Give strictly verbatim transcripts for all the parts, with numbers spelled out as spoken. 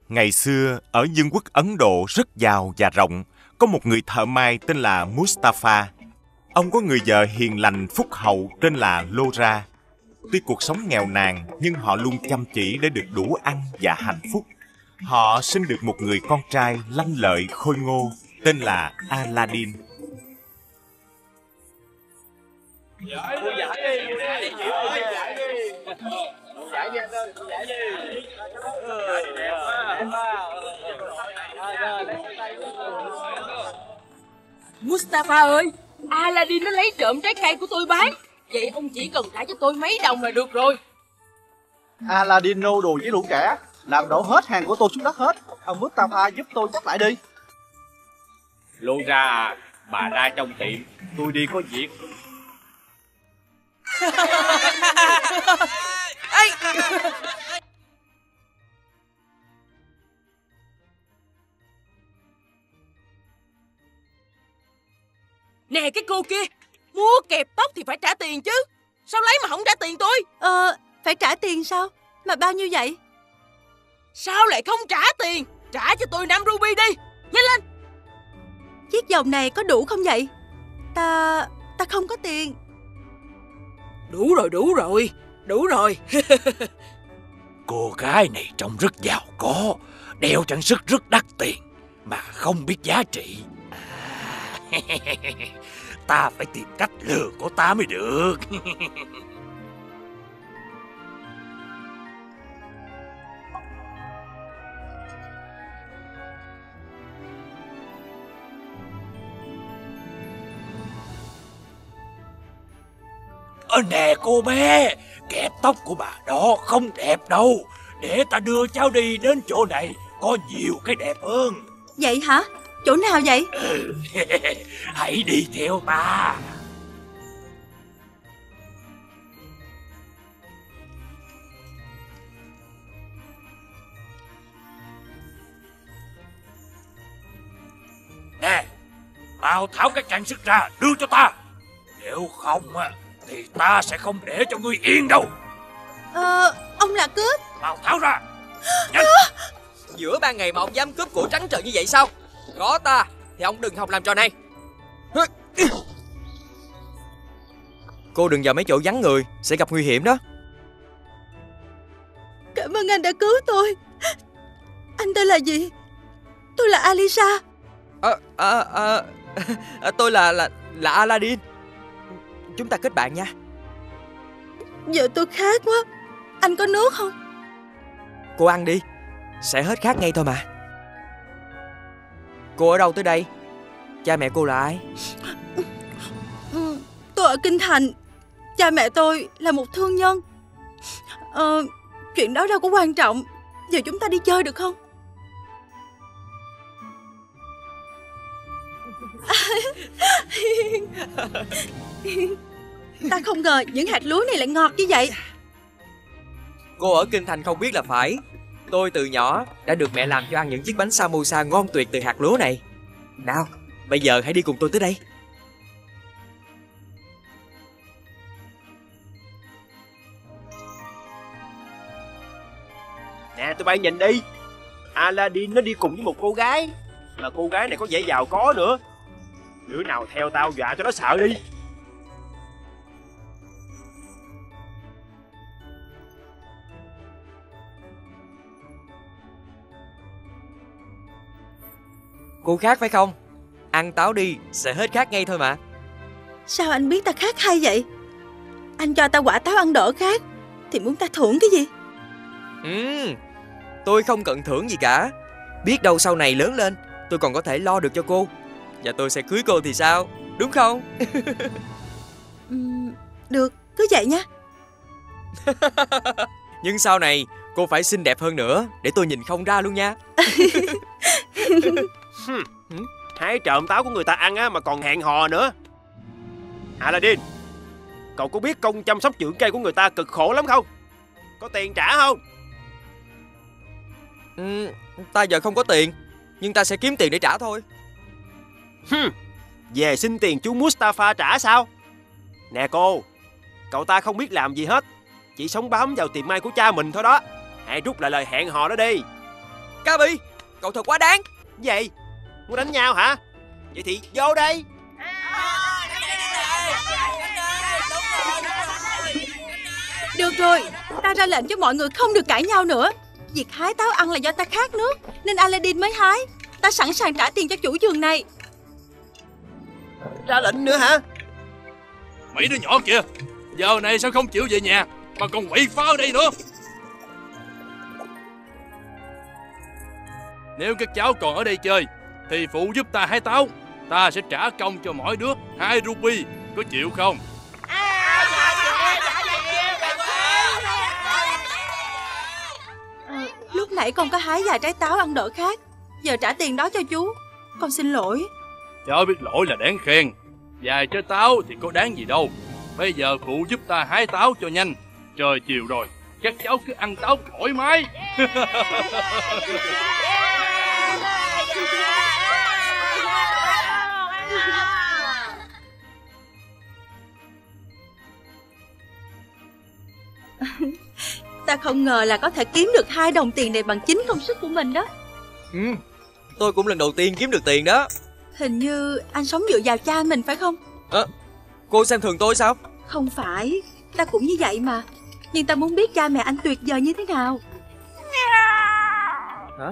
Ngày xưa, ở vương quốc Ấn Độ rất giàu và rộng, có một người thợ may tên là Mustafa. Ông có người vợ hiền lành phúc hậu tên là Laura. Tuy cuộc sống nghèo nàn, nhưng họ luôn chăm chỉ để được đủ ăn và hạnh phúc. Họ sinh được một người con trai lanh lợi khôi ngô, tên là Aladdin. Mustafa ơi, Aladdin nó lấy trộm trái cây của tôi bán. Vậy ông chỉ cần trả cho tôi mấy đồng là được rồi. Aladdin nô đùa với lũ trẻ, làm đổ hết hàng của tôi xuống đất hết. Ông Mustafa giúp tôi chắc lại đi. Laura à, bà ra trong tiệm, tôi đi có việc. Nè cái cô kia, mua kẹp tóc thì phải trả tiền chứ. Sao lấy mà không trả tiền tôi? Ờ, phải trả tiền sao? Mà bao nhiêu vậy? Sao lại không trả tiền? Trả cho tôi năm ruby đi, nhanh lên. Chiếc vòng này có đủ không vậy? Ta... ta không có tiền. Đủ rồi, đủ rồi, đủ rồi. Cô gái này trông rất giàu có, đeo trang sức rất đắt tiền mà không biết giá trị. À, ta phải tìm cách lừa cô ta mới được. Ờ, nè cô bé, kẹp tóc của bà đó không đẹp đâu. Để ta đưa cháu đi đến chỗ này, có nhiều cái đẹp hơn. Vậy hả? Chỗ nào vậy? Ừ, hãy đi theo ta. Nè, mau tháo cái trang sức ra, đưa cho ta. Nếu không á thì ta sẽ không để cho ngươi yên đâu. Ờ, ông là cướp. Mau tháo ra, nhanh. Giữa ban ngày mà ông dám cướp của trắng trợn như vậy sao? Có ta thì ông đừng hòng làm trò này. Cô đừng vào mấy chỗ vắng người, sẽ gặp nguy hiểm đó. Cảm ơn anh đã cứu tôi. Anh tên là gì? Tôi là Alisa. Ờ, à, à, à, tôi là là là Aladdin. Chúng ta kết bạn nha. Giờ tôi khát quá. Anh có nước không? Cô ăn đi, sẽ hết khát ngay thôi mà. Cô ở đâu tới đây? Cha mẹ cô là ai? Tôi ở Kinh Thành. Cha mẹ tôi là một thương nhân. Ờ, chuyện đó đâu có quan trọng. Giờ chúng ta đi chơi được không? Ta không ngờ những hạt lúa này lại ngọt như vậy. Cô ở Kinh Thành không biết là phải. Tôi từ nhỏ đã được mẹ làm cho ăn những chiếc bánh samosa ngon tuyệt từ hạt lúa này. Nào, bây giờ hãy đi cùng tôi tới đây. Nè tụi bay nhìn đi, Aladdin nó đi cùng với một cô gái, mà cô gái này có vẻ giàu có nữa. Đứa nào theo tao dọa cho nó sợ đi. Cô khát phải không? Ăn táo đi, sẽ hết khát ngay thôi mà. Sao anh biết ta khát hay vậy? Anh cho ta quả táo ăn đỡ khát thì muốn ta thưởng cái gì? Ừ, tôi không cần thưởng gì cả. Biết đâu sau này lớn lên tôi còn có thể lo được cho cô, và tôi sẽ cưới cô thì sao, đúng không? uhm, Được, cứ vậy nha. Nhưng sau này cô phải xinh đẹp hơn nữa, để tôi nhìn không ra luôn nha. Hái trộm táo của người ta ăn á mà còn hẹn hò nữa. Aladdin, cậu có biết công chăm sóc vườn cây của người ta cực khổ lắm không? Có tiền trả không? Ừ, ta giờ không có tiền, nhưng ta sẽ kiếm tiền để trả thôi. Hừm, về xin tiền chú Mustafa trả sao? Nè cô, cậu ta không biết làm gì hết, chỉ sống bám vào tiệm may của cha mình thôi đó. Hãy rút lại lời hẹn hò đó đi. Gabi, cậu thật quá đáng. Gì? Muốn đánh nhau hả? Vậy thì vô đây. Được rồi, ta ra lệnh cho mọi người không được cãi nhau nữa. Việc hái táo ăn là do ta khát nước, nên Aladdin mới hái. Ta sẵn sàng trả tiền cho chủ vườn này. Ra lệnh nữa hả? Mấy đứa nhỏ kìa, giờ này sao không chịu về nhà mà còn quậy phá ở đây nữa? Nếu các cháu còn ở đây chơi thì phụ giúp ta hái táo. Ta sẽ trả công cho mỗi đứa hai rupee, có chịu không? À, lúc nãy con có hái vài trái táo ăn đỡ khát, giờ trả tiền đó cho chú. Con xin lỗi. Cháu biết lỗi là đáng khen. Vài trái táo thì có đáng gì đâu. Bây giờ phụ giúp ta hái táo cho nhanh. Trời chiều rồi, các cháu cứ ăn táo thoải mái. Ta không ngờ là có thể kiếm được hai đồng tiền này bằng chính công sức của mình đó. Ừ, tôi cũng lần đầu tiên kiếm được tiền đó. Hình như anh sống dựa vào cha mình phải không? À, cô xem thường tôi sao? Không phải, ta cũng như vậy mà. Nhưng ta muốn biết cha mẹ anh tuyệt vời như thế nào. Hả?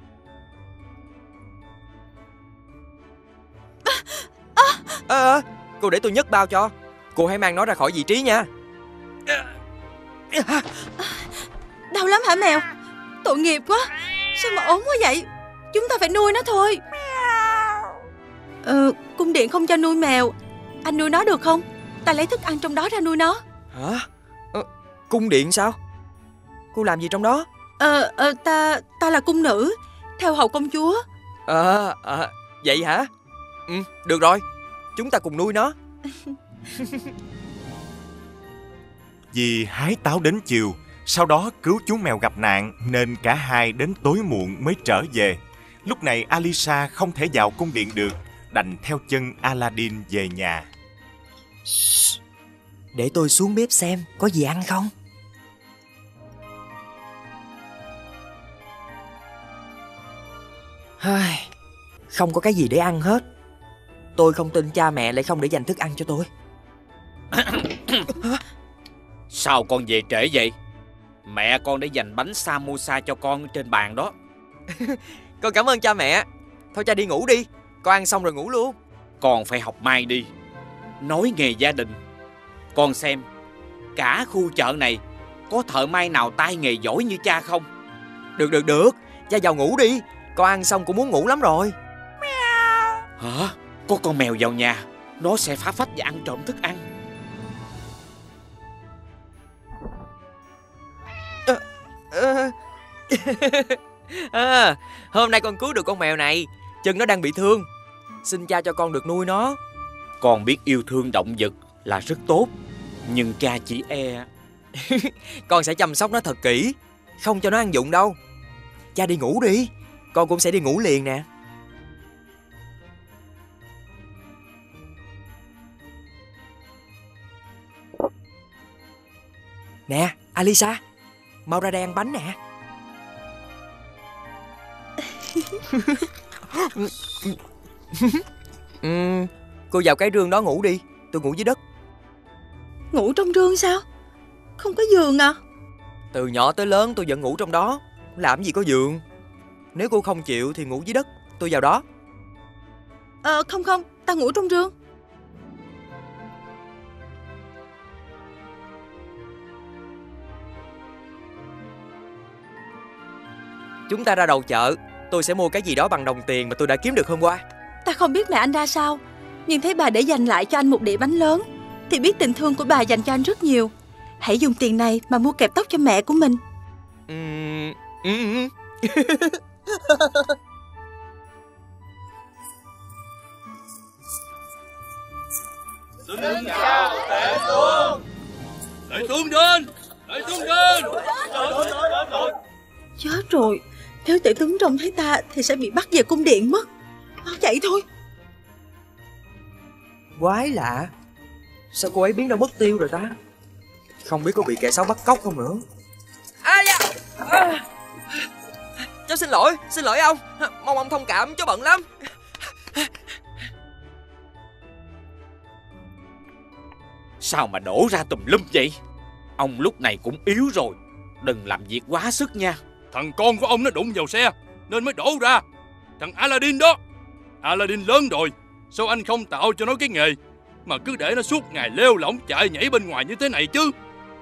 À, à, à, cô để tôi nhấc bao cho. Cô hãy mang nó ra khỏi vị trí nha. Đau lắm hả mèo? Tội nghiệp quá. Sao mà ốm quá vậy? Chúng ta phải nuôi nó thôi. Ờ, cung điện không cho nuôi mèo. Anh nuôi nó được không? Ta lấy thức ăn trong đó ra nuôi nó. Hả? Ờ, cung điện sao? Cô làm gì trong đó? Ờ, ờ ta ta là cung nữ, theo hầu công chúa. À, à, vậy hả? Ừ, được rồi, chúng ta cùng nuôi nó. Vì hái táo đến chiều, sau đó cứu chú mèo gặp nạn nên cả hai đến tối muộn mới trở về. Lúc này Alisa không thể vào cung điện được, đành theo chân Aladdin về nhà. Để tôi xuống bếp xem có gì ăn không. Không có cái gì để ăn hết. Tôi không tin cha mẹ lại không để dành thức ăn cho tôi. Sao con về trễ vậy? Mẹ con để dành bánh samosa cho con trên bàn đó. Con cảm ơn cha mẹ. Thôi cha đi ngủ đi, con ăn xong rồi ngủ luôn. Con phải học mai đi. Nói nghề gia đình. Con xem, cả khu chợ này có thợ may nào tay nghề giỏi như cha không? Được được được, cha vào ngủ đi. Con ăn xong cũng muốn ngủ lắm rồi. Hả? Có con mèo vào nhà, nó sẽ phá phách và ăn trộm thức ăn. À, à, hôm nay con cứu được con mèo này. Chân nó đang bị thương. Xin cha cho con được nuôi nó. Con biết yêu thương động vật là rất tốt, nhưng cha chỉ e. Con sẽ chăm sóc nó thật kỹ, không cho nó ăn vụng đâu. Cha đi ngủ đi, con cũng sẽ đi ngủ liền nè. Nè, Alisa, mau ra đây ăn bánh nè. uhm, cô vào cái rương đó ngủ đi, tôi ngủ dưới đất. Ngủ trong rương sao? Không có giường à? Từ nhỏ tới lớn tôi vẫn ngủ trong đó, làm gì có giường. Nếu cô không chịu thì ngủ dưới đất, tôi vào đó. Ờ không không, ta ngủ trong rương. Chúng ta ra đầu chợ, tôi sẽ mua cái gì đó bằng đồng tiền mà tôi đã kiếm được hôm qua. Ta không biết mẹ anh ra sao, nhưng thấy bà để dành lại cho anh một đĩa bánh lớn thì biết tình thương của bà dành cho anh rất nhiều. Hãy dùng tiền này mà mua kẹp tóc cho mẹ của mình. Uhm, uhm. Xin chào Tể Tướng. Tể Tướng đến, Tể Tướng đến. Chết rồi, nếu Tể tướng trông thấy ta thì sẽ bị bắt về cung điện mất. Mau chạy thôi. Quái lạ, sao cô ấy biến đâu mất tiêu rồi ta? Không biết có bị kẻ xấu bắt cóc không nữa. À, dạ. À. cháu xin lỗi, xin lỗi ông. Mong ông thông cảm, cháu bận lắm. Sao mà đổ ra tùm lum vậy? Ông lúc này cũng yếu rồi, đừng làm việc quá sức nha. Thằng con của ông nó đụng vào xe nên mới đổ ra. Thằng Aladdin đó. Aladdin lớn rồi, sao anh không tạo cho nó cái nghề mà cứ để nó suốt ngày lêu lỏng chạy nhảy bên ngoài như thế này chứ?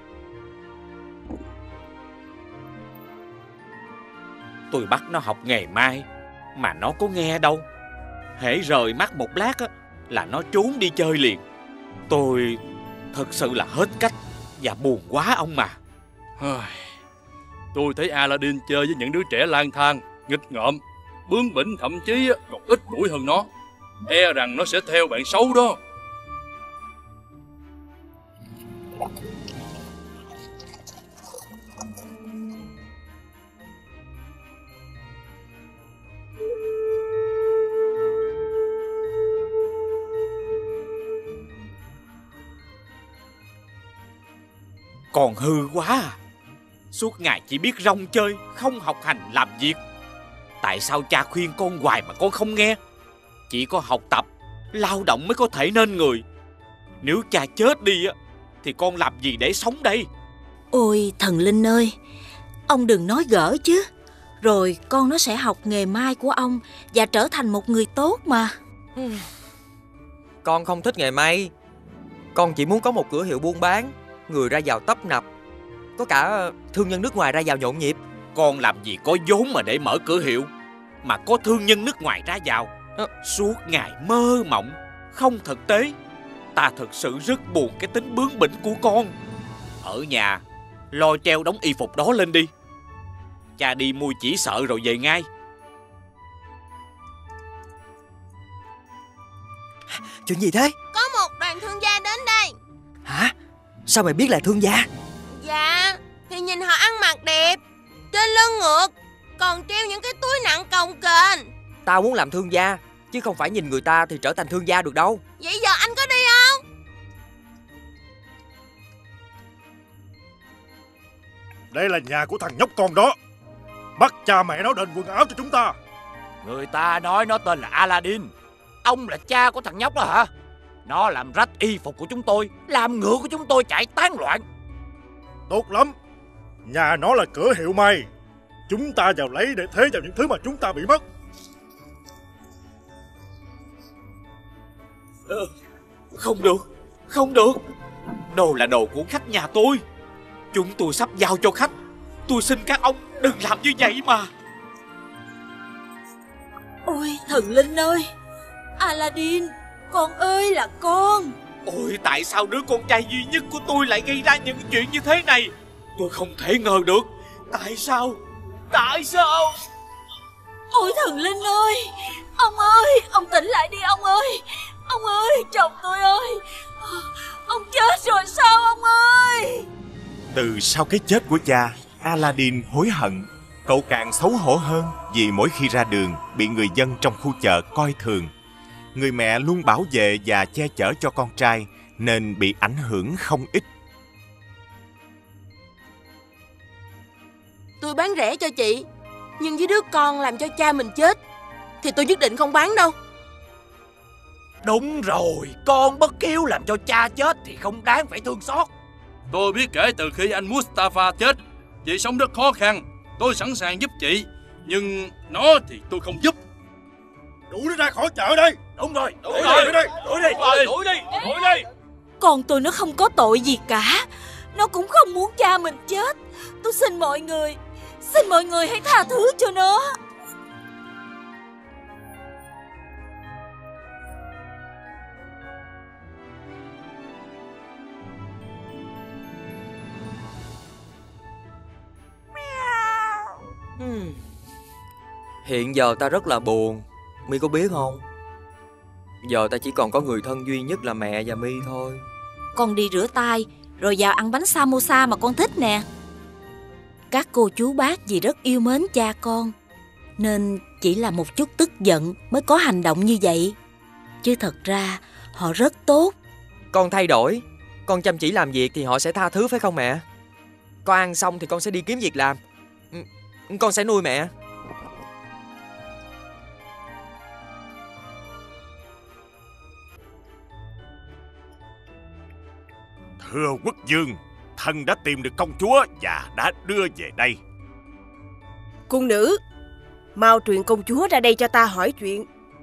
Tôi bắt nó học nghề may mà nó có nghe đâu. Hễ rời mắt một lát á, là nó trốn đi chơi liền. Tôi thật sự là hết cách và buồn quá ông mà. Tôi thấy Aladdin chơi với những đứa trẻ lang thang, nghịch ngợm, bướng bỉnh, thậm chí còn ít tuổi hơn nó. E rằng nó sẽ theo bạn xấu đó. Còn hư quá à. Suốt ngày chỉ biết rong chơi, không học hành làm việc. Tại sao cha khuyên con hoài mà con không nghe? Chỉ có học tập, lao động mới có thể nên người. Nếu cha chết đi á, thì con làm gì để sống đây? Ôi thần linh ơi, ông đừng nói gỡ chứ. Rồi con nó sẽ học nghề may của ông và trở thành một người tốt mà. Con không thích nghề may. Con chỉ muốn có một cửa hiệu buôn bán, người ra vào tấp nập, có cả thương nhân nước ngoài ra vào nhộn nhịp. Con làm gì có vốn mà để mở cửa hiệu, mà có thương nhân nước ngoài ra vào. à. Suốt ngày mơ mộng, không thực tế. Ta thật sự rất buồn cái tính bướng bỉnh của con. Ở nhà lo treo đống y phục đó lên đi. Cha đi mua chỉ sợ rồi về ngay. Chuyện gì thế? Có một đoàn thương gia đến đây. Hả? Sao mày biết là thương gia? Dạ, thì nhìn họ ăn mặc đẹp, trên lưng ngược, còn treo những cái túi nặng cồng kềnh. Tao muốn làm thương gia, chứ không phải nhìn người ta thì trở thành thương gia được đâu. Vậy giờ anh có đi không? Đây là nhà của thằng nhóc con đó. Bắt cha mẹ nó đền quần áo cho chúng ta. Người ta nói nó tên là Aladdin. Ông là cha của thằng nhóc đó hả? Nó làm rách y phục của chúng tôi, làm ngựa của chúng tôi chạy tán loạn. Tốt lắm. Nhà nó là cửa hiệu may. Chúng ta vào lấy để thế vào những thứ mà chúng ta bị mất. ờ, Không được, không được. Đồ là đồ của khách nhà tôi. Chúng tôi sắp giao cho khách. Tôi xin các ông đừng làm như vậy mà. Ôi thần linh ơi, Aladdin, con ơi là con. Ôi tại sao đứa con trai duy nhất của tôi lại gây ra những chuyện như thế này? Tôi không thể ngờ được. Tại sao? Tại sao? Ôi thần linh ơi, ông ơi, ông tỉnh lại đi ông ơi. Ông ơi, chồng tôi ơi, ông chết rồi sao ông ơi? Từ sau cái chết của cha, Aladdin hối hận. Cậu càng xấu hổ hơn vì mỗi khi ra đường bị người dân trong khu chợ coi thường. Người mẹ luôn bảo vệ và che chở cho con trai nên bị ảnh hưởng không ít. Tôi bán rẻ cho chị, nhưng với đứa con làm cho cha mình chết thì tôi nhất định không bán đâu. Đúng rồi, con bất hiếu làm cho cha chết thì không đáng phải thương xót. Tôi biết kể từ khi anh Mustafa chết, chị sống rất khó khăn. Tôi sẵn sàng giúp chị, nhưng nó thì tôi không giúp. Đuổi nó ra khỏi chợ đây. Đúng rồi, đuổi đi, đuổi đi, đuổi đi, đuổi đi, đuổi đi. Con tôi nó không có tội gì cả. Nó cũng không muốn cha mình chết. Tôi xin mọi người, xin mọi người hãy tha thứ cho nó. Hmm. Hiện giờ ta rất là buồn, My có biết không? Giờ ta chỉ còn có người thân duy nhất là mẹ và My thôi. Con đi rửa tay rồi vào ăn bánh samosa mà con thích nè. Các cô chú bác vì rất yêu mến cha con nên chỉ là một chút tức giận mới có hành động như vậy. Chứ thật ra họ rất tốt. Con thay đổi, con chăm chỉ làm việc thì họ sẽ tha thứ phải không mẹ? Con ăn xong thì con sẽ đi kiếm việc làm. Con sẽ nuôi mẹ. Thưa quốc vương, thần đã tìm được công chúa và đã đưa về đây. Cung nữ, mau truyền công chúa ra đây cho ta hỏi chuyện.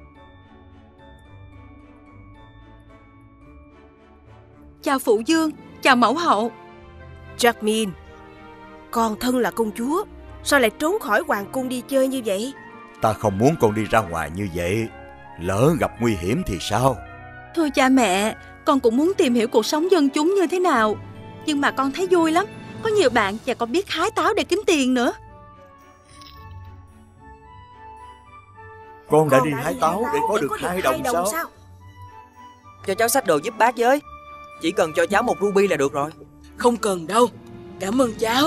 Chào phụ vương, chào mẫu hậu. Jasmine, con thân là công chúa, sao lại trốn khỏi hoàng cung đi chơi như vậy? Ta không muốn con đi ra ngoài như vậy, lỡ gặp nguy hiểm thì sao? Thưa cha mẹ, con cũng muốn tìm hiểu cuộc sống dân chúng như thế nào. Nhưng mà con thấy vui lắm, có nhiều bạn và con biết hái táo để kiếm tiền nữa. Con đã đi hái táo để có được hai đồng sao? sao? Cho cháu xách đồ giúp bác với. Chỉ cần cho cháu một ruby là được rồi. Không cần đâu, cảm ơn cháu.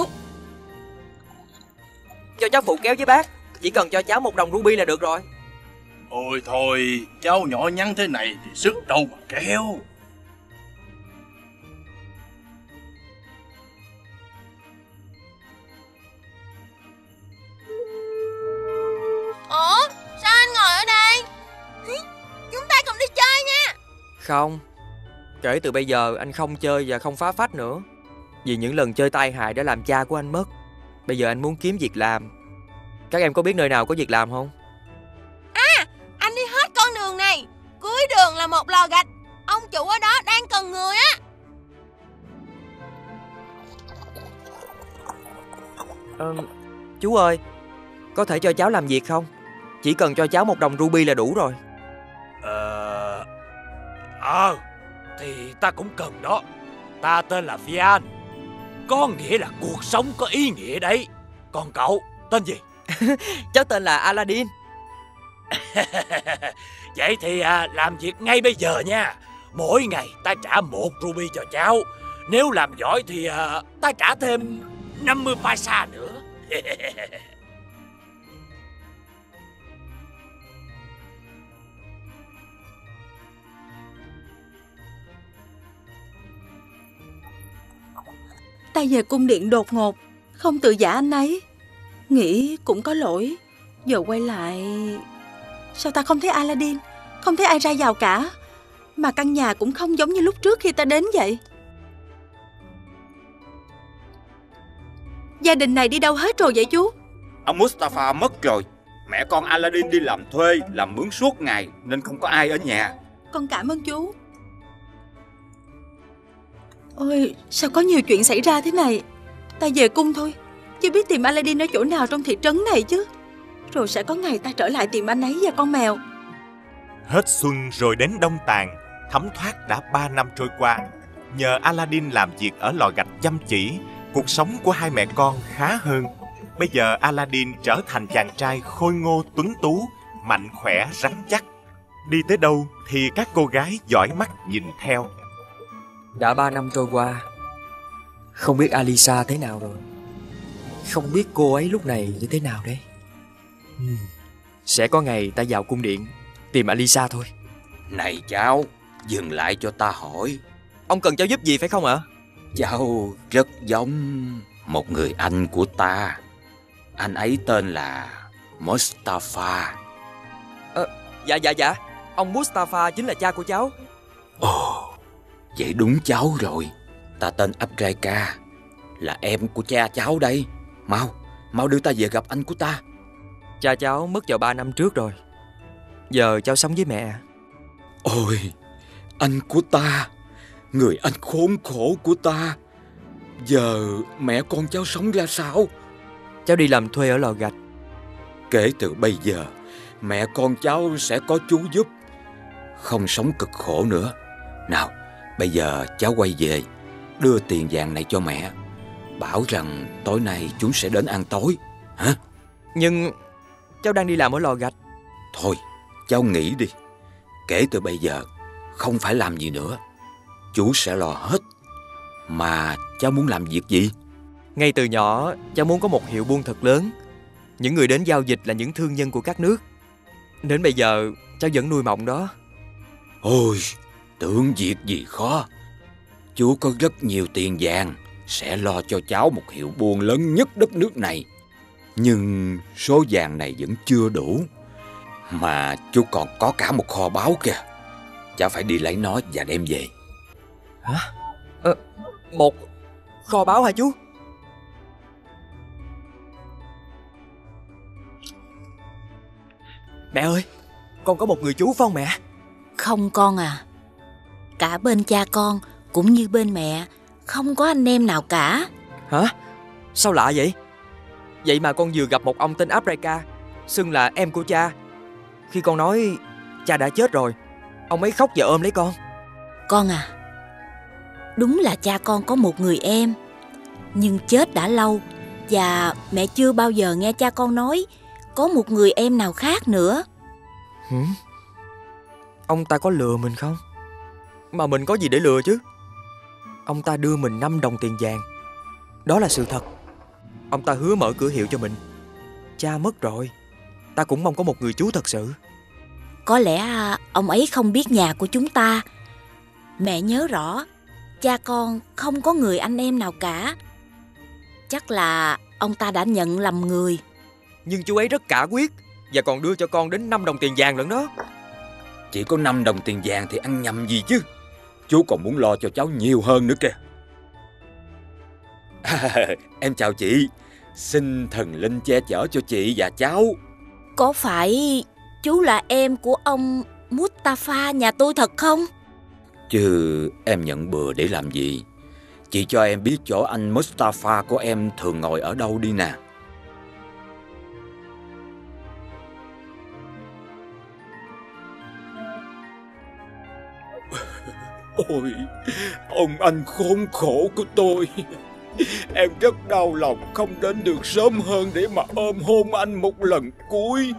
Cho cháu phụ kéo với bác. Chỉ cần cho cháu một đồng ruby là được rồi. Ôi thôi, cháu nhỏ nhắn thế này thì sức đâu mà kéo. Ủa, sao anh ngồi ở đây? Chúng ta cùng đi chơi nha. Không, kể từ bây giờ anh không chơi và không phá phách nữa. Vì những lần chơi tai hại đã làm cha của anh mất. Bây giờ anh muốn kiếm việc làm. Các em có biết nơi nào có việc làm không? À, anh đi hết con đường này. Cuối đường là một lò gạch. Ông chủ ở đó đang cần người á. Ờ, chú ơi, có thể cho cháu làm việc không? Chỉ cần cho cháu một đồng ruby là đủ rồi. Ờ... Ờ... Thì ta cũng cần đó. Ta tên là Vian. Có nghĩa là cuộc sống có ý nghĩa đấy. Còn cậu, tên gì? Cháu tên là Aladdin. Vậy thì à, làm việc ngay bây giờ nha. Mỗi ngày ta trả một ruby cho cháu. Nếu làm giỏi thì à, ta trả thêm năm mươi paisa nữa. Ta về cung điện đột ngột, không tự giả anh ấy. Nghĩ cũng có lỗi. Giờ quay lại, sao ta không thấy Aladdin, không thấy ai ra vào cả. Mà căn nhà cũng không giống như lúc trước khi ta đến vậy. Gia đình này đi đâu hết rồi vậy chú? Ông Mustafa mất rồi. Mẹ con Aladdin đi làm thuê, làm mướn suốt ngày nên không có ai ở nhà. Con cảm ơn chú. Ôi, sao có nhiều chuyện xảy ra thế này. Ta về cung thôi, chưa biết tìm Aladdin ở chỗ nào trong thị trấn này chứ. Rồi sẽ có ngày ta trở lại tìm anh ấy và con mèo. Hết xuân rồi đến đông tàn, thấm thoát đã ba năm trôi qua. Nhờ Aladdin làm việc ở lò gạch chăm chỉ, cuộc sống của hai mẹ con khá hơn. Bây giờ Aladdin trở thành chàng trai khôi ngô tuấn tú, mạnh khỏe rắn chắc. Đi tới đâu thì các cô gái dõi mắt nhìn theo. Đã ba năm trôi qua, không biết Alisa thế nào rồi. Không biết cô ấy lúc này như thế nào đấy. hmm. Sẽ có ngày ta vào cung điện tìm Alisa thôi. Này cháu, dừng lại cho ta hỏi. Ông cần cháu giúp gì phải không ạ? Cháu rất giống một người anh của ta. Anh ấy tên là Mustafa. Ờ, dạ dạ dạ, ông Mustafa chính là cha của cháu. Ồ, vậy đúng cháu rồi. Ta tên Abdraka, là em của cha cháu đây. Mau, mau đưa ta về gặp anh của ta. Cha cháu mất vào ba năm trước rồi. Giờ cháu sống với mẹ. Ôi, anh của ta, người anh khốn khổ của ta. Giờ mẹ con cháu sống ra sao? Cháu đi làm thuê ở lò gạch. Kể từ bây giờ, mẹ con cháu sẽ có chú giúp, không sống cực khổ nữa. Nào, bây giờ cháu quay về, đưa tiền vàng này cho mẹ, bảo rằng tối nay chúng sẽ đến ăn tối. Hả? Nhưng cháu đang đi làm ở lò gạch. Thôi, cháu nghĩ đi. Kể từ bây giờ, không phải làm gì nữa, chú sẽ lo hết. Mà cháu muốn làm việc gì? Ngay từ nhỏ, cháu muốn có một hiệu buôn thật lớn. Những người đến giao dịch là những thương nhân của các nước. Đến bây giờ, cháu vẫn nuôi mộng đó. Ôi, tưởng việc gì khó. Chú có rất nhiều tiền vàng, sẽ lo cho cháu một hiệu buôn lớn nhất đất nước này. Nhưng số vàng này vẫn chưa đủ. Mà chú còn có cả một kho báu kìa. Cháu phải đi lấy nó và đem về. Hả? Ờ, Một kho báu hả chú? Mẹ ơi, con có một người chú phải không mẹ? Không con à. Cả bên cha con cũng như bên mẹ không có anh em nào cả. Hả? Sao lạ vậy? Vậy mà con vừa gặp một ông tên Africa, xưng là em của cha. Khi con nói cha đã chết rồi, ông ấy khóc và ôm lấy con. Con à, đúng là cha con có một người em, nhưng chết đã lâu. Và mẹ chưa bao giờ nghe cha con nói có một người em nào khác nữa. Hử? Ông ta có lừa mình không? Mà mình có gì để lừa chứ? Ông ta đưa mình năm đồng tiền vàng, đó là sự thật. Ông ta hứa mở cửa hiệu cho mình. Cha mất rồi, ta cũng mong có một người chú thật sự. Có lẽ ông ấy không biết nhà của chúng ta. Mẹ nhớ rõ, cha con không có người anh em nào cả. Chắc là ông ta đã nhận lầm người. Nhưng chú ấy rất cả quyết, và còn đưa cho con đến năm đồng tiền vàng lận đó. Chỉ có năm đồng tiền vàng thì ăn nhầm gì chứ. Chú còn muốn lo cho cháu nhiều hơn nữa kìa. À, em chào chị. Xin thần linh che chở cho chị và cháu. Có phải chú là em của ông Mustafa nhà tôi thật không? Chứ em nhận bừa để làm gì? Chị cho em biết chỗ anh Mustafa của em thường ngồi ở đâu đi nè. Ôi, ông anh khốn khổ của tôi. Em rất đau lòng không đến được sớm hơn để mà ôm hôn anh một lần cuối.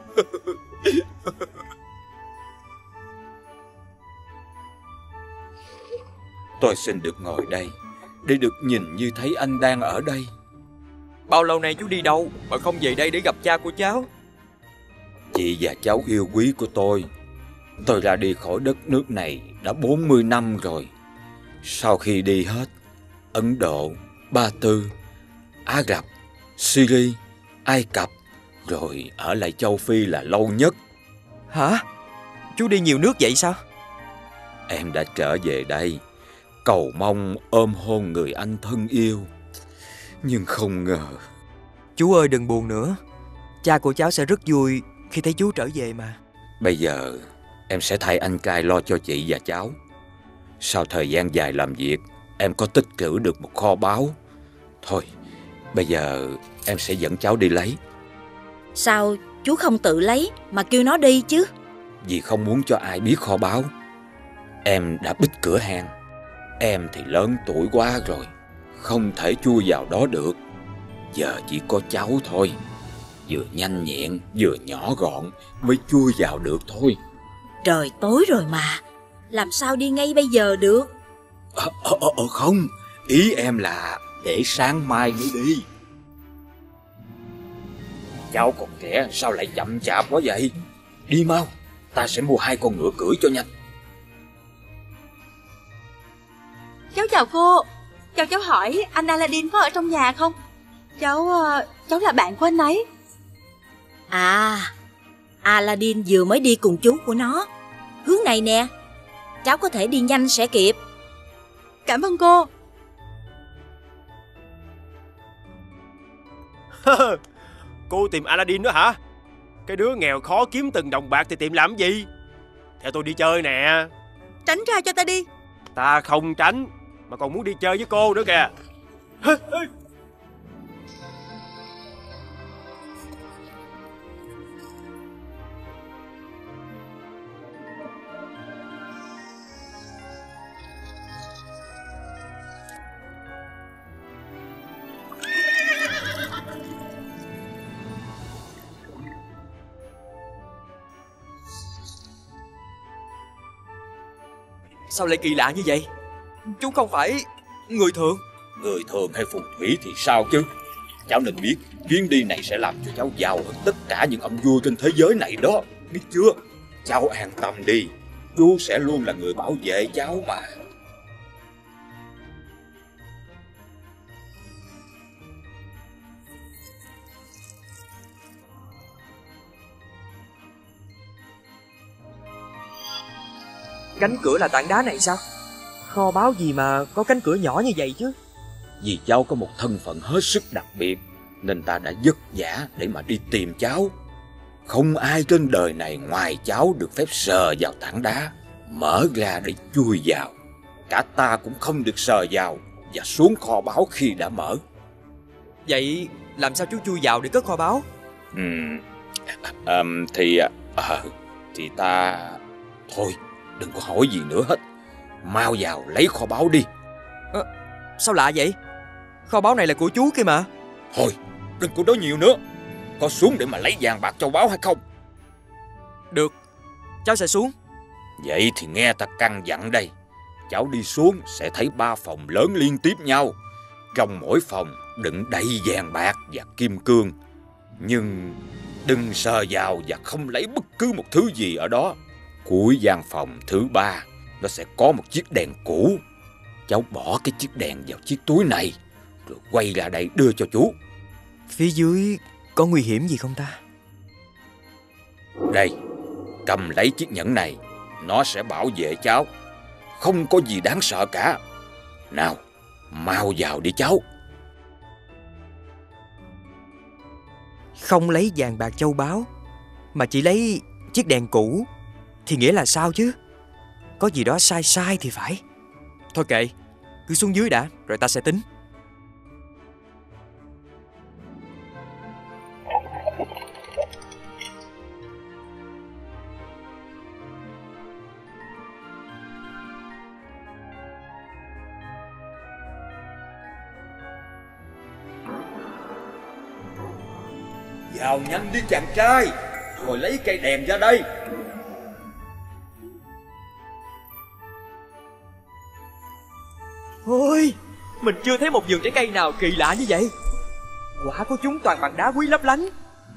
Tôi xin được ngồi đây để được nhìn như thấy anh đang ở đây. Bao lâu nay chú đi đâu mà không về đây để gặp cha của cháu? Chị và cháu yêu quý của tôi, tôi ra đi khỏi đất nước này đã bốn mươi năm rồi. Sau khi đi hết Ấn Độ, Ba Tư, Ả Rập, Syria, Ai Cập, rồi ở lại châu Phi là lâu nhất. Hả? Chú đi nhiều nước vậy sao? Em đã trở về đây cầu mong ôm hôn người anh thân yêu, nhưng không ngờ. Chú ơi đừng buồn nữa, cha của cháu sẽ rất vui khi thấy chú trở về mà. Bây giờ em sẽ thay anh cai lo cho chị và cháu. Sau thời gian dài làm việc, em có tích trữ được một kho báu. Thôi, bây giờ em sẽ dẫn cháu đi lấy. Sao chú không tự lấy mà kêu nó đi chứ? Vì không muốn cho ai biết kho báu. Em đã bít cửa hàng. Em thì lớn tuổi quá rồi, không thể chui vào đó được. Giờ chỉ có cháu thôi, vừa nhanh nhẹn vừa nhỏ gọn mới chui vào được thôi. Trời tối rồi mà, làm sao đi ngay bây giờ được? Ờ, ờ, ờ, không, ý em là để sáng mai mới đi. Cháu còn trẻ sao lại chậm chạp quá vậy? Đi mau, ta sẽ mua hai con ngựa cưỡi cho nhanh. Cháu chào cô. Cháu cháu hỏi anh Aladdin có ở trong nhà không? Cháu cháu là bạn của anh ấy. À, Aladdin vừa mới đi cùng chú của nó. Hướng này nè, cháu có thể đi nhanh sẽ kịp. Cảm ơn cô. Cô tìm Aladdin đó hả? Cái đứa nghèo khó kiếm từng đồng bạc thì tìm làm gì? Theo tôi đi chơi nè. Tránh ra cho ta đi. Ta không tránh, mà còn muốn đi chơi với cô nữa kìa. Sao lại kỳ lạ như vậy? Chú không phải người thường. Người thường hay phù thủy thì sao chứ? Cháu nên biết chuyến đi này sẽ làm cho cháu giàu hơn tất cả những ông vua trên thế giới này đó. Biết chưa? Cháu an tâm đi, chú sẽ luôn là người bảo vệ cháu mà. Cánh cửa là tảng đá này sao? Kho báu gì mà có cánh cửa nhỏ như vậy chứ? Vì cháu có một thân phận hết sức đặc biệt, nên ta đã vất vả để mà đi tìm cháu. Không ai trên đời này ngoài cháu được phép sờ vào tảng đá, mở ra để chui vào. Cả ta cũng không được sờ vào và xuống kho báu khi đã mở. Vậy làm sao chú chui vào để cất kho báu? Ừ, à, thì à, thì ta... Thôi, đừng có hỏi gì nữa hết. Mau vào lấy kho báu đi. À, sao lạ vậy? Kho báu này là của chú kia mà. Thôi, đừng có nói nhiều nữa. Có xuống để mà lấy vàng bạc châu báu hay không? Được, cháu sẽ xuống. Vậy thì nghe ta căn dặn đây. Cháu đi xuống sẽ thấy ba phòng lớn liên tiếp nhau. Trong mỗi phòng đựng đầy vàng bạc và kim cương. Nhưng đừng sờ vào và không lấy bất cứ một thứ gì ở đó. Cuối gian phòng thứ ba, nó sẽ có một chiếc đèn cũ. Cháu bỏ cái chiếc đèn vào chiếc túi này, rồi quay ra đây đưa cho chú. Phía dưới có nguy hiểm gì không ta? Đây, cầm lấy chiếc nhẫn này, nó sẽ bảo vệ cháu. Không có gì đáng sợ cả. Nào, mau vào đi cháu. Không lấy vàng bạc châu báu, mà chỉ lấy chiếc đèn cũ, thì nghĩa là sao chứ? Có gì đó sai sai thì phải. Thôi kệ, cứ xuống dưới đã, rồi ta sẽ tính. Vào nhanh đi chàng trai, rồi lấy cây đèn ra đây. Ôi, mình chưa thấy một vườn trái cây nào kỳ lạ như vậy. Quả của chúng toàn bằng đá quý lấp lánh.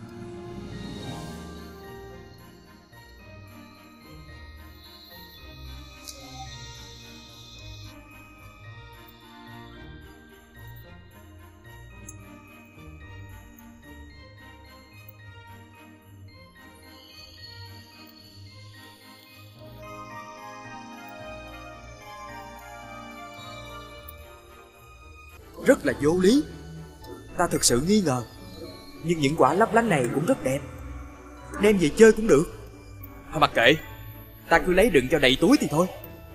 Rất là vô lý. Ta thực sự nghi ngờ. Nhưng những quả lấp lánh này cũng rất đẹp. Đem về chơi cũng được. Thôi mặc kệ, ta cứ lấy đựng cho đầy túi thì thôi.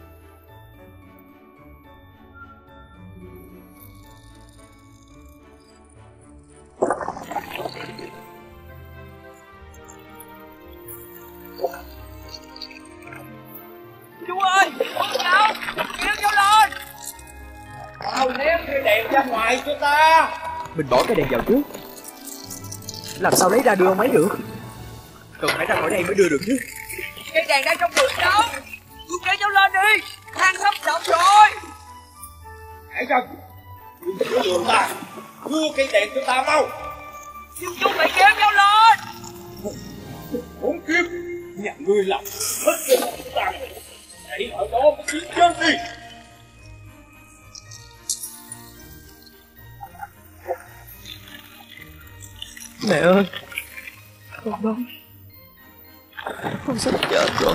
Chú ơi, con cháu, kéo cháu lên. Tao ném cái đèn ra ngoài cho ta. Mình bỏ cái đèn vào trước. Làm sao lấy ra đưa ông ấy được? Cần phải ra khỏi đây mới đưa được chứ. Cây đèn đang trong vườn cháu. Chú kéo cháu lên đi, than sắp sập rồi. Hãy cho đưa đường ta, đưa cây đèn cho ta mau. Nhưng chú phải kéo cháu lên. Khốn kiếp, nhà ngươi làm hết cái hồn ta. Hãy ở đó mà chiến chân đi. Mẹ ơi, con đâu? Con sắp chết rồi.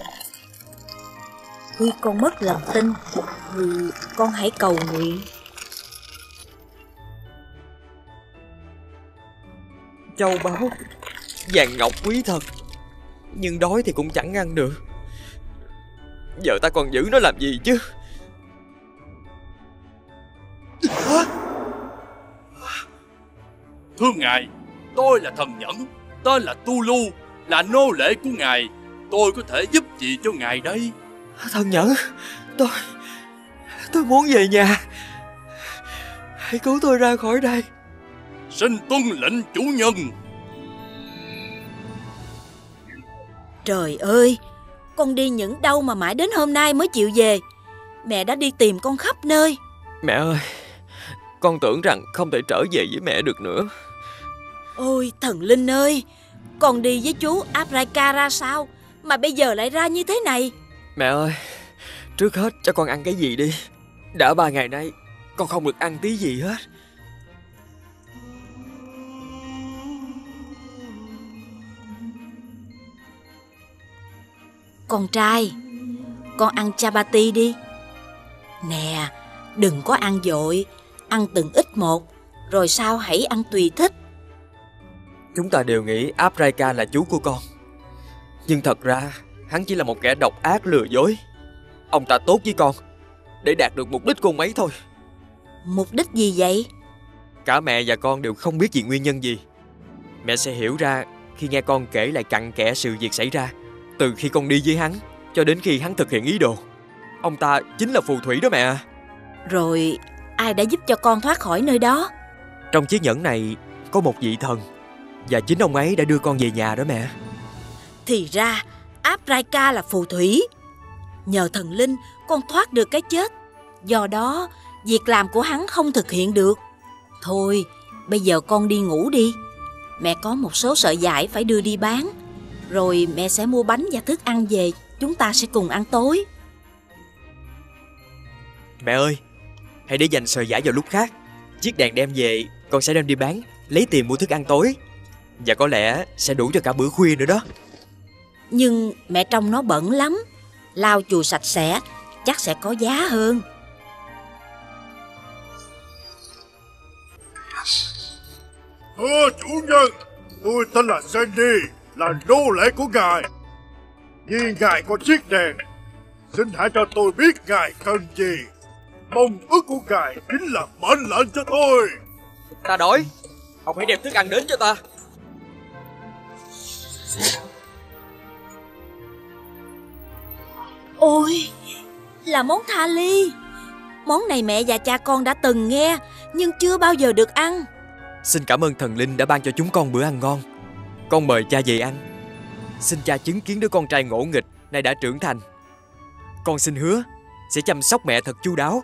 Khi con mất lòng tin thì con hãy cầu nguyện. Châu báu, vàng ngọc quý thật, nhưng đói thì cũng chẳng ăn được. Giờ ta còn giữ nó làm gì chứ? Thưa ngài, tôi là thần nhẫn, tên là Tulu, là nô lệ của ngài. Tôi có thể giúp gì cho ngài đây? Thần nhẫn, tôi... tôi muốn về nhà. Hãy cứu tôi ra khỏi đây. Xin tuân lệnh chủ nhân. Trời ơi, con đi những đâu mà mãi đến hôm nay mới chịu về. Mẹ đã đi tìm con khắp nơi. Mẹ ơi, con tưởng rằng không thể trở về với mẹ được nữa. Ôi thần linh ơi, con đi với chú Abraika ra sao mà bây giờ lại ra như thế này? Mẹ ơi, trước hết cho con ăn cái gì đi. Đã ba ngày nay con không được ăn tí gì hết. Con trai, con ăn chapati đi. Nè, đừng có ăn vội, ăn từng ít một, rồi sau hãy ăn tùy thích. Chúng ta đều nghĩ Abraika là chú của con, nhưng thật ra hắn chỉ là một kẻ độc ác lừa dối. Ông ta tốt với con để đạt được mục đích của ông ấy thôi. Mục đích gì vậy? Cả mẹ và con đều không biết vì nguyên nhân gì. Mẹ sẽ hiểu ra khi nghe con kể lại cặn kẽ sự việc xảy ra, từ khi con đi với hắn cho đến khi hắn thực hiện ý đồ. Ông ta chính là phù thủy đó mẹ. Rồi ai đã giúp cho con thoát khỏi nơi đó? Trong chiếc nhẫn này có một vị thần, và chính ông ấy đã đưa con về nhà đó mẹ. Thì ra Abraika là phù thủy. Nhờ thần linh con thoát được cái chết. Do đó việc làm của hắn không thực hiện được. Thôi bây giờ con đi ngủ đi. Mẹ có một số sợi vải phải đưa đi bán. Rồi mẹ sẽ mua bánh và thức ăn về, chúng ta sẽ cùng ăn tối. Mẹ ơi, hãy để dành sợi vải vào lúc khác. Chiếc đèn đem về con sẽ đem đi bán, lấy tiền mua thức ăn tối, và có lẽ sẽ đủ cho cả bữa khuya nữa đó. Nhưng mẹ trông nó bẩn lắm. Lau chùi sạch sẽ chắc sẽ có giá hơn. Thưa chủ nhân, tôi tên là Sandy, là nô lệ của ngài. Vì ngài có chiếc đèn, xin hãy cho tôi biết ngài cần gì. Mong ước của ngài chính là mệnh lệnh cho tôi. Ta đói, ông hãy đem thức ăn đến cho ta. Ôi, là món tha ly. Món này mẹ và cha con đã từng nghe, nhưng chưa bao giờ được ăn. Xin cảm ơn thần linh đã ban cho chúng con bữa ăn ngon. Con mời cha về ăn. Xin cha chứng kiến đứa con trai ngỗ nghịch nay đã trưởng thành. Con xin hứa sẽ chăm sóc mẹ thật chu đáo.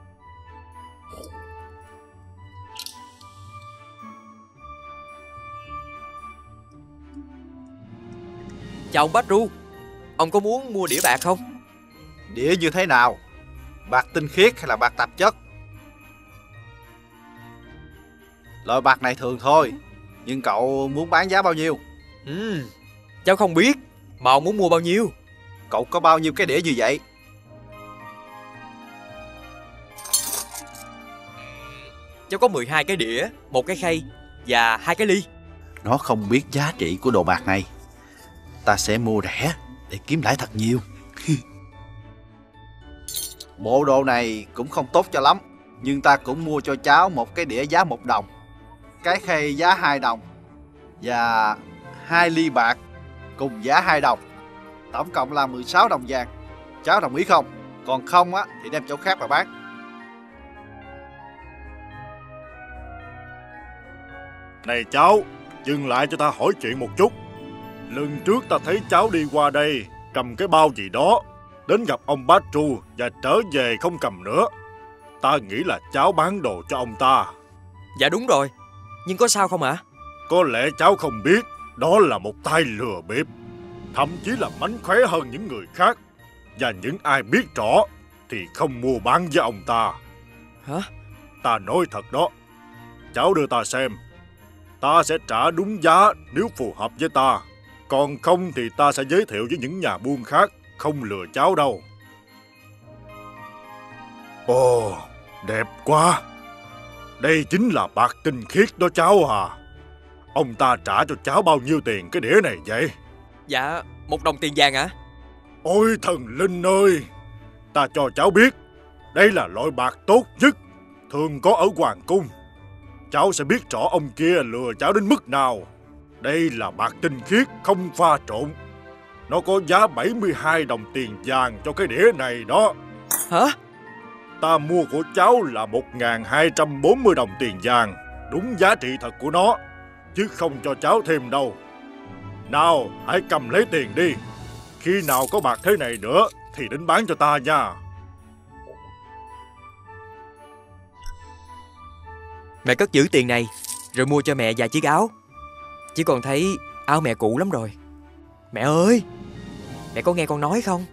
Chào ông Badru, ông có muốn mua đĩa bạc không? Đĩa như thế nào? Bạc tinh khiết hay là bạc tạp chất? Loại bạc này thường thôi, nhưng cậu muốn bán giá bao nhiêu? Ừ, cháu không biết, mà ông muốn mua bao nhiêu? Cậu có bao nhiêu cái đĩa như vậy? Cháu có mười hai cái đĩa, một cái khay và hai cái ly. Nó không biết giá trị của đồ bạc này. Ta sẽ mua rẻ để kiếm lãi thật nhiều. Bộ đồ này cũng không tốt cho lắm, nhưng ta cũng mua cho cháu một cái đĩa giá một đồng, cái khay giá hai đồng và hai ly bạc cùng giá hai đồng. Tổng cộng là mười sáu đồng vàng. Cháu đồng ý không? Còn không á thì đem chỗ khác mà bán. Này cháu, dừng lại cho ta hỏi chuyện một chút. Lần trước ta thấy cháu đi qua đây cầm cái bao gì đó, đến gặp ông Badru và trở về không cầm nữa. Ta nghĩ là cháu bán đồ cho ông ta. Dạ đúng rồi, nhưng có sao không ạ? À? Có lẽ cháu không biết đó là một tay lừa bịp, thậm chí là mánh khóe hơn những người khác. Và những ai biết rõ thì không mua bán với ông ta. Hả? Ta nói thật đó. Cháu đưa ta xem. Ta sẽ trả đúng giá nếu phù hợp với ta. Còn không thì ta sẽ giới thiệu với những nhà buôn khác, không lừa cháu đâu. Ồ, đẹp quá. Đây chính là bạc tinh khiết đó cháu à. Ông ta trả cho cháu bao nhiêu tiền cái đĩa này vậy? Dạ, một đồng tiền vàng hả? Ôi thần linh ơi, ta cho cháu biết, đây là loại bạc tốt nhất, thường có ở hoàng cung. Cháu sẽ biết rõ ông kia lừa cháu đến mức nào. Đây là bạc tinh khiết không pha trộn. Nó có giá bảy mươi hai đồng tiền vàng cho cái đĩa này đó. Hả? Ta mua của cháu là một nghìn hai trăm bốn mươi đồng tiền vàng, đúng giá trị thật của nó, chứ không cho cháu thêm đâu. Nào, hãy cầm lấy tiền đi. Khi nào có bạc thế này nữa thì đến bán cho ta nha. Mẹ cất giữ tiền này rồi mua cho mẹ vài chiếc áo. Chỉ còn thấy áo mẹ cũ lắm rồi. Mẹ ơi, mẹ có nghe con nói không?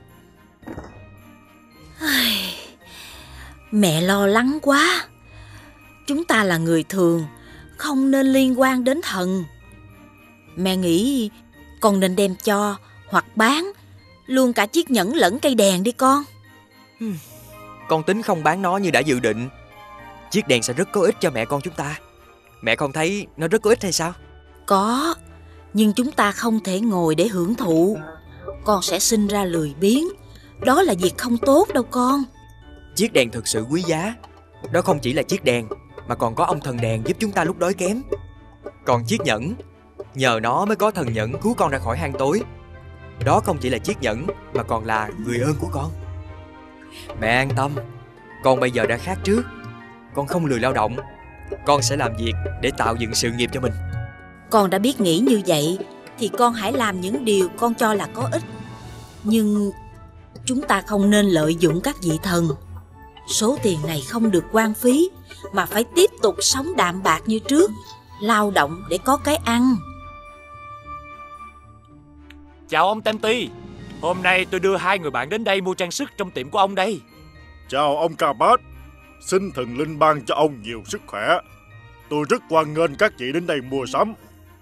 Mẹ lo lắng quá. Chúng ta là người thường, không nên liên quan đến thần. Mẹ nghĩ con nên đem cho hoặc bán luôn cả chiếc nhẫn lẫn cây đèn đi con. con tính không bán nó như đã dự định. Chiếc đèn sẽ rất có ích cho mẹ con chúng ta. Mẹ không thấy nó rất có ích hay sao? Có, nhưng chúng ta không thể ngồi để hưởng thụ. Con sẽ sinh ra lười biếng. Đó là việc không tốt đâu con. Chiếc đèn thực sự quý giá. Đó không chỉ là chiếc đèn, mà còn có ông thần đèn giúp chúng ta lúc đói kém. Còn chiếc nhẫn, nhờ nó mới có thần nhẫn cứu con ra khỏi hang tối. Đó không chỉ là chiếc nhẫn, mà còn là người ơn của con. Mẹ an tâm, con bây giờ đã khác trước. Con không lười lao động. Con sẽ làm việc để tạo dựng sự nghiệp cho mình. Con đã biết nghĩ như vậy thì con hãy làm những điều con cho là có ích. Nhưng chúng ta không nên lợi dụng các vị thần. Số tiền này không được hoang phí, mà phải tiếp tục sống đạm bạc như trước, lao động để có cái ăn. Chào ông Tempty. Hôm nay tôi đưa hai người bạn đến đây mua trang sức trong tiệm của ông đây. Chào ông Kabat. Xin thần linh ban cho ông nhiều sức khỏe. Tôi rất hoan nghênh các chị đến đây mua sắm.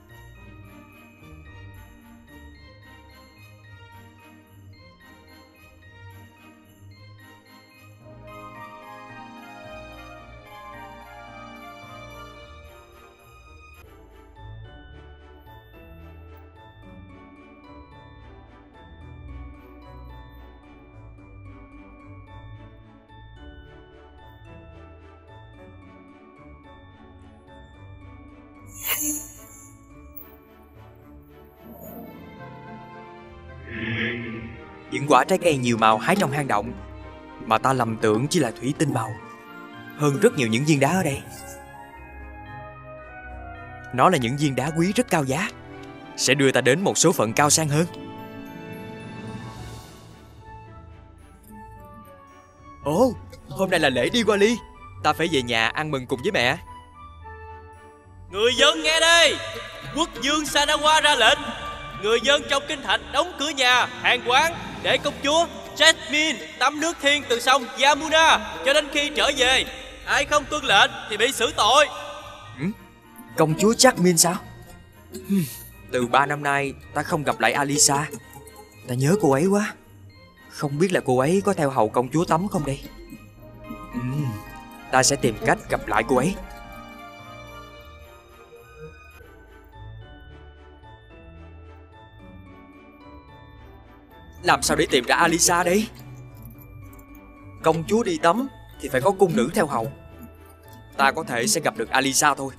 Những quả trái cây nhiều màu hái trong hang động, mà ta lầm tưởng chỉ là thủy tinh màu, hơn rất nhiều những viên đá ở đây. Nó là những viên đá quý rất cao giá, sẽ đưa ta đến một số phận cao sang hơn. Ồ, hôm nay là lễ Diwali. Ta phải về nhà ăn mừng cùng với mẹ. Người dân nghe đây, quốc vương Sanawa ra lệnh, người dân trong kinh thành đóng cửa nhà, hàng quán để công chúa Jasmine tắm nước thiên từ sông Yamuna cho đến khi trở về. Ai không tuân lệnh thì bị xử tội. Ừ? Công chúa Jasmine sao? Từ ba năm nay ta không gặp lại Alisa. Ta nhớ cô ấy quá. Không biết là cô ấy có theo hầu công chúa tắm không đây? Ừ, ta sẽ tìm cách gặp lại cô ấy. Làm sao để tìm ra Alisa đây? Công chúa đi tắm thì phải có cung nữ theo hầu. Ta có thể sẽ gặp được Alisa thôi.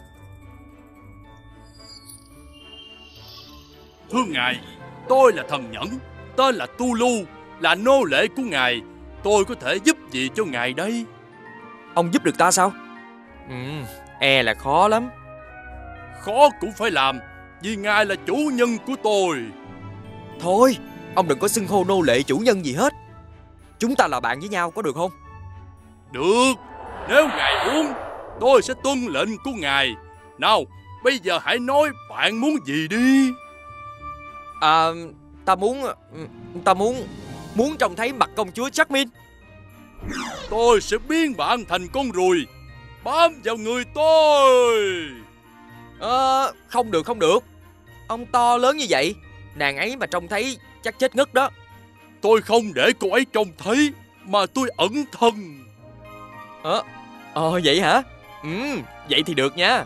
Thưa ngài, tôi là thần nhẫn, tên là Tulu, là nô lệ của ngài. Tôi có thể giúp gì cho ngài đây? Ông giúp được ta sao? Ừ, e là khó lắm. Khó cũng phải làm, vì ngài là chủ nhân của tôi. Thôi, ông đừng có xưng hô nô lệ chủ nhân gì hết. Chúng ta là bạn với nhau, có được không? Được, nếu ngài muốn, tôi sẽ tuân lệnh của ngài. Nào, bây giờ hãy nói bạn muốn gì đi. À, ta muốn... Ta muốn... Muốn trông thấy mặt công chúa Jasmine. Tôi sẽ biến bạn thành con ruồi, bám vào người tôi. Ờ, à, không được, không được. Ông to lớn như vậy, nàng ấy mà trông thấy chắc chết ngất đó. Tôi không để cô ấy trông thấy, mà tôi ẩn thân. Ờ, à, ờ vậy hả? Ừ, vậy thì được nha.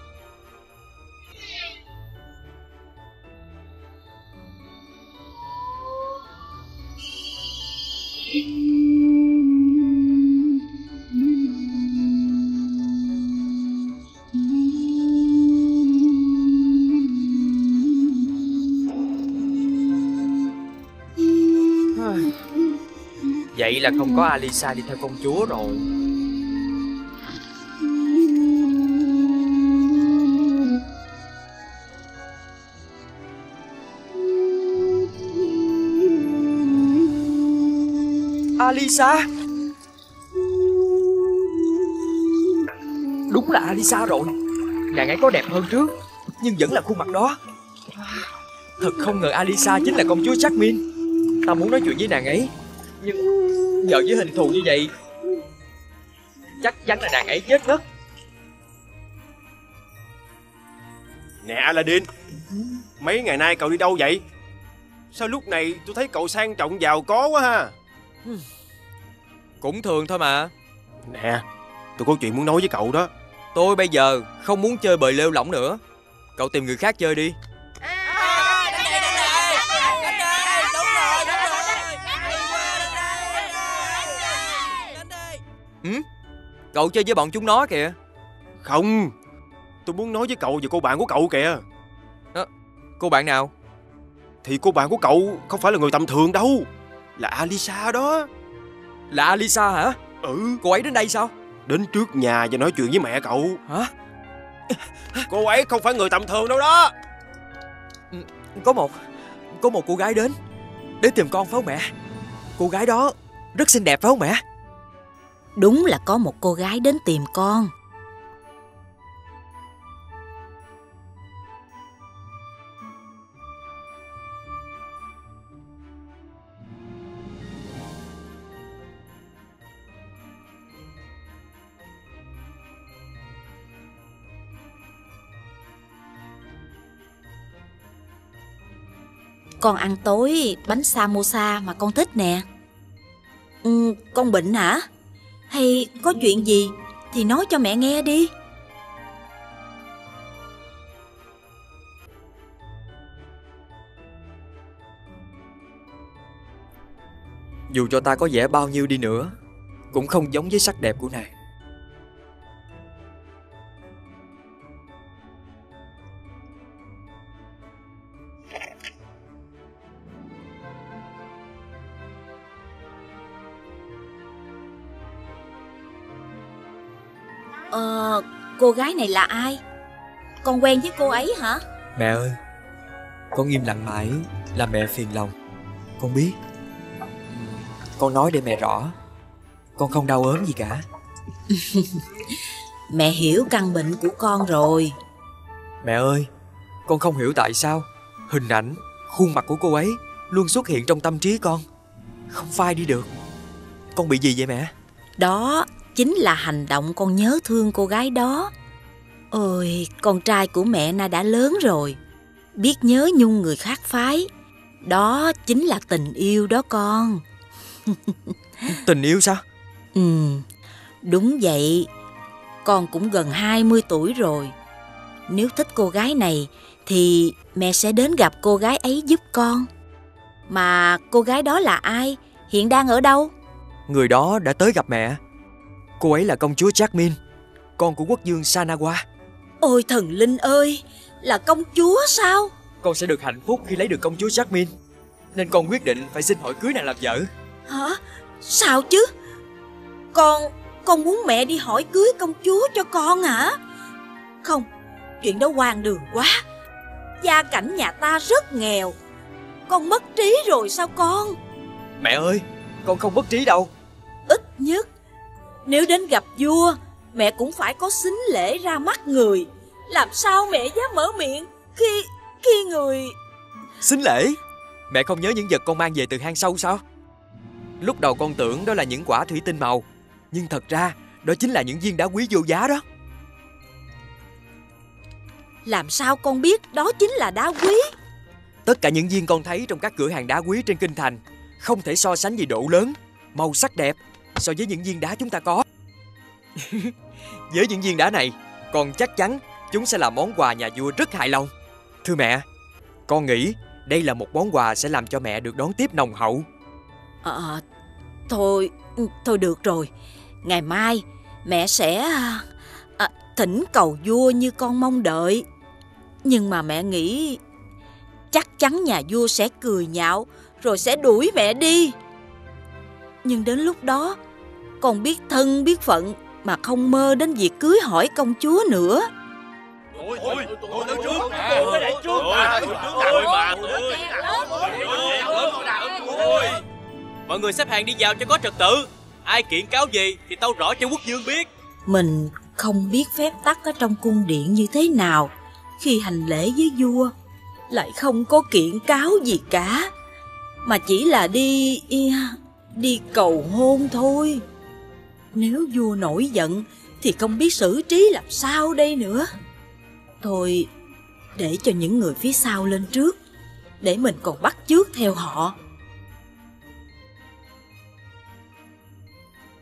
Vậy là không có Alisa đi theo công chúa rồi. Alisa. Đúng là Alisa rồi. Nàng ấy có đẹp hơn trước, nhưng vẫn là khuôn mặt đó. Thật không ngờ Alisa chính là công chúa Jasmine. Ta muốn nói chuyện với nàng ấy, nhưng giờ với hình thù như vậy, chắc chắn là nàng ấy chết ngất. Nè Aladdin, mấy ngày nay cậu đi đâu vậy? Sao lúc này tôi thấy cậu sang trọng giàu có quá ha? Cũng thường thôi mà. Nè, tôi có chuyện muốn nói với cậu đó. Tôi bây giờ không muốn chơi bời lêu lỏng nữa. Cậu tìm người khác chơi đi. Ừ? Cậu chơi với bọn chúng nó kìa. Không, tôi muốn nói với cậu về cô bạn của cậu kìa. À, cô bạn nào? Thì cô bạn của cậu không phải là người tầm thường đâu. Là Alisa đó. Là Alisa hả? Ừ. Cô ấy đến đây sao? Đến trước nhà và nói chuyện với mẹ cậu. Hả? Cô ấy không phải người tầm thường đâu đó. Có một Có một cô gái đến để tìm con phải không mẹ? Cô gái đó rất xinh đẹp phải không mẹ? Đúng là có một cô gái đến tìm con. Con ăn tối bánh samosa mà con thích nè. Ừ, con bệnh hả? Hay có chuyện gì thì nói cho mẹ nghe đi. Dù cho ta có vẻ bao nhiêu đi nữa, cũng không giống với sắc đẹp của nàng. Ờ, cô gái này là ai? Con quen với cô ấy hả? Mẹ ơi, con im lặng mãi làm mẹ phiền lòng. Con biết. Con nói để mẹ rõ. Con không đau ốm gì cả. Mẹ hiểu căn bệnh của con rồi. Mẹ ơi, con không hiểu tại sao hình ảnh, khuôn mặt của cô ấy luôn xuất hiện trong tâm trí con, không phai đi được. Con bị gì vậy mẹ? Đó chính là hành động con nhớ thương cô gái đó. Ôi, con trai của mẹ na đã lớn rồi, biết nhớ nhung người khác phái. Đó chính là tình yêu đó con. Tình yêu sao? Ừ, đúng vậy. Con cũng gần hai mươi tuổi rồi. Nếu thích cô gái này thì mẹ sẽ đến gặp cô gái ấy giúp con. Mà cô gái đó là ai? Hiện đang ở đâu? Người đó đã tới gặp mẹ. Cô ấy là công chúa Jasmine, con của quốc vương Sanawa. Ôi thần linh ơi, là công chúa sao? Con sẽ được hạnh phúc khi lấy được công chúa Jasmine, nên con quyết định phải xin hỏi cưới nàng làm vợ. Hả? Sao chứ? Con, con muốn mẹ đi hỏi cưới công chúa cho con hả? Không, chuyện đó hoang đường quá. Gia cảnh nhà ta rất nghèo. Con mất trí rồi sao con? Mẹ ơi, con không mất trí đâu. Ít nhất nếu đến gặp vua, mẹ cũng phải có sính lễ ra mắt người. Làm sao mẹ dám mở miệng khi khi người... Sính lễ? Mẹ không nhớ những vật con mang về từ hang sâu sao? Lúc đầu con tưởng đó là những quả thủy tinh màu, nhưng thật ra đó chính là những viên đá quý vô giá đó. Làm sao con biết đó chính là đá quý? Tất cả những viên con thấy trong các cửa hàng đá quý trên kinh thành không thể so sánh về độ lớn, màu sắc đẹp so với những viên đá chúng ta có. Với những viên đá này, con chắc chắn chúng sẽ là món quà nhà vua rất hài lòng. Thưa mẹ, con nghĩ đây là một món quà sẽ làm cho mẹ được đón tiếp nồng hậu. Ờ, thôi, thôi được rồi. Ngày mai mẹ sẽ à, thỉnh cầu vua như con mong đợi. Nhưng mà mẹ nghĩ chắc chắn nhà vua sẽ cười nhạo rồi sẽ đuổi mẹ đi. Nhưng đến lúc đó con biết thân biết phận mà không mơ đến việc cưới hỏi công chúa nữa. Thôi thôi, tôi tới trước. Tôi tới trước. Tôi mà tôi. Mọi người xếp hàng đi vào cho có trật tự. Ai kiện cáo gì thì tao rõ cho quốc vương biết. Mình không biết phép tắc ở trong cung điện như thế nào. Khi hành lễ với vua lại không có kiện cáo gì cả, mà chỉ là đi đi cầu hôn thôi. Nếu vua nổi giận thì không biết xử trí làm sao đây nữa. Thôi, để cho những người phía sau lên trước, để mình còn bắt chước theo họ.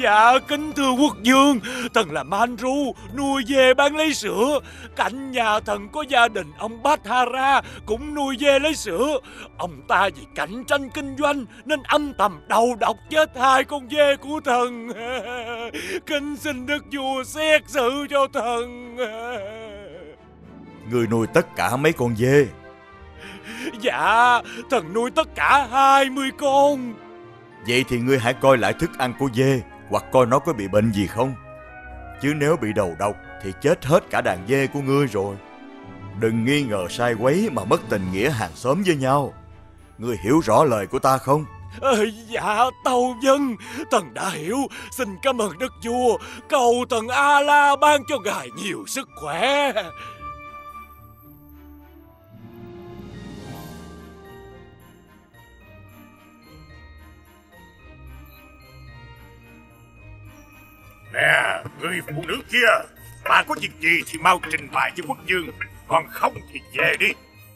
Dạ kính thưa quốc vương, thần là Manru, nuôi dê bán lấy sữa. Cạnh nhà thần có gia đình ông Bhattara cũng nuôi dê lấy sữa. Ông ta vì cạnh tranh kinh doanh nên âm thầm đầu độc chết hai con dê của thần. Kính xin đức vua xét xử cho thần. Ngươi nuôi tất cả mấy con dê? Dạ, thần nuôi tất cả hai mươi con. Vậy thì ngươi hãy coi lại thức ăn của dê, hoặc coi nó có bị bệnh gì không. Chứ nếu bị đầu độc thì chết hết cả đàn dê của ngươi rồi. Đừng nghi ngờ sai quấy mà mất tình nghĩa hàng xóm với nhau. Ngươi hiểu rõ lời của ta không? Ờ, dạ tâu vâng, thần đã hiểu. Xin cảm ơn đức vua. Cầu thần A-la ban cho ngài nhiều sức khỏe. Nè, người phụ nữ kia, bà có việc gì thì mau trình bày với quốc vương, còn không thì về đi.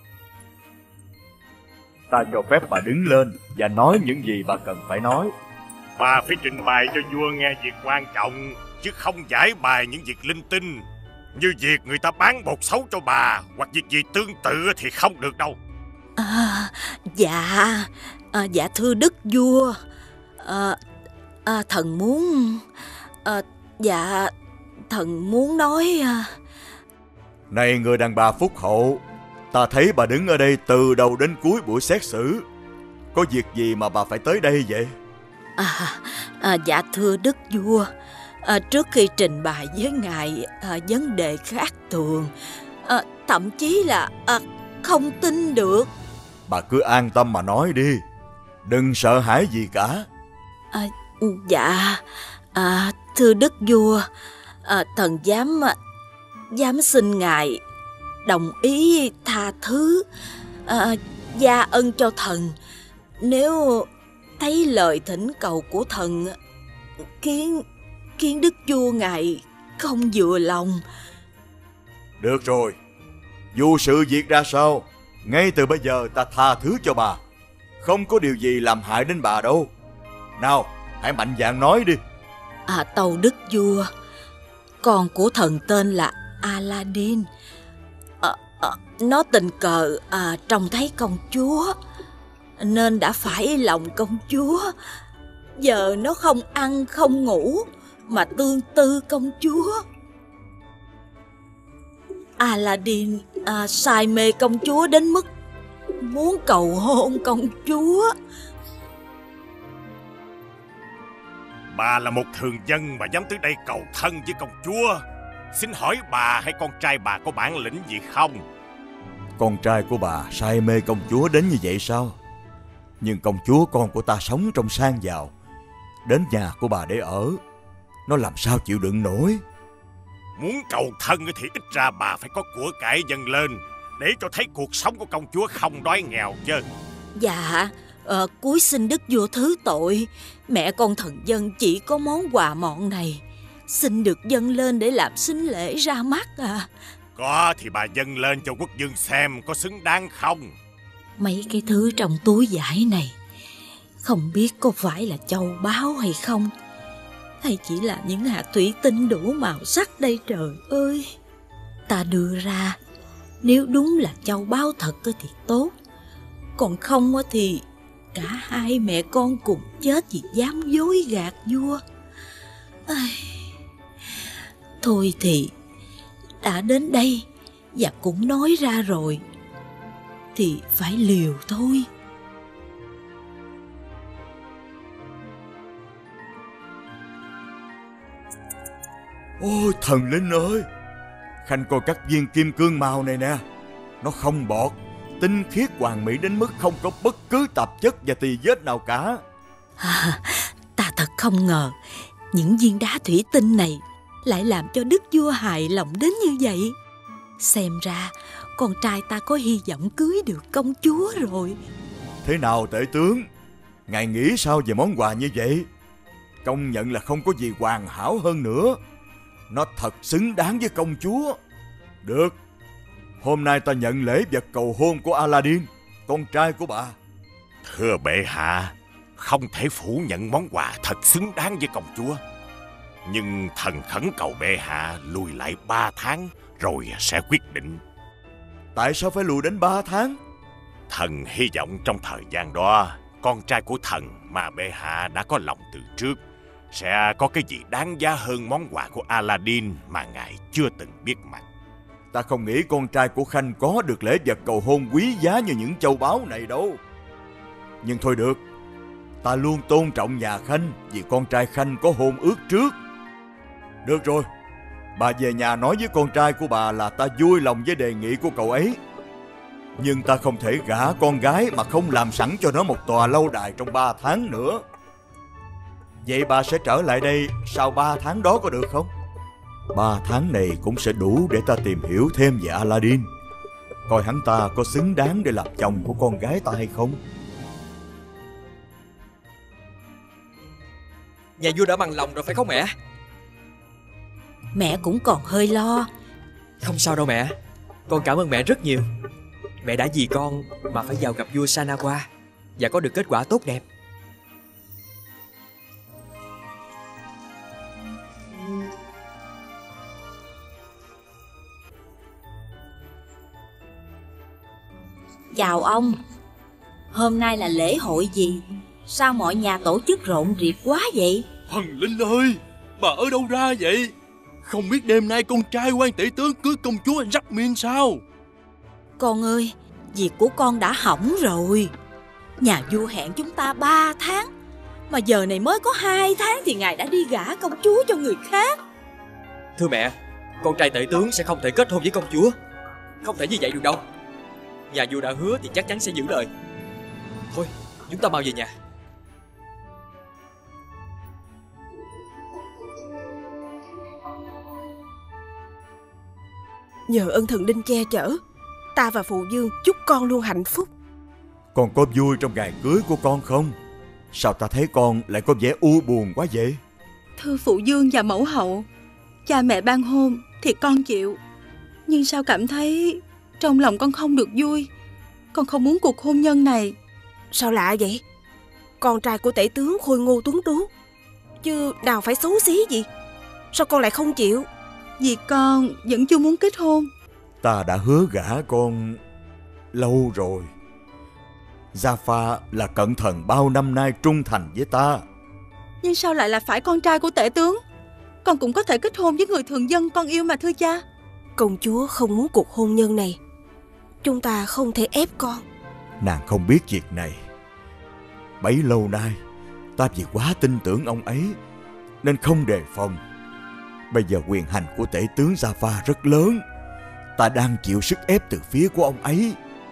Ta cho phép bà đứng lên và nói những gì bà cần phải nói. Bà phải trình bày cho vua nghe việc quan trọng, chứ không giải bày những việc linh tinh. Như việc người ta bán bột xấu cho bà, hoặc việc gì tương tự thì không được đâu. À, dạ, à, dạ thưa đức vua, à, à, thần muốn... À, dạ, thần muốn nói... À... Này người đàn bà phúc hậu, ta thấy bà đứng ở đây từ đầu đến cuối buổi xét xử. Có việc gì mà bà phải tới đây vậy? À, à, dạ thưa đức vua, à, trước khi trình bày với ngài à, vấn đề khác thường, à, thậm chí là à, không tin được. Bà cứ an tâm mà nói đi, đừng sợ hãi gì cả. À, dạ, à, thưa đức vua, à, thần dám dám xin ngài đồng ý tha thứ, à, gia ân cho thần nếu thấy lời thỉnh cầu của thần khiến khiến đức vua ngài không vừa lòng. Được rồi, dù sự việc ra sao, ngay từ bây giờ ta tha thứ cho bà. Không có điều gì làm hại đến bà đâu. Nào, hãy mạnh dạn nói đi. À, tâu đức vua, con của thần tên là Aladdin. À, à, nó tình cờ à, trông thấy công chúa nên đã phải lòng công chúa. Giờ nó không ăn không ngủ mà tương tư công chúa. Aladdin à, say mê công chúa đến mức muốn cầu hôn công chúa. Bà là một thường dân mà dám tới đây cầu thân với công chúa. Xin hỏi bà hay con trai bà có bản lĩnh gì không? Con trai của bà say mê công chúa đến như vậy sao? Nhưng công chúa con của ta sống trong sang giàu, đến nhà của bà để ở, nó làm sao chịu đựng nổi. Muốn cầu thân thì ít ra bà phải có của cải dâng lên, để cho thấy cuộc sống của công chúa không đói nghèo chứ. Dạ, ờ, cúi xin đức vua thứ tội. Mẹ con thần dân chỉ có món quà mọn này, xin được dâng lên để làm sính lễ ra mắt à. Có thì bà dâng lên cho quốc vương xem có xứng đáng không. Mấy cái thứ trong túi vải này không biết có phải là châu báu hay không, hay chỉ là những hạt thủy tinh đủ màu sắc đây trời ơi. Ta đưa ra, nếu đúng là châu báu thật thì tốt, còn không thì cả hai mẹ con cùng chết vì dám dối gạt vua. Thôi thì đã đến đây và cũng nói ra rồi thì phải liều thôi. Ôi thần linh ơi, Khanh coi các viên kim cương màu này nè, nó không bọt, tinh khiết hoàn mỹ đến mức không có bất cứ tạp chất và tì vết nào cả. À, ta thật không ngờ những viên đá thủy tinh này lại làm cho đức vua hài lòng đến như vậy. Xem ra con trai ta có hy vọng cưới được công chúa rồi. Thế nào tể tướng, ngài nghĩ sao về món quà như vậy? Công nhận là không có gì hoàn hảo hơn nữa. Nó thật xứng đáng với công chúa. Được, hôm nay ta nhận lễ vật cầu hôn của Aladdin, con trai của bà. Thưa bệ hạ, không thể phủ nhận món quà thật xứng đáng với công chúa. Nhưng thần khẩn cầu bệ hạ lùi lại ba tháng rồi sẽ quyết định. Tại sao phải lùi đến ba tháng? Thần hy vọng trong thời gian đó, con trai của thần mà bệ hạ đã có lòng từ trước sẽ có cái gì đáng giá hơn món quà của Aladdin mà ngài chưa từng biết mặt. Ta không nghĩ con trai của Khanh có được lễ vật cầu hôn quý giá như những châu báu này đâu. Nhưng thôi được, ta luôn tôn trọng nhà Khanh vì con trai Khanh có hôn ước trước. Được rồi, bà về nhà nói với con trai của bà là ta vui lòng với đề nghị của cậu ấy. Nhưng ta không thể gả con gái mà không làm sẵn cho nó một tòa lâu đài trong ba tháng nữa. Vậy bà sẽ trở lại đây sau ba tháng đó có được không? Ba tháng này cũng sẽ đủ để ta tìm hiểu thêm về Aladdin, coi hắn ta có xứng đáng để làm chồng của con gái ta hay không. Nhà vua đã bằng lòng rồi phải không mẹ? Mẹ cũng còn hơi lo. Không sao đâu mẹ, con cảm ơn mẹ rất nhiều. Mẹ đã vì con mà phải vào gặp vua Sanawa và có được kết quả tốt đẹp. Chào ông. Hôm nay là lễ hội gì? Sao mọi nhà tổ chức rộn rịp quá vậy? Thần linh ơi, bà ở đâu ra vậy? Không biết đêm nay con trai quan tể tướng cưới công chúa Jasmine sao? Con ơi, việc của con đã hỏng rồi. Nhà vua hẹn chúng ta ba tháng, mà giờ này mới có hai tháng thì ngài đã đi gả công chúa cho người khác. Thưa mẹ, con trai tể tướng sẽ không thể kết hôn với công chúa. Không thể như vậy được đâu. Nhà vua đã hứa thì chắc chắn sẽ giữ lời. Thôi, chúng ta mau về nhà. Nhờ ơn thần linh che chở, ta và phụ vương chúc con luôn hạnh phúc. Con có vui trong ngày cưới của con không? Sao ta thấy con lại có vẻ u buồn quá vậy? Thưa phụ vương và mẫu hậu, cha mẹ ban hôn thì con chịu, nhưng sao cảm thấy trong lòng con không được vui. Con không muốn cuộc hôn nhân này. Sao lạ vậy? Con trai của tể tướng khôi ngô tuấn tú, chứ nào phải xấu xí gì. Sao con lại không chịu? Vì con vẫn chưa muốn kết hôn. Ta đã hứa gả con lâu rồi. Jafar là cận thần bao năm nay trung thành với ta. Nhưng sao lại là phải con trai của tể tướng? Con cũng có thể kết hôn với người thường dân con yêu mà thưa cha. Công chúa không muốn cuộc hôn nhân này, chúng ta không thể ép con. Nàng không biết việc này. Bấy lâu nay ta vì quá tin tưởng ông ấy nên không đề phòng. Bây giờ quyền hành của tể tướng Jafar rất lớn. Ta đang chịu sức ép từ phía của ông ấy.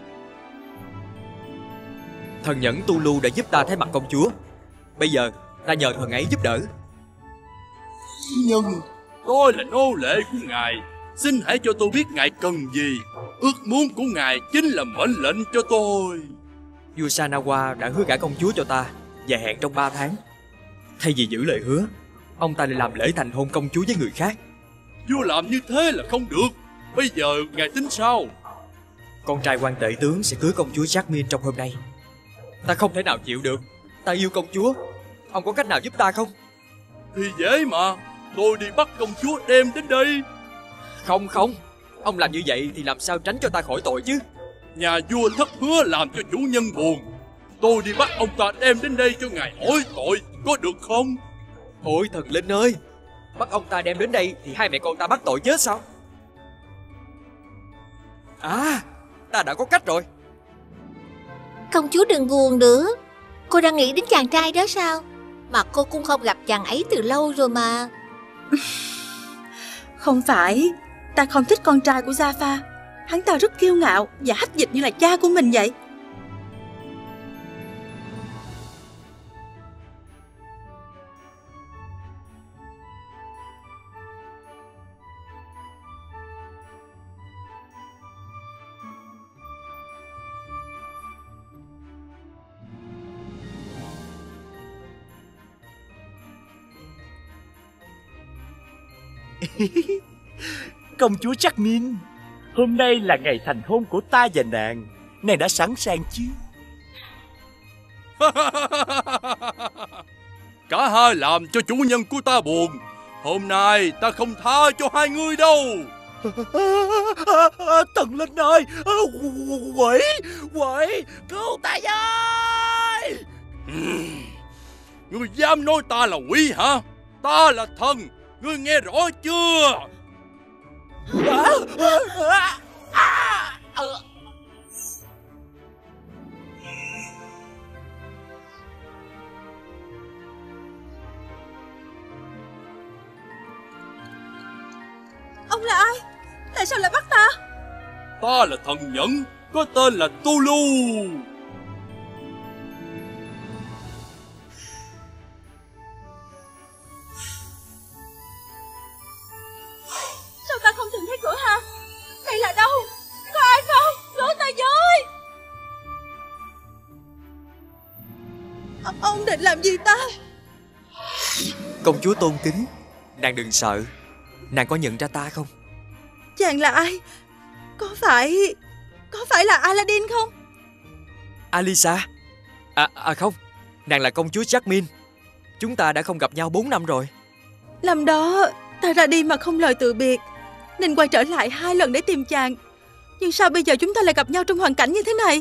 Thần nhẫn Tulu đã giúp ta thấy mặt công chúa. Bây giờ ta nhờ thần ấy giúp đỡ. Nhưng tôi là nô lệ của ngài, xin hãy cho tôi biết ngài cần gì. Ước muốn của ngài chính là mệnh lệnh cho tôi. Vua Sanawa đã hứa gả công chúa cho ta và hẹn trong ba tháng. Thay vì giữ lời hứa, ông ta lại làm lễ thành hôn công chúa với người khác. Vua làm như thế là không được. Bây giờ ngài tính sao? Con trai quan tể tướng sẽ cưới công chúa Jasmine trong hôm nay. Ta không thể nào chịu được. Ta yêu công chúa. Ông có cách nào giúp ta không? Thì dễ mà. Tôi đi bắt công chúa đem đến đây. Không không, ông làm như vậy thì làm sao tránh cho ta khỏi tội chứ? Nhà vua thất hứa làm cho chủ nhân buồn. Tôi đi bắt ông ta đem đến đây cho ngài hỏi tội, có được không? Ôi thần linh ơi, bắt ông ta đem đến đây thì hai mẹ con ta bắt tội chết sao? À, ta đã có cách rồi. Công chúa đừng buồn nữa. Cô đang nghĩ đến chàng trai đó sao? Mà cô cũng không gặp chàng ấy từ lâu rồi mà. Không phải, ta không thích con trai của Jafar. Hắn ta rất kiêu ngạo và hách dịch như là cha của mình vậy. Công chúa Jasmine, hôm nay là ngày thành hôn của ta và nàng. Nàng đã sẵn sàng chứ? Cả hai làm cho chủ nhân của ta buồn. Hôm nay ta không tha cho hai ngươi đâu. Thần linh ơi, quỷ, quỷ, cứu ta với. Ngươi dám nói ta là quỷ hả? Ta là thần, ngươi nghe rõ chưa? À, à, à, à. Ông là ai? Tại sao lại bắt ta? Ta là thần nhẫn, có tên là Tulu. Sao ta không tìm thấy cửa hang? Đây là đâu? Có ai không? Cứu ta với! Ô- Ông định làm gì ta? Công chúa tôn kính, nàng đừng sợ. Nàng có nhận ra ta không? Chàng là ai? Có phải... Có phải là Aladdin không? Alisa? À, à không, nàng là công chúa Jasmine. Chúng ta đã không gặp nhau bốn năm rồi. Năm đó ta ra đi mà không lời từ biệt, nên quay trở lại hai lần để tìm chàng. Nhưng sao bây giờ chúng ta lại gặp nhau trong hoàn cảnh như thế này?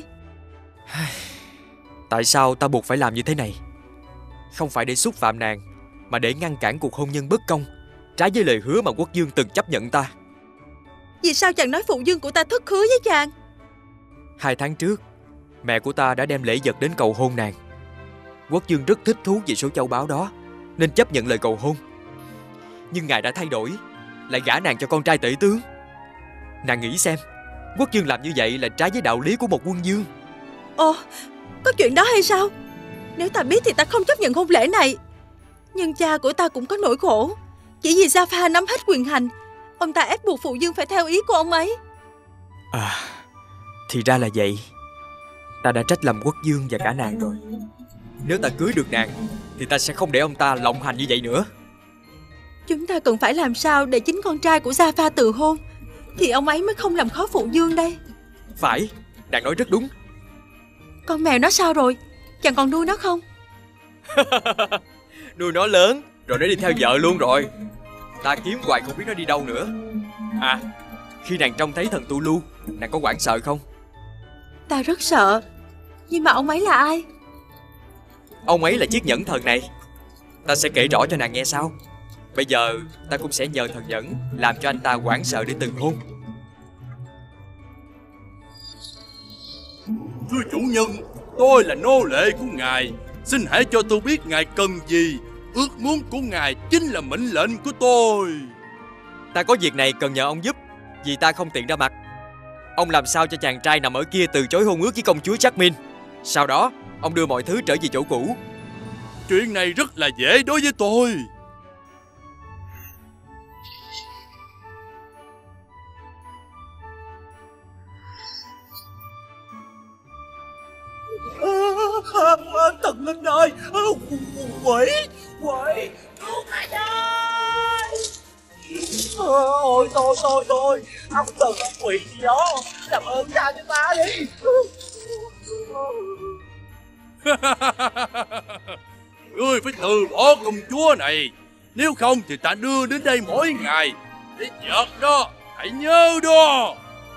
Tại sao ta buộc phải làm như thế này? Không phải để xúc phạm nàng, mà để ngăn cản cuộc hôn nhân bất công, trái với lời hứa mà quốc dương từng chấp nhận ta. Vì sao chàng nói phụ dương của ta thất hứa với chàng? Hai tháng trước, mẹ của ta đã đem lễ vật đến cầu hôn nàng. Quốc dương rất thích thú về số châu báu đó, nên chấp nhận lời cầu hôn. Nhưng ngài đã thay đổi, lại gả nàng cho con trai tể tướng. Nàng nghĩ xem, quốc dương làm như vậy là trái với đạo lý của một quân dương. Ồ, có chuyện đó hay sao? Nếu ta biết thì ta không chấp nhận hôn lễ này. Nhưng cha của ta cũng có nỗi khổ. Chỉ vì Jafar nắm hết quyền hành, ông ta ép buộc phụ dương phải theo ý của ông ấy. À, thì ra là vậy. Ta đã trách lầm quốc dương và cả nàng rồi. Nếu ta cưới được nàng thì ta sẽ không để ông ta lộng hành như vậy nữa. Chúng ta cần phải làm sao để chính con trai của Jafar từ hôn, thì ông ấy mới không làm khó phụ dương đây. Phải, nàng nói rất đúng. Con mèo nó sao rồi? Chàng còn nuôi nó không? Nuôi nó lớn rồi nó đi theo vợ luôn rồi. Ta kiếm hoài không biết nó đi đâu nữa. À, khi nàng trông thấy thần Tulu, nàng có hoảng sợ không? Ta rất sợ. Nhưng mà ông ấy là ai? Ông ấy là chiếc nhẫn thần này. Ta sẽ kể rõ cho nàng nghe sau. Bây giờ ta cũng sẽ nhờ thần nhẫn làm cho anh ta hoảng sợ để từ hôn. Thưa chủ nhân, tôi là nô lệ của ngài. Xin hãy cho tôi biết ngài cần gì. Ước muốn của ngài chính là mệnh lệnh của tôi. Ta có việc này cần nhờ ông giúp, vì ta không tiện ra mặt. Ông làm sao cho chàng trai nằm ở kia từ chối hôn ước với công chúa Jasmine. Sau đó ông đưa mọi thứ trở về chỗ cũ. Chuyện này rất là dễ đối với tôi. Thần linh ơi, quỷ, quỷ, cứu ta với. Ôi thôi thôi thôi, ông thần ông quỷ gì đó, làm ơn tha cho ta đi. Ngươi phải từ bỏ công chúa này, nếu không thì ta đưa đến đây mỗi ngày. Để vật đó, hãy nhớ đó.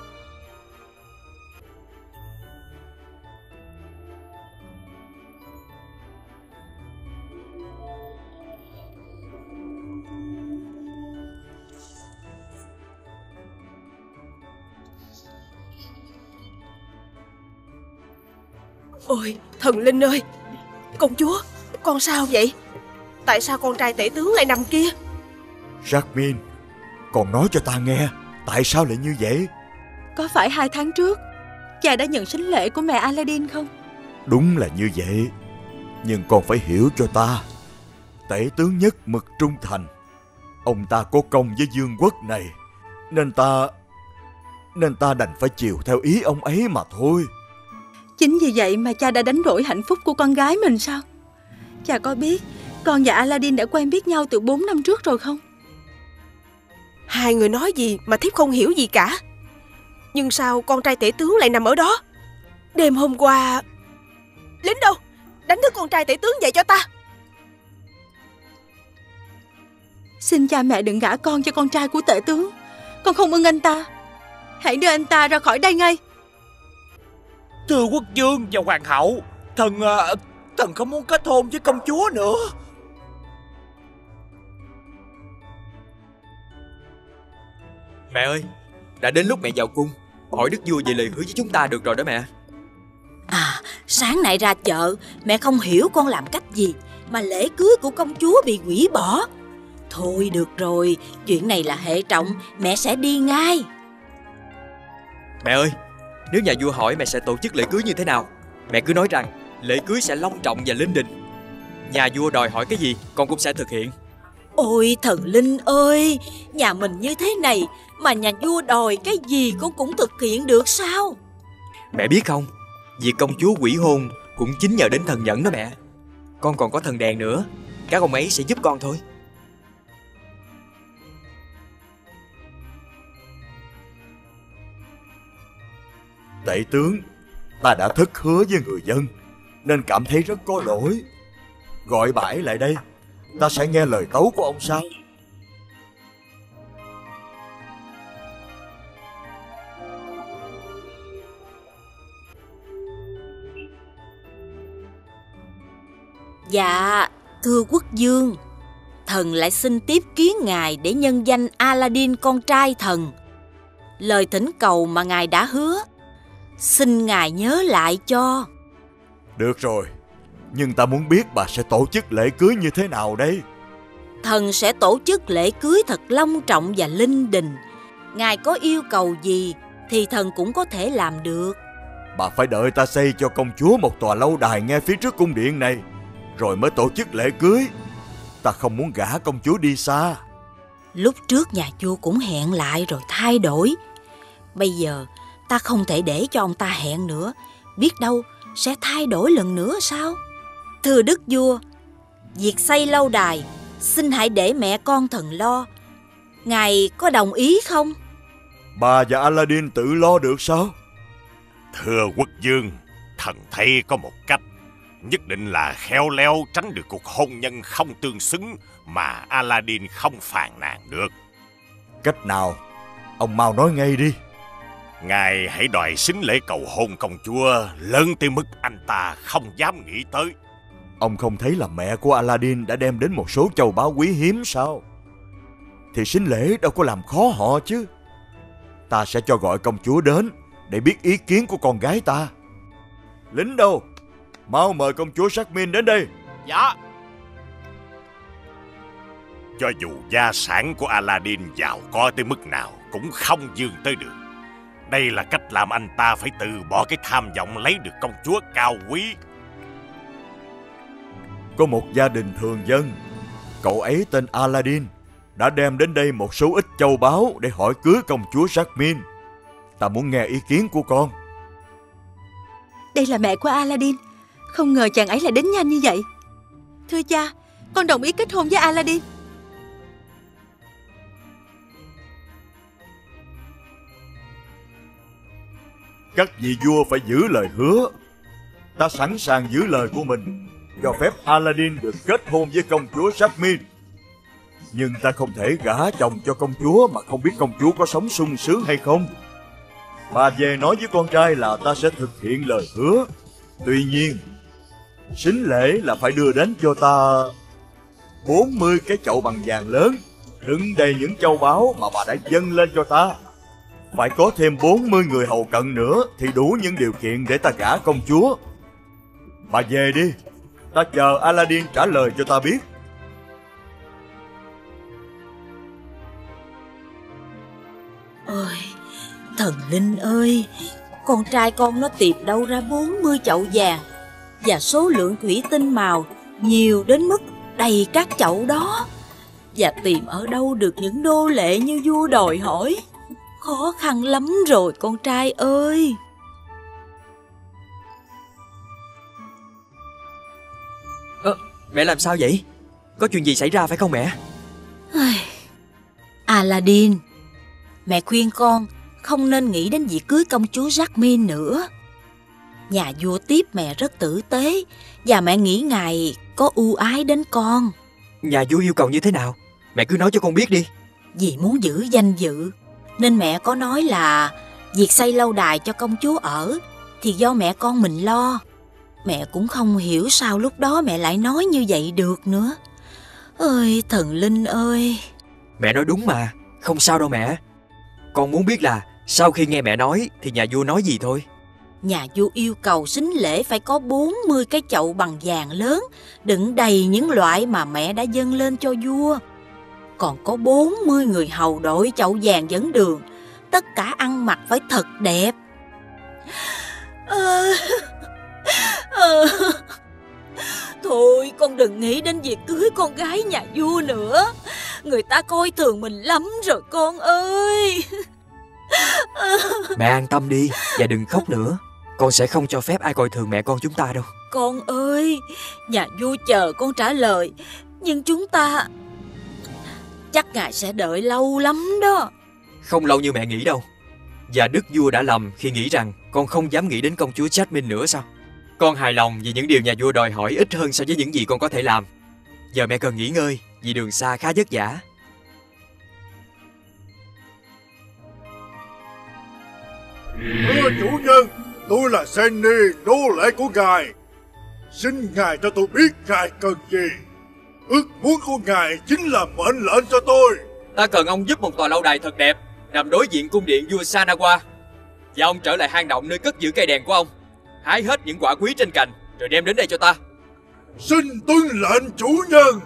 Ôi, thần linh ơi, công chúa, con sao vậy? Tại sao con trai tể tướng lại nằm kia? Jasmine, con nói cho ta nghe, tại sao lại như vậy? Có phải hai tháng trước cha đã nhận sính lễ của mẹ Aladdin không? Đúng là như vậy. Nhưng con phải hiểu cho ta, tể tướng nhất mực trung thành. Ông ta có công với vương quốc này, Nên ta... Nên ta đành phải chiều theo ý ông ấy mà thôi. Chính vì vậy mà cha đã đánh đổi hạnh phúc của con gái mình sao? Cha có biết con và Aladdin đã quen biết nhau từ bốn năm trước rồi không? Hai người nói gì mà thiếp không hiểu gì cả. Nhưng sao con trai tể tướng lại nằm ở đó? Đêm hôm qua... Lính đâu? Đánh thức con trai tể tướng dậy cho ta. Xin cha mẹ đừng gả con cho con trai của tể tướng. Con không ưng anh ta. Hãy đưa anh ta ra khỏi đây ngay. Thưa quốc vương và hoàng hậu, thần uh, thần không muốn kết hôn với công chúa nữa. Mẹ ơi, đã đến lúc mẹ vào cung hỏi đức vua về lời hứa với chúng ta được rồi đó mẹ. À, sáng nay ra chợ, mẹ không hiểu con làm cách gì mà lễ cưới của công chúa bị hủy bỏ. Thôi được rồi, chuyện này là hệ trọng, mẹ sẽ đi ngay. Mẹ ơi, nếu nhà vua hỏi mẹ sẽ tổ chức lễ cưới như thế nào, mẹ cứ nói rằng lễ cưới sẽ long trọng và linh đình. Nhà vua đòi hỏi cái gì con cũng sẽ thực hiện. Ôi thần linh ơi, nhà mình như thế này mà nhà vua đòi cái gì con cũng thực hiện được sao? Mẹ biết không, việc công chúa hủy hôn cũng chính nhờ đến thần nhẫn đó mẹ. Con còn có thần đèn nữa, các ông ấy sẽ giúp con thôi. Tể tướng, ta đã thất hứa với người dân nên cảm thấy rất có lỗi. Gọi bà ấy lại đây, ta sẽ nghe lời tấu của ông sau. Dạ, thưa quốc vương, thần lại xin tiếp kiến ngài để nhân danh Aladdin con trai thần. Lời thỉnh cầu mà ngài đã hứa, xin ngài nhớ lại cho. Được rồi, nhưng ta muốn biết bà sẽ tổ chức lễ cưới như thế nào đây? Thần sẽ tổ chức lễ cưới thật long trọng và linh đình. Ngài có yêu cầu gì thì thần cũng có thể làm được. Bà phải đợi ta xây cho công chúa một tòa lâu đài ngay phía trước cung điện này, rồi mới tổ chức lễ cưới. Ta không muốn gả công chúa đi xa. Lúc trước nhà vua cũng hẹn lại rồi thay đổi. Bây giờ ta không thể để cho ông ta hẹn nữa. Biết đâu sẽ thay đổi lần nữa sao? Thưa đức vua, việc xây lâu đài xin hãy để mẹ con thần lo. Ngài có đồng ý không? Bà và Aladdin tự lo được sao? Thưa quốc vương, thần thấy có một cách, nhất định là khéo léo tránh được cuộc hôn nhân không tương xứng mà Aladdin không phàn nàn được. Cách nào? Ông mau nói ngay đi. Ngài hãy đòi sính lễ cầu hôn công chúa lớn tới mức anh ta không dám nghĩ tới. Ông không thấy là mẹ của Aladdin đã đem đến một số châu báu quý hiếm sao? Thì sính lễ đâu có làm khó họ chứ. Ta sẽ cho gọi công chúa đến để biết ý kiến của con gái ta. Lính đâu? Mau mời công chúa Jasmine đến đây. Dạ. Cho dù gia sản của Aladdin giàu có tới mức nào cũng không dường tới được. Đây là cách làm anh ta phải từ bỏ cái tham vọng lấy được công chúa cao quý. Có một gia đình thường dân, cậu ấy tên Aladdin, đã đem đến đây một số ít châu báu để hỏi cưới công chúa Jasmine. Ta muốn nghe ý kiến của con. Đây là mẹ của Aladdin. Không ngờ chàng ấy lại đến nhanh như vậy. Thưa cha, con đồng ý kết hôn với Aladdin. Các vị vua phải giữ lời hứa. Ta sẵn sàng giữ lời của mình, cho phép Aladdin được kết hôn với công chúa Jasmine. Nhưng ta không thể gả chồng cho công chúa mà không biết công chúa có sống sung sướng hay không. Bà về nói với con trai là ta sẽ thực hiện lời hứa. Tuy nhiên, sính lễ là phải đưa đến cho ta bốn mươi cái chậu bằng vàng lớn, đựng đầy những châu báu mà bà đã dâng lên cho ta. Phải có thêm bốn mươi người hầu cận nữa thì đủ những điều kiện để ta gả công chúa. Bà về đi, ta chờ Aladdin trả lời cho ta biết. Ôi, thần linh ơi, con trai con nó tìm đâu ra bốn mươi chậu vàng, và số lượng thủy tinh màu nhiều đến mức đầy các chậu đó. Và tìm ở đâu được những đô lệ như vua đòi hỏi. Khó khăn lắm rồi con trai ơi. Ờ, mẹ làm sao vậy? Có chuyện gì xảy ra phải không mẹ? Aladdin, mẹ khuyên con không nên nghĩ đến việc cưới công chúa Jasmine nữa. Nhà vua tiếp mẹ rất tử tế, và mẹ nghĩ ngài có ưu ái đến con. Nhà vua yêu cầu như thế nào? Mẹ cứ nói cho con biết đi. Vì muốn giữ danh dự nên mẹ có nói là việc xây lâu đài cho công chúa ở thì do mẹ con mình lo. Mẹ cũng không hiểu sao lúc đó mẹ lại nói như vậy được nữa. Ơi thần linh ơi. Mẹ nói đúng mà, không sao đâu mẹ. Con muốn biết là sau khi nghe mẹ nói thì nhà vua nói gì thôi. Nhà vua yêu cầu sính lễ phải có bốn mươi cái chậu bằng vàng lớn, đựng đầy những loại mà mẹ đã dâng lên cho vua. Còn có bốn mươi người hầu đội chậu vàng dẫn đường, tất cả ăn mặc phải thật đẹp. À, à, thôi con đừng nghĩ đến việc cưới con gái nhà vua nữa. Người ta coi thường mình lắm rồi con ơi. Mẹ an tâm đi và đừng khóc nữa. Con sẽ không cho phép ai coi thường mẹ con chúng ta đâu. Con ơi, nhà vua chờ con trả lời, nhưng chúng ta chắc ngài sẽ đợi lâu lắm đó. Không lâu như mẹ nghĩ đâu. Và đức vua đã lầm khi nghĩ rằng con không dám nghĩ đến công chúa Jasmine nữa sao? Con hài lòng vì những điều nhà vua đòi hỏi ít hơn so với những gì con có thể làm. Giờ mẹ cần nghỉ ngơi vì đường xa khá vất vả. Thưa chủ nhân, tôi là Senny, nô lệ của ngài. Xin ngài cho tôi biết ngài cần gì. Ước muốn của ngài chính là mệnh lệnh cho tôi. Ta cần ông giúp một tòa lâu đài thật đẹp nằm đối diện cung điện vua Sanawa. Và ông trở lại hang động nơi cất giữ cây đèn của ông, hái hết những quả quý trên cành rồi đem đến đây cho ta. Xin tuân lệnh chủ nhân.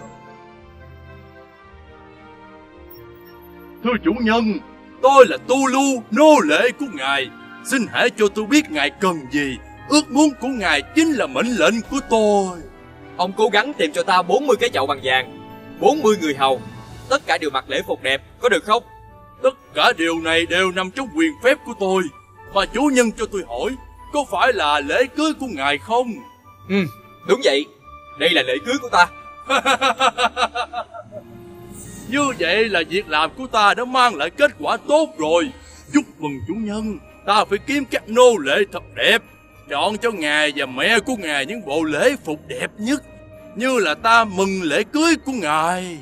Thưa chủ nhân, tôi là Tulu, nô lệ của ngài. Xin hãy cho tôi biết ngài cần gì. Ước muốn của ngài chính là mệnh lệnh của tôi. Ông cố gắng tìm cho ta bốn mươi cái chậu bằng vàng, bốn mươi người hầu, tất cả đều mặc lễ phục đẹp, có được không? Tất cả điều này đều nằm trong quyền phép của tôi. Mà chủ nhân cho tôi hỏi, có phải là lễ cưới của ngài không? Ừ, đúng vậy. Đây là lễ cưới của ta. Như vậy là việc làm của ta đã mang lại kết quả tốt rồi. Chúc mừng chủ nhân. Ta phải kiếm các nô lệ thật đẹp, chọn cho ngài và mẹ của ngài những bộ lễ phục đẹp nhất, như là ta mừng lễ cưới của ngài.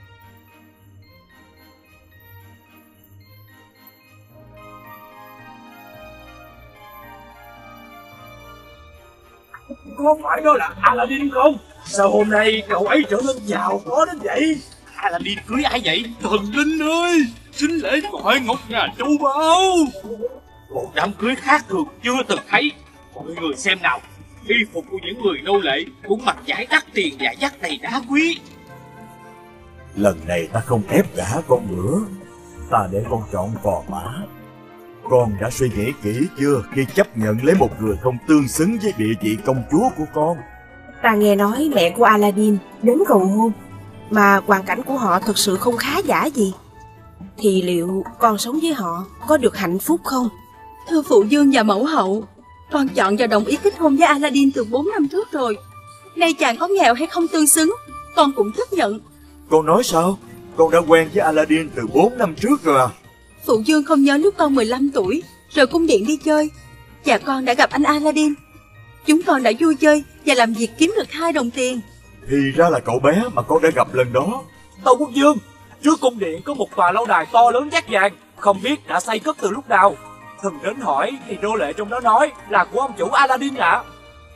Có phải đó là Aladdin không? Sao hôm nay cậu ấy trở nên giàu có đến vậy? Aladdin cưới ai vậy? Thần linh ơi, xin lễ gọi ngọc ngà châu báu. Một đám cưới khác thường chưa từng thấy. Mọi người xem nào, y phục của những người nô lệ cũng mặc vải đắt tiền và dắt đầy đá quý. Lần này ta không ép gả con nữa, ta để con chọn phò mã. Con đã suy nghĩ kỹ chưa khi chấp nhận lấy một người không tương xứng với địa vị công chúa của con? Ta nghe nói mẹ của Aladdin đến cầu hôn, mà hoàn cảnh của họ thực sự không khá giả gì. Thì liệu con sống với họ có được hạnh phúc không? Thưa phụ vương và mẫu hậu, con chọn và đồng ý kết hôn với Aladdin từ bốn năm trước rồi. Nay chàng có nghèo hay không tương xứng, con cũng chấp nhận. Con nói sao? Con đã quen với Aladdin từ bốn năm trước rồi à? Phụ vương không nhớ lúc con mười lăm tuổi, rồi cung điện đi chơi, và con đã gặp anh Aladdin. Chúng con đã vui chơi và làm việc kiếm được hai đồng tiền. Thì ra là cậu bé mà con đã gặp lần đó. Tâu quốc vương, trước cung điện có một tòa lâu đài to lớn dát vàng, không biết đã xây cất từ lúc nào. Thần đến hỏi thì nô lệ trong đó nói là của ông chủ Aladdin ạ. À.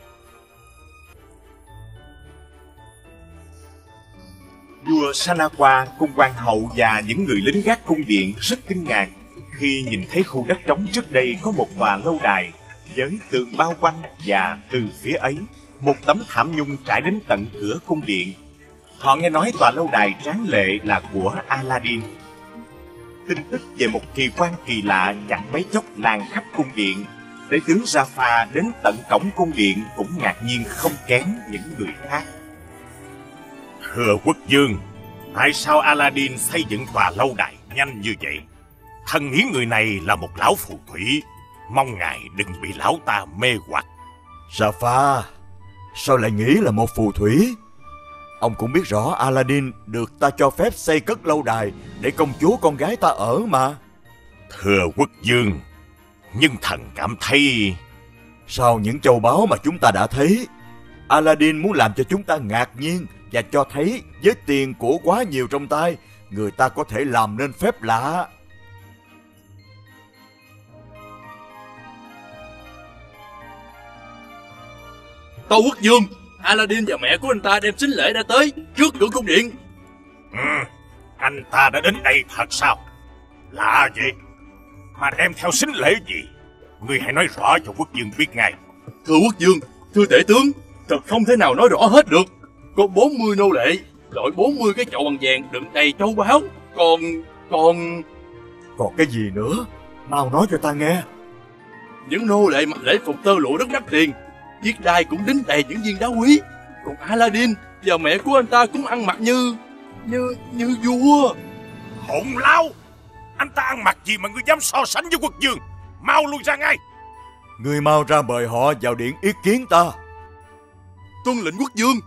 Vua Sanawa cùng hoàng hậu và những người lính gác cung điện rất kinh ngạc khi nhìn thấy khu đất trống trước đây có một tòa lâu đài với tường bao quanh, và từ phía ấy một tấm thảm nhung trải đến tận cửa cung điện. Họ nghe nói tòa lâu đài tráng lệ là của Aladdin. Tin tức về một kỳ quan kỳ lạ chẳng mấy chốc lan khắp cung điện. Để tướng Jafar đến tận cổng cung điện cũng ngạc nhiên không kém những người khác. Thưa quốc vương, tại sao Aladdin xây dựng tòa lâu đài nhanh như vậy? Thần nghĩ người này là một lão phù thủy, mong ngài đừng bị lão ta mê hoặc. Jafar, sao lại nghĩ là một phù thủy? Ông cũng biết rõ Aladdin được ta cho phép xây cất lâu đài để công chúa con gái ta ở mà. Thưa quốc vương, nhưng thần cảm thấy... Sau những châu báu mà chúng ta đã thấy, Aladdin muốn làm cho chúng ta ngạc nhiên và cho thấy với tiền của quá nhiều trong tay người ta có thể làm nên phép lạ. Tâu Quốc Dương, Aladdin và mẹ của anh ta đem sính lễ đã tới trước cửa cung điện. Ừ, anh ta đã đến đây thật sao? Lạ vậy, mà đem theo sính lễ gì? Ngươi hãy nói rõ cho Quốc Dương biết ngay. Thưa Quốc Dương, thưa tể tướng, thật không thể nào nói rõ hết được. Có bốn mươi nô lệ, đội bốn mươi cái chậu bằng vàng đựng đầy châu báu. Còn... còn... Còn cái gì nữa? Mau nói cho ta nghe. Những nô lệ mặc lễ phục tơ lụa rất đắt tiền, chiếc đai cũng đính đầy những viên đá quý. Còn Aladdin và mẹ của anh ta cũng ăn mặc như... như... như vua. Hỗn láo! Anh ta ăn mặc gì mà ngươi dám so sánh với Quốc Dương? Mau lui ra ngay! Ngươi mau ra mời họ vào điện ý kiến ta. Tuân lệnh Quốc Dương.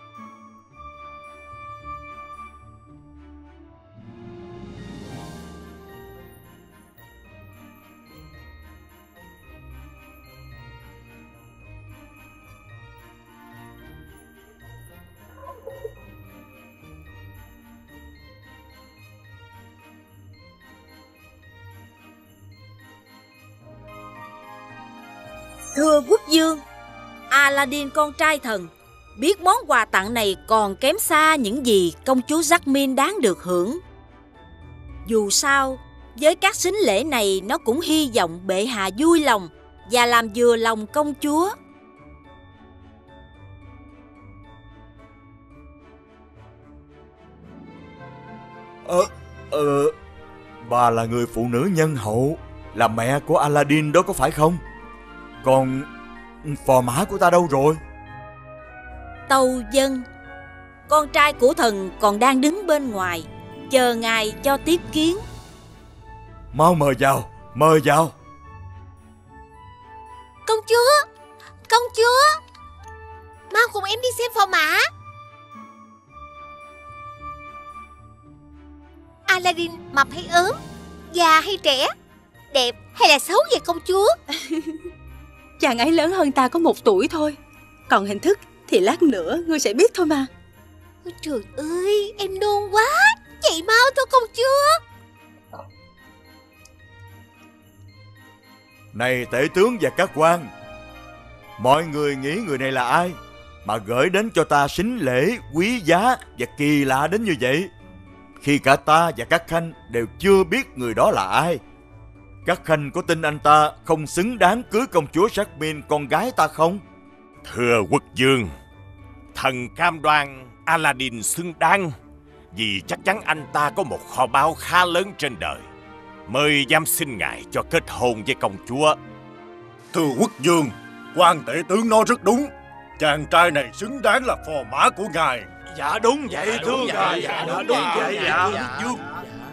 Thưa Quốc Dương, Aladdin con trai thần biết món quà tặng này còn kém xa những gì công chúa Jasmine đáng được hưởng. Dù sao, với các sính lễ này nó cũng hy vọng bệ hạ vui lòng và làm vừa lòng công chúa. Ờ, ờ, bà là người phụ nữ nhân hậu, là mẹ của Aladdin đó có phải không? Còn phò mã của ta đâu rồi? Tâu dân, con trai của thần còn đang đứng bên ngoài, chờ ngài cho tiếp kiến. Mau mời vào, mời vào. Công chúa, công chúa, mau cùng em đi xem phò mã. Aladdin mập hay ốm, già hay trẻ, đẹp hay là xấu vậy công chúa? Chàng ấy lớn hơn ta có một tuổi thôi, còn hình thức thì lát nữa ngươi sẽ biết thôi mà. Ôi trời ơi, em nôn quá, chạy mau thôi công chúa. Này tể tướng và các quan, mọi người nghĩ người này là ai mà gửi đến cho ta sính lễ quý giá và kỳ lạ đến như vậy, khi cả ta và các khanh đều chưa biết người đó là ai? Các khanh có tin anh ta không xứng đáng cưới công chúa Jasmine con gái ta không? Thưa Quốc Dương, thần cam đoan Aladdin xứng đáng, vì chắc chắn anh ta có một kho báu khá lớn trên đời, mới dám xin ngài cho kết hôn với công chúa. Thưa Quốc Dương, quan tể tướng nói rất đúng. Chàng trai này xứng đáng là phò mã của ngài. Dạ đúng vậy, dạ, thưa ngài. dạ, Dạ, đúng, đúng dạ, vậy, dạ, thưa dạ. Quốc Dương.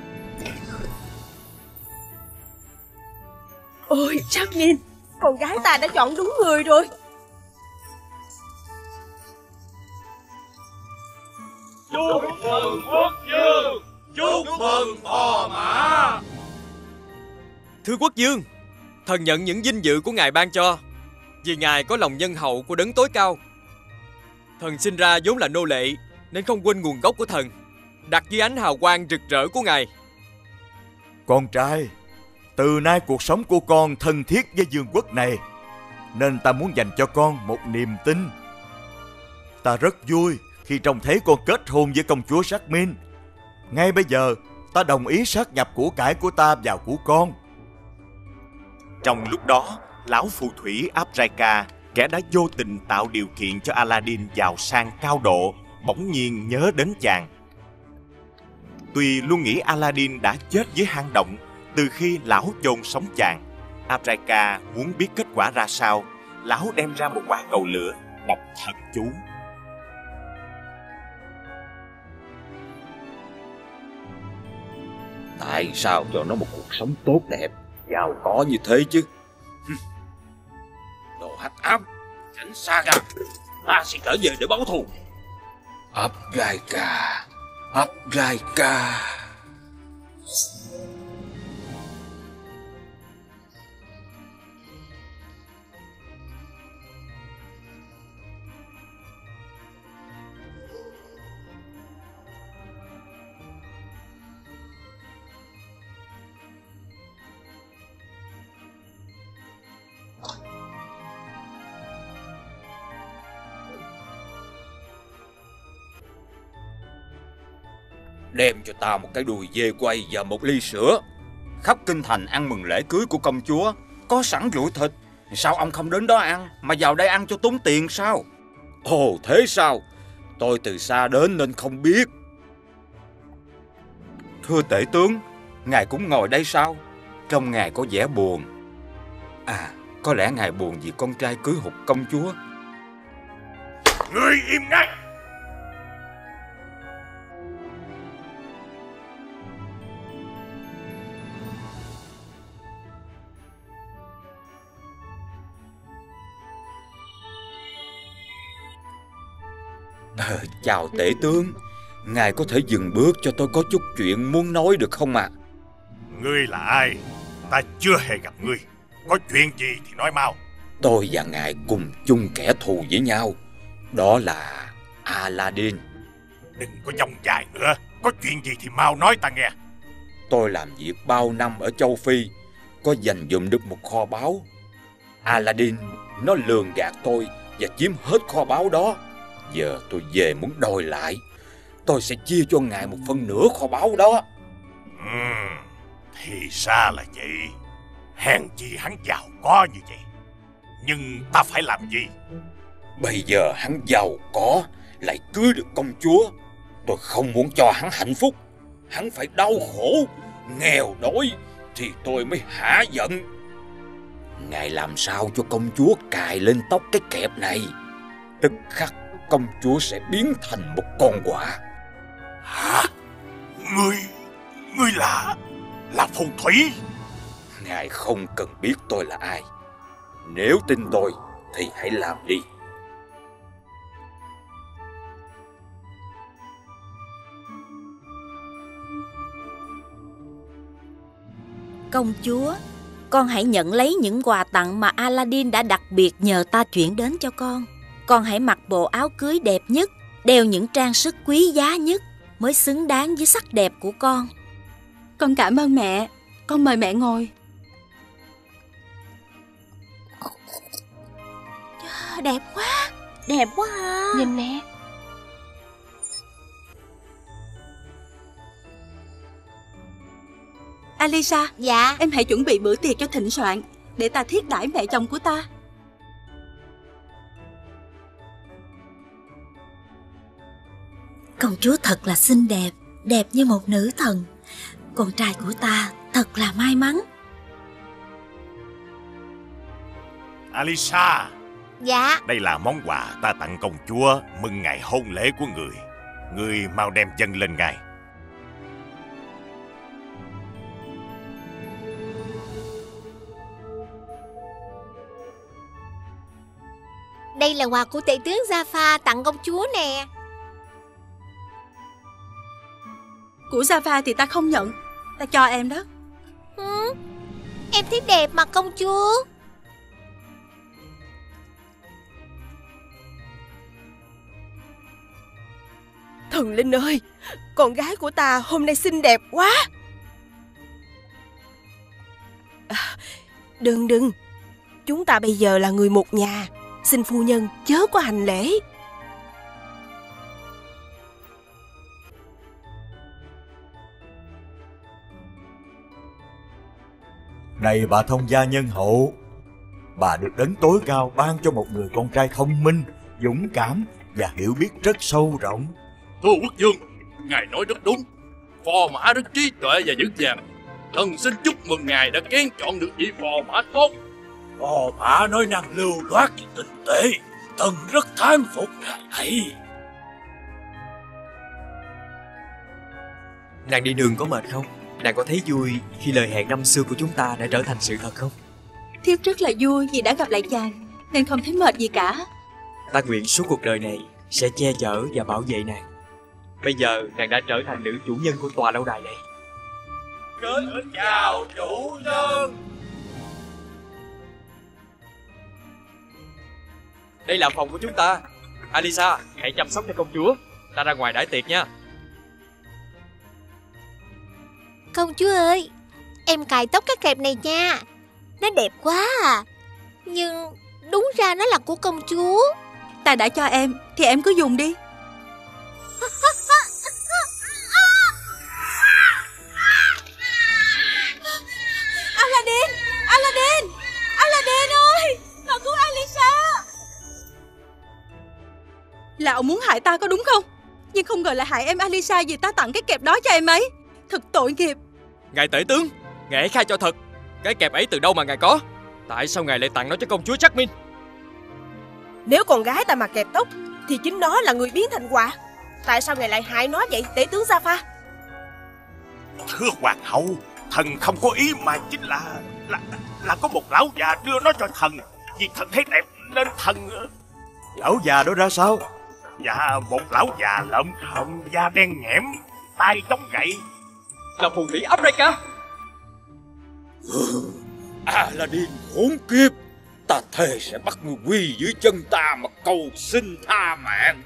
Ôi Jasmine, con gái ta đã chọn đúng người rồi. Chúc mừng Quốc Dương, chúc mừng phò mã. Thưa Quốc Dương, thần nhận những vinh dự của ngài ban cho, vì ngài có lòng nhân hậu của đấng tối cao. Thần sinh ra vốn là nô lệ, nên không quên nguồn gốc của thần, đặt dưới ánh hào quang rực rỡ của ngài. Con trai, từ nay cuộc sống của con thân thiết với vương quốc này, nên ta muốn dành cho con một niềm tin. Ta rất vui khi trông thấy con kết hôn với công chúa Jasmine. Ngay bây giờ, ta đồng ý sát nhập của cải của ta vào của con. Trong lúc đó, lão phù thủy Abjaika, kẻ đã vô tình tạo điều kiện cho Aladdin giàu sang cao độ, bỗng nhiên nhớ đến chàng. Tuy luôn nghĩ Aladdin đã chết dưới hang động từ khi lão chôn sống chàng, Abjaika muốn biết kết quả ra sao. Lão đem ra một quả cầu lửa, đọc thần chú. Tại sao cho nó một cuộc sống tốt đẹp, giàu có như thế chứ? Đồ hắc ám, tránh xa ra, ta sẽ trở về để báo thù. Abjaika, Abjaika. Đem cho ta một cái đùi dê quay và một ly sữa. Khắp kinh thành ăn mừng lễ cưới của công chúa, có sẵn rượu thịt. Sao ông không đến đó ăn, mà vào đây ăn cho tốn tiền sao? Ồ, thế sao? Tôi từ xa đến nên không biết. Thưa tể tướng, ngài cũng ngồi đây sao? Trông ngài có vẻ buồn. À, có lẽ ngài buồn vì con trai cưới hụt công chúa. Ngươi im ngay! À, chào tể tướng, ngài có thể dừng bước cho tôi có chút chuyện muốn nói được không ạ? À? Ngươi là ai? Ta chưa hề gặp ngươi. Có chuyện gì thì nói mau. Tôi và ngài cùng chung kẻ thù với nhau. Đó là Aladdin. Đừng có dòng dài nữa. Có chuyện gì thì mau nói ta nghe. Tôi làm việc bao năm ở châu Phi, có dành dụm được một kho báu. Aladdin nó lường gạt tôi và chiếm hết kho báu đó. Giờ tôi về muốn đòi lại. Tôi sẽ chia cho ngài một phần nửa kho báu đó. Ừ, thì ra là vậy. Hèn chi hắn giàu có như vậy. Nhưng ta phải làm gì? Bây giờ hắn giàu có, lại cưới được công chúa. Tôi không muốn cho hắn hạnh phúc. Hắn phải đau khổ, nghèo đói thì tôi mới hả giận. Ngài làm sao cho công chúa cài lên tóc cái kẹp này, tức khắc công chúa sẽ biến thành một con quạ. Hả? Ngươi, ngươi là, là phù thủy? Ngài không cần biết tôi là ai. Nếu tin tôi thì hãy làm đi. Công chúa, con hãy nhận lấy những quà tặng mà Aladdin đã đặc biệt nhờ ta chuyển đến cho con. Con hãy mặc bộ áo cưới đẹp nhất, đeo những trang sức quý giá nhất, mới xứng đáng với sắc đẹp của con. Con cảm ơn mẹ. Con mời mẹ ngồi. Đẹp quá. Đẹp quá ha. Nhìn nè. Alisa. Dạ. Em hãy chuẩn bị bữa tiệc cho thịnh soạn, để ta thiết đãi mẹ chồng của ta. Công chúa thật là xinh đẹp, đẹp như một nữ thần. Con trai của ta thật là may mắn. Alisa. Dạ. Đây là món quà ta tặng công chúa mừng ngày hôn lễ của người. Người mau đem dâng lên ngài. Đây là quà của tể tướng Jafar tặng công chúa nè. Của Jafar thì ta không nhận. Ta cho em đó. Ừ, em thấy đẹp mà công chúa. Thần linh ơi, con gái của ta hôm nay xinh đẹp quá. À, đừng đừng, chúng ta bây giờ là người một nhà. Xin phu nhân chớ có hành lễ. Này bà thông gia nhân hậu, bà được đấng tối cao ban cho một người con trai thông minh, dũng cảm và hiểu biết rất sâu rộng. Thưa quốc vương, ngài nói rất đúng. Phò mã rất trí tuệ và vững vàng. Thần xin chúc mừng ngài đã kén chọn được vị phò mã tốt. Phò mã nói năng lưu loát và tinh tế, thần rất thán phục ngài ấy. Nàng đi đường có mệt không? Nàng có thấy vui khi lời hẹn năm xưa của chúng ta đã trở thành sự thật không? Thiếp rất là vui vì đã gặp lại chàng, nên không thấy mệt gì cả. Ta nguyện suốt cuộc đời này sẽ che chở và bảo vệ nàng. Bây giờ nàng đã trở thành nữ chủ nhân của tòa lâu đài này. Kính chào chủ nhân. Đây là phòng của chúng ta. Alisa, hãy chăm sóc cho công chúa. Ta ra ngoài đãi tiệc nha. Công chúa ơi, em cài tóc cái kẹp này nha. Nó đẹp quá à. Nhưng đúng ra nó là của công chúa. Ta đã cho em, thì em cứ dùng đi. là ông muốn hại ta có đúng không? Nhưng không ngờ lại hại em Alisa vì ta tặng cái kẹp đó cho em ấy. Thật tội nghiệp. Ngài tể tướng, ngài hãy khai cho thật, cái kẹp ấy từ đâu mà ngài có? Tại sao ngài lại tặng nó cho công chúa Jasmine? Nếu con gái ta mà kẹp tóc thì chính nó là người biến thành quạ. Tại sao ngài lại hại nó vậy, tể tướng Jaffa? Thưa hoàng hậu, thần không có ý mà chính là là là có một lão già đưa nó cho thần, vì thần thấy đẹp nên thần. Lão già đó ra sao? Dạ, một lão già lợm thợm, da đen nhẽm, tay chống gậy. Là phù thủy Africa. Aladdin khốn kiếp, ta thề sẽ bắt người quỳ dưới chân ta mà cầu xin tha mạng.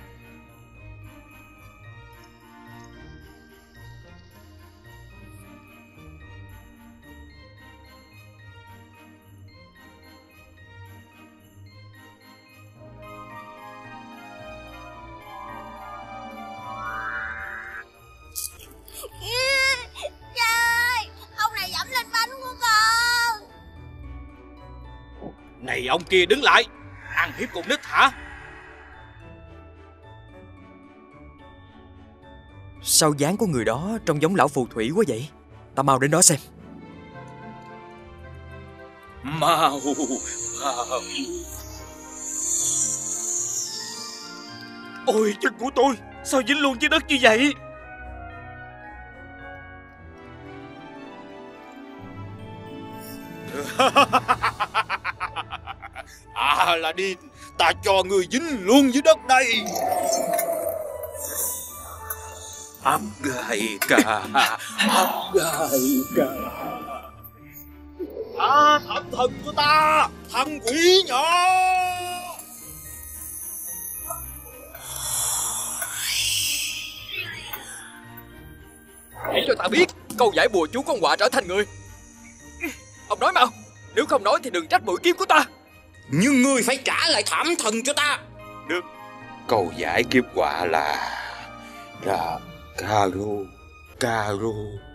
Trời, ông này dẫm lên bánh của con. Này ông kia, đứng lại. Ăn hiếp con nít hả? Sao dáng của người đó trông giống lão phù thủy quá vậy? Ta mau đến đó xem. Mau, mau. Ôi chân của tôi, sao dính luôn dưới đất như vậy? Aladdin, ta cho người dính luôn dưới đất đây. Abgaika, Abgaika. À, thằng thần của ta, thằng quỷ nhỏ. Hãy cho ta biết câu giải bùa chú con quạ trở thành người. Ông nói mau, nếu không nói thì đừng trách mũi kiếm của ta. Nhưng ngươi phải trả lại thảm thần cho ta. Được. Câu giải kiếp quạ là Là Caro, Caro.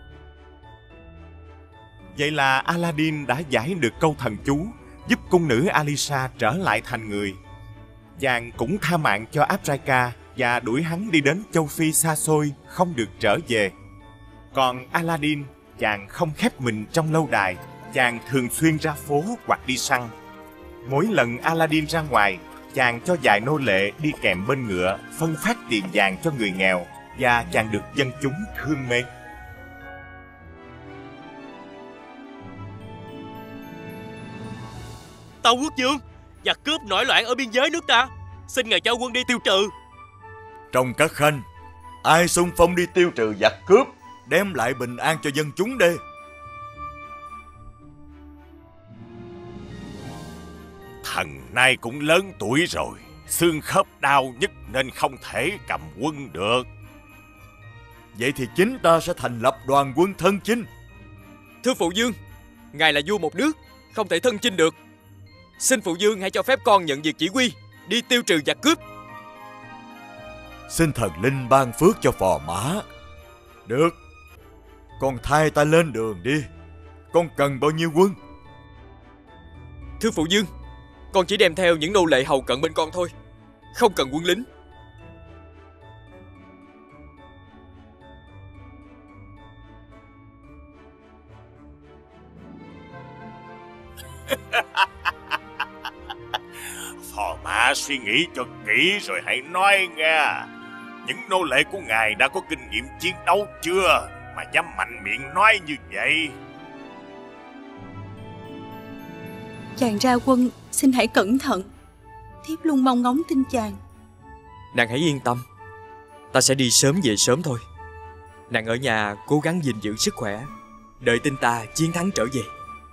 Vậy là Aladdin đã giải được câu thần chú, giúp cung nữ Alisa trở lại thành người. Chàng cũng tha mạng cho Africa và đuổi hắn đi đến châu Phi xa xôi, không được trở về. Còn Aladdin, chàng không khép mình trong lâu đài, chàng thường xuyên ra phố hoặc đi săn. Mỗi lần Aladdin ra ngoài, chàng cho vài nô lệ đi kèm bên ngựa, phân phát tiền vàng cho người nghèo, và chàng được dân chúng thương mến. Tâu quốc vương, giặc cướp nổi loạn ở biên giới nước ta, xin ngài cho quân đi tiêu trừ. Trong các khanh, ai xung phong đi tiêu trừ giặc cướp, đem lại bình an cho dân chúng đây. Thần nay cũng lớn tuổi rồi, xương khớp đau nhức nên không thể cầm quân được. Vậy thì chính ta sẽ thành lập đoàn quân thân chinh. Thưa phụ vương, ngài là vua một nước, không thể thân chinh được. Xin phụ vương hãy cho phép con nhận việc chỉ huy, đi tiêu trừ giặc cướp. Xin thần linh ban phước cho phò mã. Được, con thay ta lên đường đi. Con cần bao nhiêu quân? Thưa phụ vương, con chỉ đem theo những nô lệ hầu cận bên con thôi, không cần quân lính. Phò mã suy nghĩ cho kỹ rồi hãy nói nghe. Những nô lệ của ngài đã có kinh nghiệm chiến đấu chưa mà dám mạnh miệng nói như vậy? Chàng ra quân, xin hãy cẩn thận. Thiếp luôn mong ngóng tin chàng. Nàng hãy yên tâm, ta sẽ đi sớm về sớm thôi. Nàng ở nhà cố gắng gìn giữ sức khỏe, đợi tin ta chiến thắng trở về.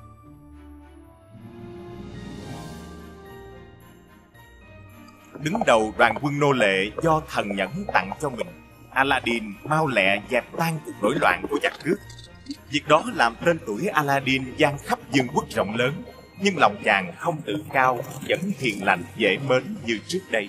Đứng đầu đoàn quân nô lệ do thần nhẫn tặng cho mình, Aladdin mau lẹ dẹp tan cuộc nổi loạn của giặc cướp. Việc đó làm tên tuổi Aladdin vang khắp vương quốc rộng lớn, nhưng lòng chàng không tự cao, vẫn hiền lành dễ mến như trước đây.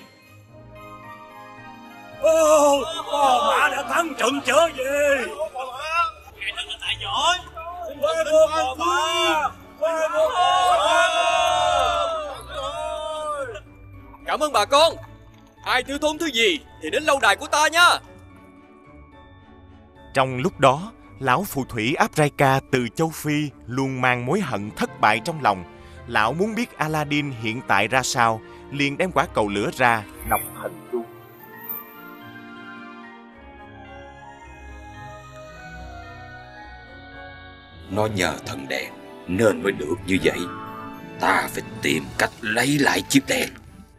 Ô, phò mã đã thắng trận trở về. Ngài thật là tài giỏi. Quê vua phò mã, quê vua phò mã. Cảm ơn bà con. Ai thiếu thốn thứ gì thì đến lâu đài của ta nha. Trong lúc đó, lão phù thủy Abraika từ châu Phi luôn mang mối hận thất bại trong lòng. Lão muốn biết Aladdin hiện tại ra sao, liền đem quả cầu lửa ra, đọc thần chú. Nó nhờ thần đèn nên mới được như vậy. Ta phải tìm cách lấy lại chiếc đèn.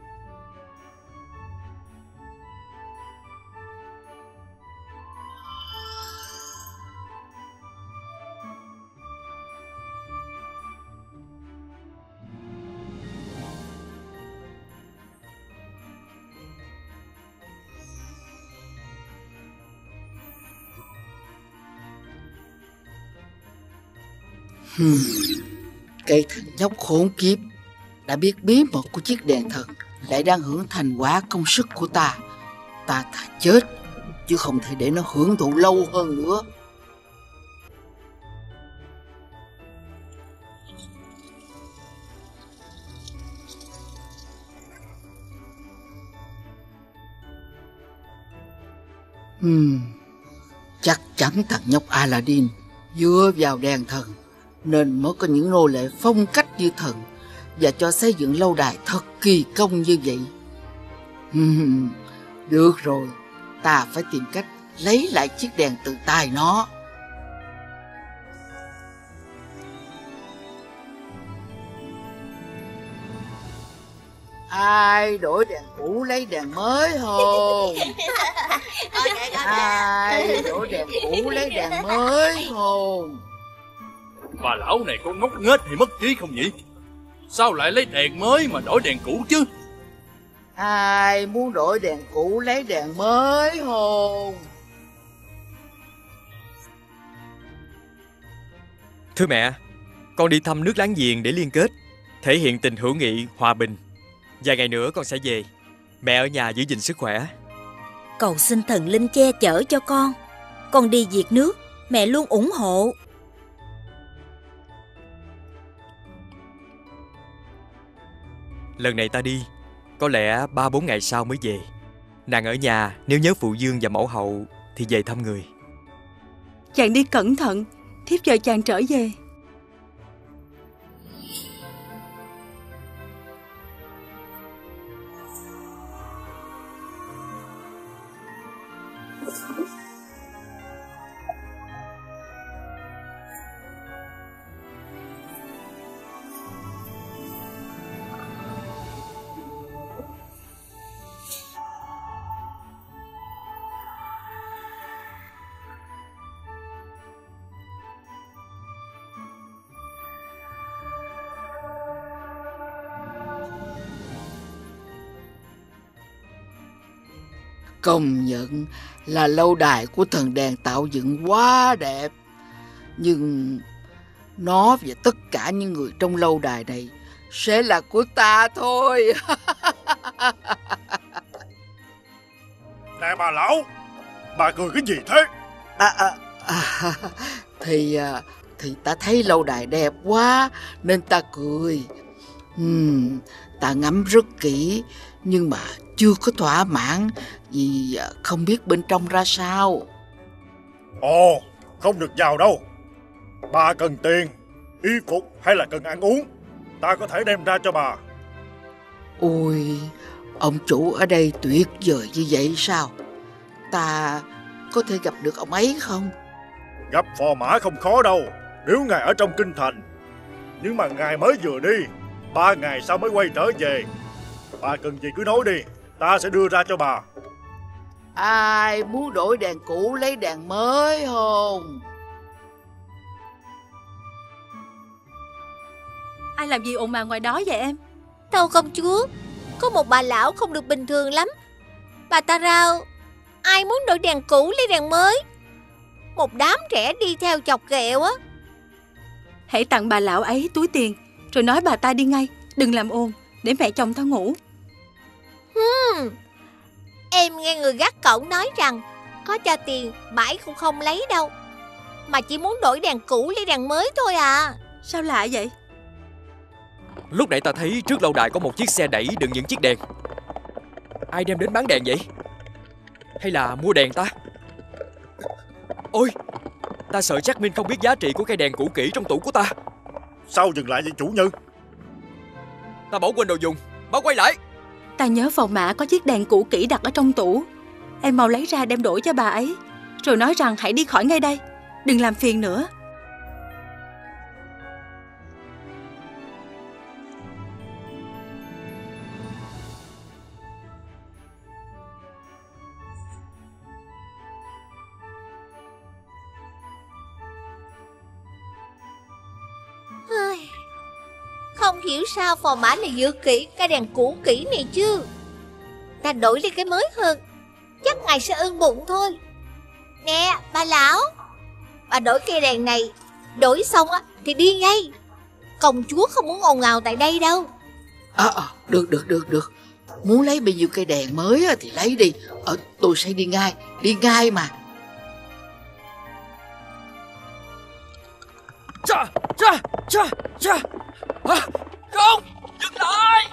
Hmm. Cái thằng nhóc khốn kiếp đã biết bí mật của chiếc đèn thần, lại đang hưởng thành quả công sức của ta. Ta thà chết chứ không thể để nó hưởng thụ lâu hơn nữa. Hmm. Chắc chắn thằng nhóc Aladdin dựa vào đèn thần nên mới có những nô lệ phong cách như thần và cho xây dựng lâu đài thật kỳ công như vậy. Hmm. Được rồi, ta phải tìm cách lấy lại chiếc đèn từ tay nó. Ai đổi đèn cũ lấy đèn mới không? Ai đổi đèn cũ lấy đèn mới không? Bà lão này có ngốc nghếch hay mất trí không nhỉ? Sao lại lấy đèn mới mà đổi đèn cũ chứ? Ai muốn đổi đèn cũ lấy đèn mới không? Thưa mẹ, con đi thăm nước láng giềng để liên kết, thể hiện tình hữu nghị, hòa bình. Vài ngày nữa con sẽ về. Mẹ ở nhà giữ gìn sức khỏe. Cầu xin thần linh che chở cho con. Con đi việc nước, mẹ luôn ủng hộ. Lần này ta đi, có lẽ ba bốn ngày sau mới về. Nàng ở nhà, nếu nhớ phụ dương và mẫu hậu thì về thăm người. Chàng đi cẩn thận, thiếp chờ chàng trở về. Công nhận là lâu đài của thần đèn tạo dựng quá đẹp. Nhưng nó và tất cả những người trong lâu đài này sẽ là của ta thôi. Nè bà lão, bà cười cái gì thế? À, à, à, thì Thì ta thấy lâu đài đẹp quá nên ta cười. uhm, Ta ngắm rất kỹ nhưng mà chưa có thỏa mãn vì không biết bên trong ra sao. Ồ, không được vào đâu. Bà cần tiền, y phục hay là cần ăn uống, ta có thể đem ra cho bà. Ôi, ông chủ ở đây tuyệt vời như vậy sao? Ta có thể gặp được ông ấy không? Gặp phò mã không khó đâu, nếu ngài ở trong kinh thành. Nhưng mà ngài mới vừa đi, ba ngày sau mới quay trở về. Bà cần gì cứ nói đi, ta sẽ đưa ra cho bà. Ai muốn đổi đèn cũ lấy đèn mới không? Ai làm gì ồn ào ngoài đó vậy em? Đâu công chúa, có một bà lão không được bình thường lắm. Bà ta rao, ai muốn đổi đèn cũ lấy đèn mới. Một đám trẻ đi theo chọc ghẹo á. Hãy tặng bà lão ấy túi tiền, rồi nói bà ta đi ngay, đừng làm ồn, để mẹ chồng ta ngủ. Hmm. Em nghe người gác cổng nói rằng có cho tiền mãi cũng không lấy đâu, mà chỉ muốn đổi đèn cũ lấy đèn mới thôi à. Sao lạ vậy? Lúc nãy ta thấy trước lâu đài có một chiếc xe đẩy đựng những chiếc đèn. Ai đem đến bán đèn vậy? Hay là mua đèn ta? Ôi, ta sợ Jasmine không biết giá trị của cây đèn cũ kỹ trong tủ của ta. Sao dừng lại vậy chủ nhân? Ta bỏ quên đồ dùng, báo quay lại. Ta nhớ phò mã có chiếc đèn cũ kỹ đặt ở trong tủ. Em mau lấy ra đem đổi cho bà ấy, rồi nói rằng hãy đi khỏi ngay đây, đừng làm phiền nữa. Không hiểu sao phò mã này giữ kỹ cái đèn cũ kỹ này chứ. Ta đổi lấy cái mới hơn, chắc ngài sẽ ưng bụng thôi. Nè bà lão, bà đổi cây đèn này, đổi xong á thì đi ngay. Công chúa không muốn ồn ào tại đây đâu. À, à, được được được được. Muốn lấy bao nhiêu cây đèn mới thì lấy đi. Ờ, tôi sẽ đi ngay, đi ngay mà. Cha, cha, cha, cha. À, không, dừng lại.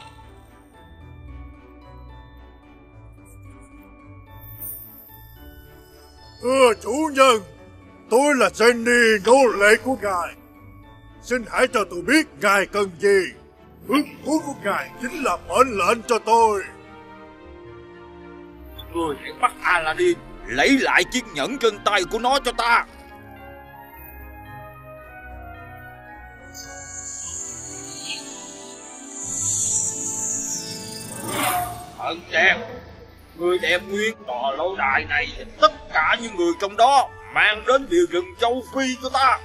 Thưa chủ nhân, tôi là Jenny, nô lệ của ngài. Xin hãy cho tôi biết ngài cần gì. Ước muốn của ngài chính là mệnh lệnh cho tôi. Người hãy bắt Aladdin lấy lại chiếc nhẫn trên tay của nó cho ta. Thần đẹp, người đem nguyên tòa lâu đài này và tất cả những người trong đó mang đến địa rừng châu Phi cho ta.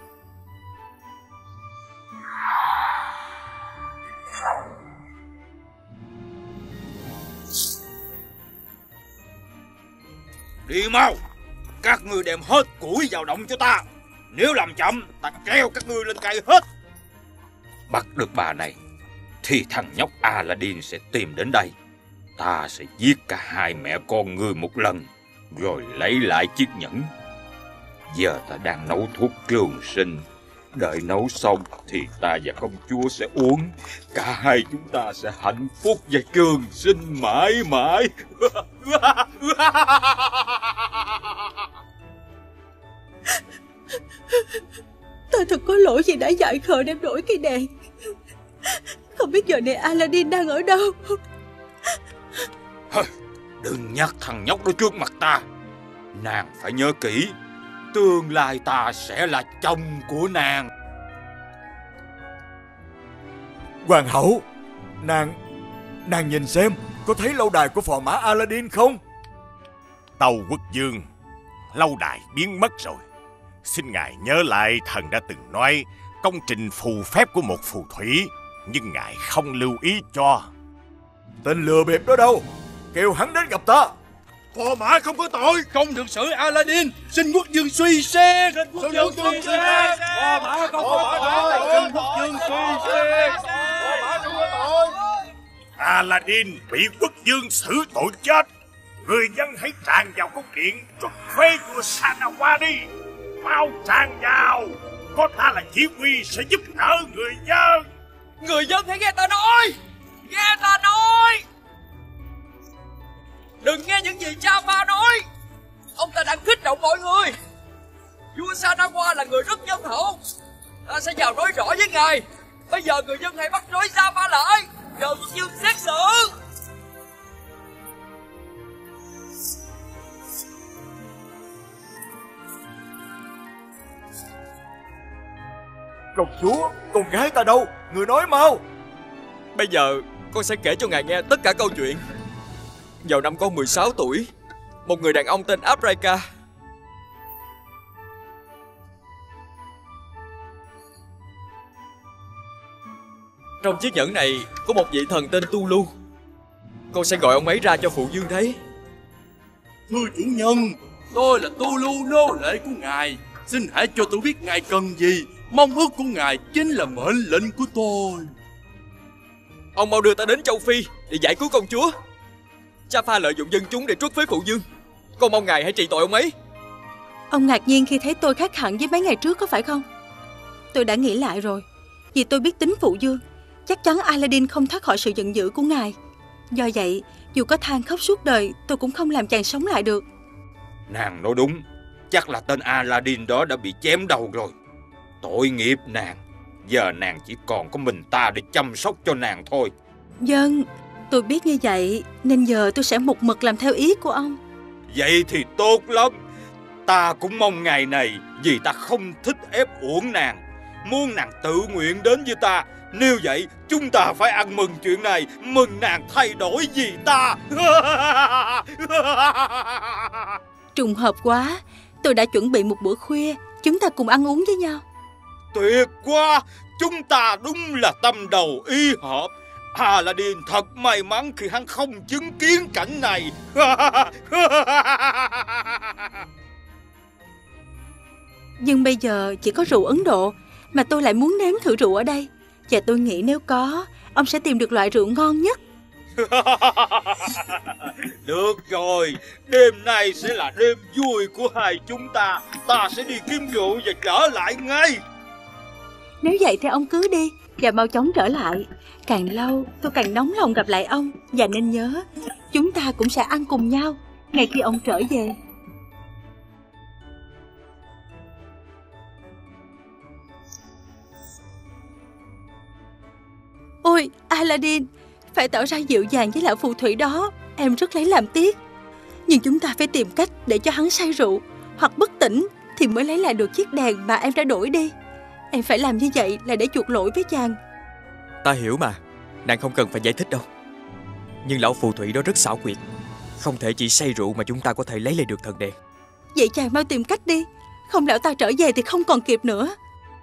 Đi mau, các ngươi đem hết củi vào động cho ta. Nếu làm chậm, ta treo các ngươi lên cây hết. Bắt được bà này thì thằng nhóc Aladdin sẽ tìm đến đây. Ta sẽ giết cả hai mẹ con ngươi một lần, rồi lấy lại chiếc nhẫn. Giờ ta đang nấu thuốc trường sinh. Đợi nấu xong thì ta và công chúa sẽ uống. Cả hai chúng ta sẽ hạnh phúc và trường sinh mãi mãi. Ta thật có lỗi vì đã dại khờ đem đổi cây đèn. Không biết giờ này Aladdin đang ở đâu. Đừng nhắc thằng nhóc đó trước mặt ta. Nàng phải nhớ kỹ, tương lai ta sẽ là chồng của nàng. Hoàng hậu, nàng Nàng nhìn xem, có thấy lâu đài của phò mã Aladdin không? Tâu quốc vương, lâu đài biến mất rồi. Xin ngài nhớ lại thần đã từng nói công trình phù phép của một phù thủy, nhưng ngài không lưu ý cho. Tên lừa bịp đó đâu, kêu hắn đến gặp ta. Phò mã không có tội, không được xử Aladdin. Xin quốc vương suy xét. Xin quốc vương suy xét. Phò mã không có tội. Xin quốc vương suy xét. Phò mã không có tội. Aladdin bị quốc vương xử tội chết. Người dân hãy tràn vào cung điện trục phế vua Sanawa đi. Mau tràn vào. Có ta là chỉ huy sẽ giúp đỡ người dân. Người dân hãy nghe ta nói. Nghe ta nói. Đừng nghe những gì Jafar nói. Ông ta đang kích động mọi người. Vua Sanawa là người rất nhân hậu. Ta sẽ vào nói rõ với ngài. Bây giờ người dân hãy bắt trói Jafar lại, nhờ quốc vương xét xử. Công chúa, con gái ta đâu? Người nói mau. Bây giờ con sẽ kể cho ngài nghe tất cả câu chuyện. Vào năm con mười sáu tuổi, một người đàn ông tên Abraika trong chiếc nhẫn này có một vị thần tên Tulu. Con sẽ gọi ông ấy ra cho phụ vương thấy. Thưa chủ nhân, tôi là Tulu, nô lệ của ngài. Xin hãy cho tôi biết ngài cần gì. Mong ước của ngài chính là mệnh lệnh của tôi. Ông mau đưa ta đến châu Phi để giải cứu công chúa. Jafar lợi dụng dân chúng để truất phế phụ vương. Con mong ngài hãy trị tội ông ấy. Ông ngạc nhiên khi thấy tôi khác hẳn với mấy ngày trước có phải không? Tôi đã nghĩ lại rồi. Vì tôi biết tính phụ vương, chắc chắn Aladdin không thoát khỏi sự giận dữ của ngài. Do vậy, dù có than khóc suốt đời, tôi cũng không làm chàng sống lại được. Nàng nói đúng. Chắc là tên Aladdin đó đã bị chém đầu rồi. Tội nghiệp nàng. Giờ nàng chỉ còn có mình ta để chăm sóc cho nàng thôi. Vâng, tôi biết như vậy, nên giờ tôi sẽ một mực làm theo ý của ông. Vậy thì tốt lắm. Ta cũng mong ngày này, vì ta không thích ép uổng nàng, muốn nàng tự nguyện đến với ta. Nếu vậy, chúng ta phải ăn mừng chuyện này, mừng nàng thay đổi vì ta. Trùng hợp quá, tôi đã chuẩn bị một bữa khuya, chúng ta cùng ăn uống với nhau. Tuyệt quá, chúng ta đúng là tâm đầu ý hợp. Aladdin thật may mắn khi hắn không chứng kiến cảnh này. Nhưng bây giờ chỉ có rượu Ấn Độ, mà tôi lại muốn nếm thử rượu ở đây. Và tôi nghĩ nếu có, ông sẽ tìm được loại rượu ngon nhất. Được rồi, đêm nay sẽ là đêm vui của hai chúng ta. Ta sẽ đi kiếm rượu và trở lại ngay. Nếu vậy thì ông cứ đi và mau chóng trở lại. Càng lâu tôi càng nóng lòng gặp lại ông. Và nên nhớ, chúng ta cũng sẽ ăn cùng nhau ngày khi ông trở về. Ôi Aladdin, phải tỏ ra dịu dàng với lão phù thủy đó. Em rất lấy làm tiếc. Nhưng chúng ta phải tìm cách để cho hắn say rượu hoặc bất tỉnh thì mới lấy lại được chiếc đèn mà em đã đổi đi. Em phải làm như vậy là để chuộc lỗi với chàng. Ta hiểu mà, nàng không cần phải giải thích đâu. Nhưng lão phù thủy đó rất xảo quyệt, không thể chỉ say rượu mà chúng ta có thể lấy lại được thần đèn. Vậy chàng mau tìm cách đi, không lão ta trở về thì không còn kịp nữa.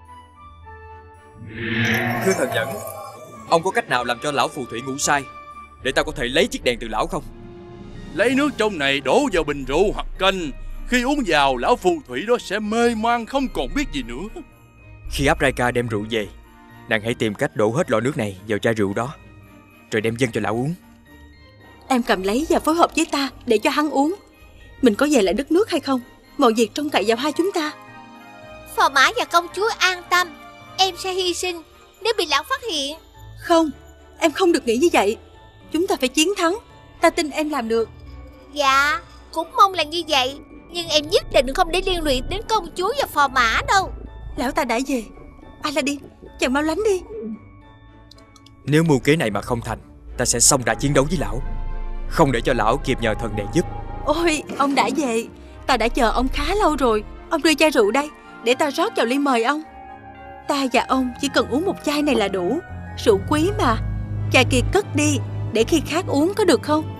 Thưa thần dẫn, ông có cách nào làm cho lão phù thủy ngủ say để ta có thể lấy chiếc đèn từ lão không? Lấy nước trong này đổ vào bình rượu hoặc canh. Khi uống vào, lão phù thủy đó sẽ mê man không còn biết gì nữa. Khi Aprika đem rượu về, nàng hãy tìm cách đổ hết lọ nước này vào chai rượu đó, rồi đem dâng cho lão uống. Em cầm lấy và phối hợp với ta để cho hắn uống. Mình có về lại đất nước hay không, mọi việc trông cậy vào hai chúng ta. Phò mã và công chúa an tâm, em sẽ hy sinh nếu bị lão phát hiện. Không, em không được nghĩ như vậy. Chúng ta phải chiến thắng. Ta tin em làm được. Dạ, cũng mong là như vậy. Nhưng em nhất định không để liên lụy đến công chúa và phò mã đâu. Lão ta đã về. Aladdin, chàng mau lánh đi. Nếu mưu kế này mà không thành, ta sẽ xông ra chiến đấu với lão, không để cho lão kịp nhờ thần đèn giúp. Ôi, ông đã về. Ta đã chờ ông khá lâu rồi. Ông đưa chai rượu đây, để ta rót vào ly mời ông. Ta và ông chỉ cần uống một chai này là đủ. Rượu quý mà. Chai kia cất đi, để khi khác uống có được không?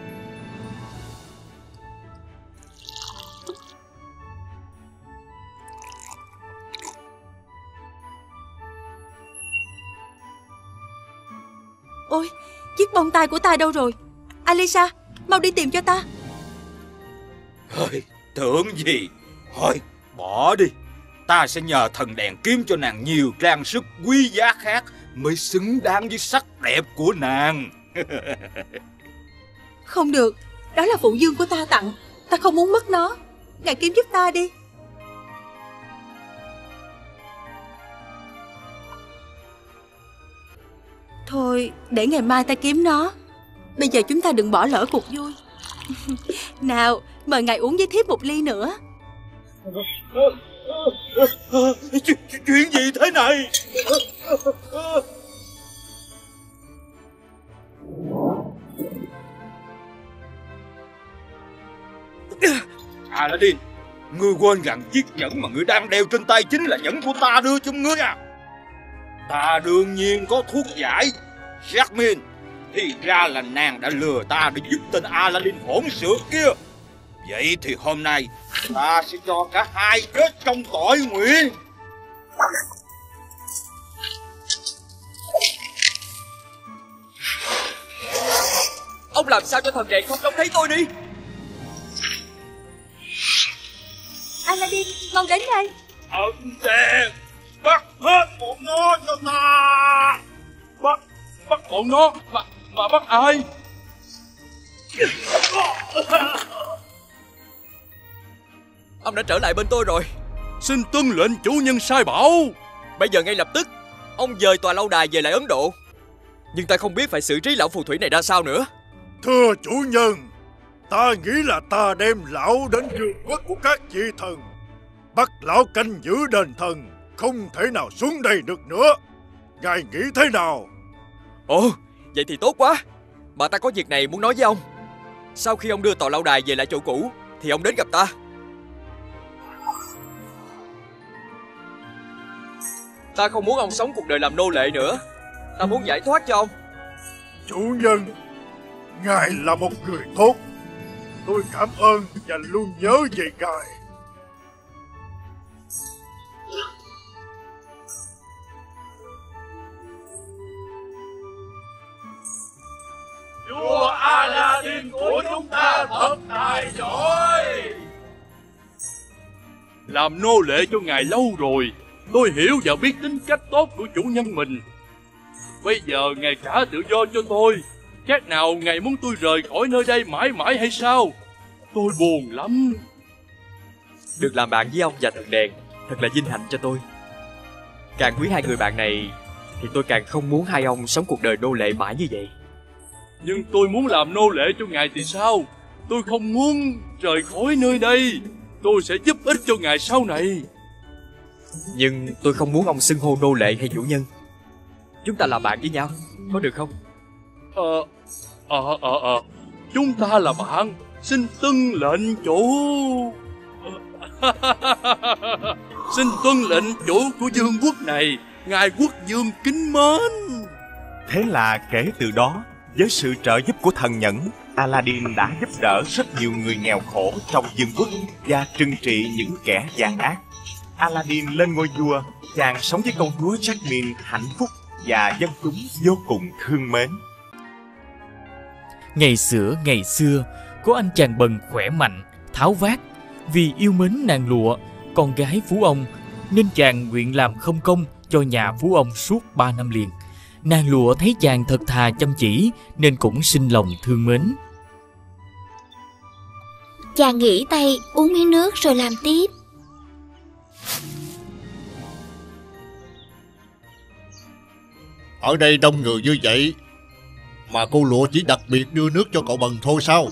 Ôi, chiếc bông tai của ta đâu rồi? Alisa, mau đi tìm cho ta. Hơi, tưởng gì? Thôi, bỏ đi. Ta sẽ nhờ thần đèn kiếm cho nàng nhiều trang sức quý giá khác mới xứng đáng với sắc đẹp của nàng. Không được, đó là phụ dương của ta tặng. Ta không muốn mất nó. Ngài kiếm giúp ta đi. Thôi, để ngày mai ta kiếm nó. Bây giờ chúng ta đừng bỏ lỡ cuộc vui. Nào, mời ngài uống với thiếp một ly nữa. Chuyện gì thế này? Aladdin, ngươi quên rằng chiếc nhẫn mà ngươi đang đeo trên tay chính là nhẫn của ta đưa cho ngươi à? Ta đương nhiên có thuốc giải. Jasmine, thì ra là nàng đã lừa ta để giúp tên Aladdin hỗn xược kia. Vậy thì hôm nay ta sẽ cho cả hai chết trong tội nguyện. Ông làm sao cho thần đèn không trông thấy tôi đi. Aladdin, mau đến đây. Thần đèn, bắt hết bọn nó cho ta. Bắt, bắt bọn nó, mà, mà bắt ai? Ông đã trở lại bên tôi rồi. Xin tuân lệnh chủ nhân sai bảo. Bây giờ ngay lập tức ông dời tòa lâu đài về lại Ấn Độ. Nhưng ta không biết phải xử trí lão phù thủy này ra sao nữa. Thưa chủ nhân, ta nghĩ là ta đem lão đến vương quốc của các vị thần, bắt lão canh giữ đền thần, không thể nào xuống đây được nữa. Ngài nghĩ thế nào? Ồ, vậy thì tốt quá. Bà ta có việc này muốn nói với ông. Sau khi ông đưa tòa lâu đài về lại chỗ cũ thì ông đến gặp ta. Ta không muốn ông sống cuộc đời làm nô lệ nữa. Ta muốn giải thoát cho ông. Chủ nhân, ngài là một người tốt. Tôi cảm ơn và luôn nhớ về ngài. Vua Aladdin của chúng ta thật tài giỏi. Làm nô lệ cho ngài lâu rồi, tôi hiểu và biết tính cách tốt của chủ nhân mình. Bây giờ ngài trả tự do cho tôi. Chắc nào ngài muốn tôi rời khỏi nơi đây mãi mãi hay sao? Tôi buồn lắm. Được làm bạn với ông và thần đèn thật là vinh hạnh cho tôi. Càng quý hai người bạn này thì tôi càng không muốn hai ông sống cuộc đời nô lệ mãi như vậy. Nhưng tôi muốn làm nô lệ cho ngài thì sao? Tôi không muốn rời khỏi nơi đây. Tôi sẽ giúp ích cho ngài sau này. Nhưng tôi không muốn ông xưng hô nô lệ hay chủ nhân. Chúng ta là bạn với nhau, có được không? Ờ, ờ, ờ, ờ Chúng ta là bạn. Xin tuân lệnh chủ. Xin tuân lệnh chủ của vương quốc này, ngài quốc vương kính mến. Thế là kể từ đó, với sự trợ giúp của thần nhẫn, Aladdin đã giúp đỡ rất nhiều người nghèo khổ trong vương quốc và trừng trị những kẻ gian ác. Aladdin lên ngôi vua, chàng sống với công chúa Jasmine hạnh phúc và dân chúng vô cùng thương mến. Ngày xưa ngày xưa, có anh chàng bần khỏe mạnh, tháo vát. Vì yêu mến nàng lụa, con gái phú ông, nên chàng nguyện làm không công cho nhà phú ông suốt ba năm liền. Nàng lụa thấy chàng thật thà chăm chỉ nên cũng sinh lòng thương mến. Chàng nghỉ tay uống miếng nước rồi làm tiếp. Ở đây đông người như vậy mà cô lụa chỉ đặc biệt đưa nước cho cậu Bần thôi sao?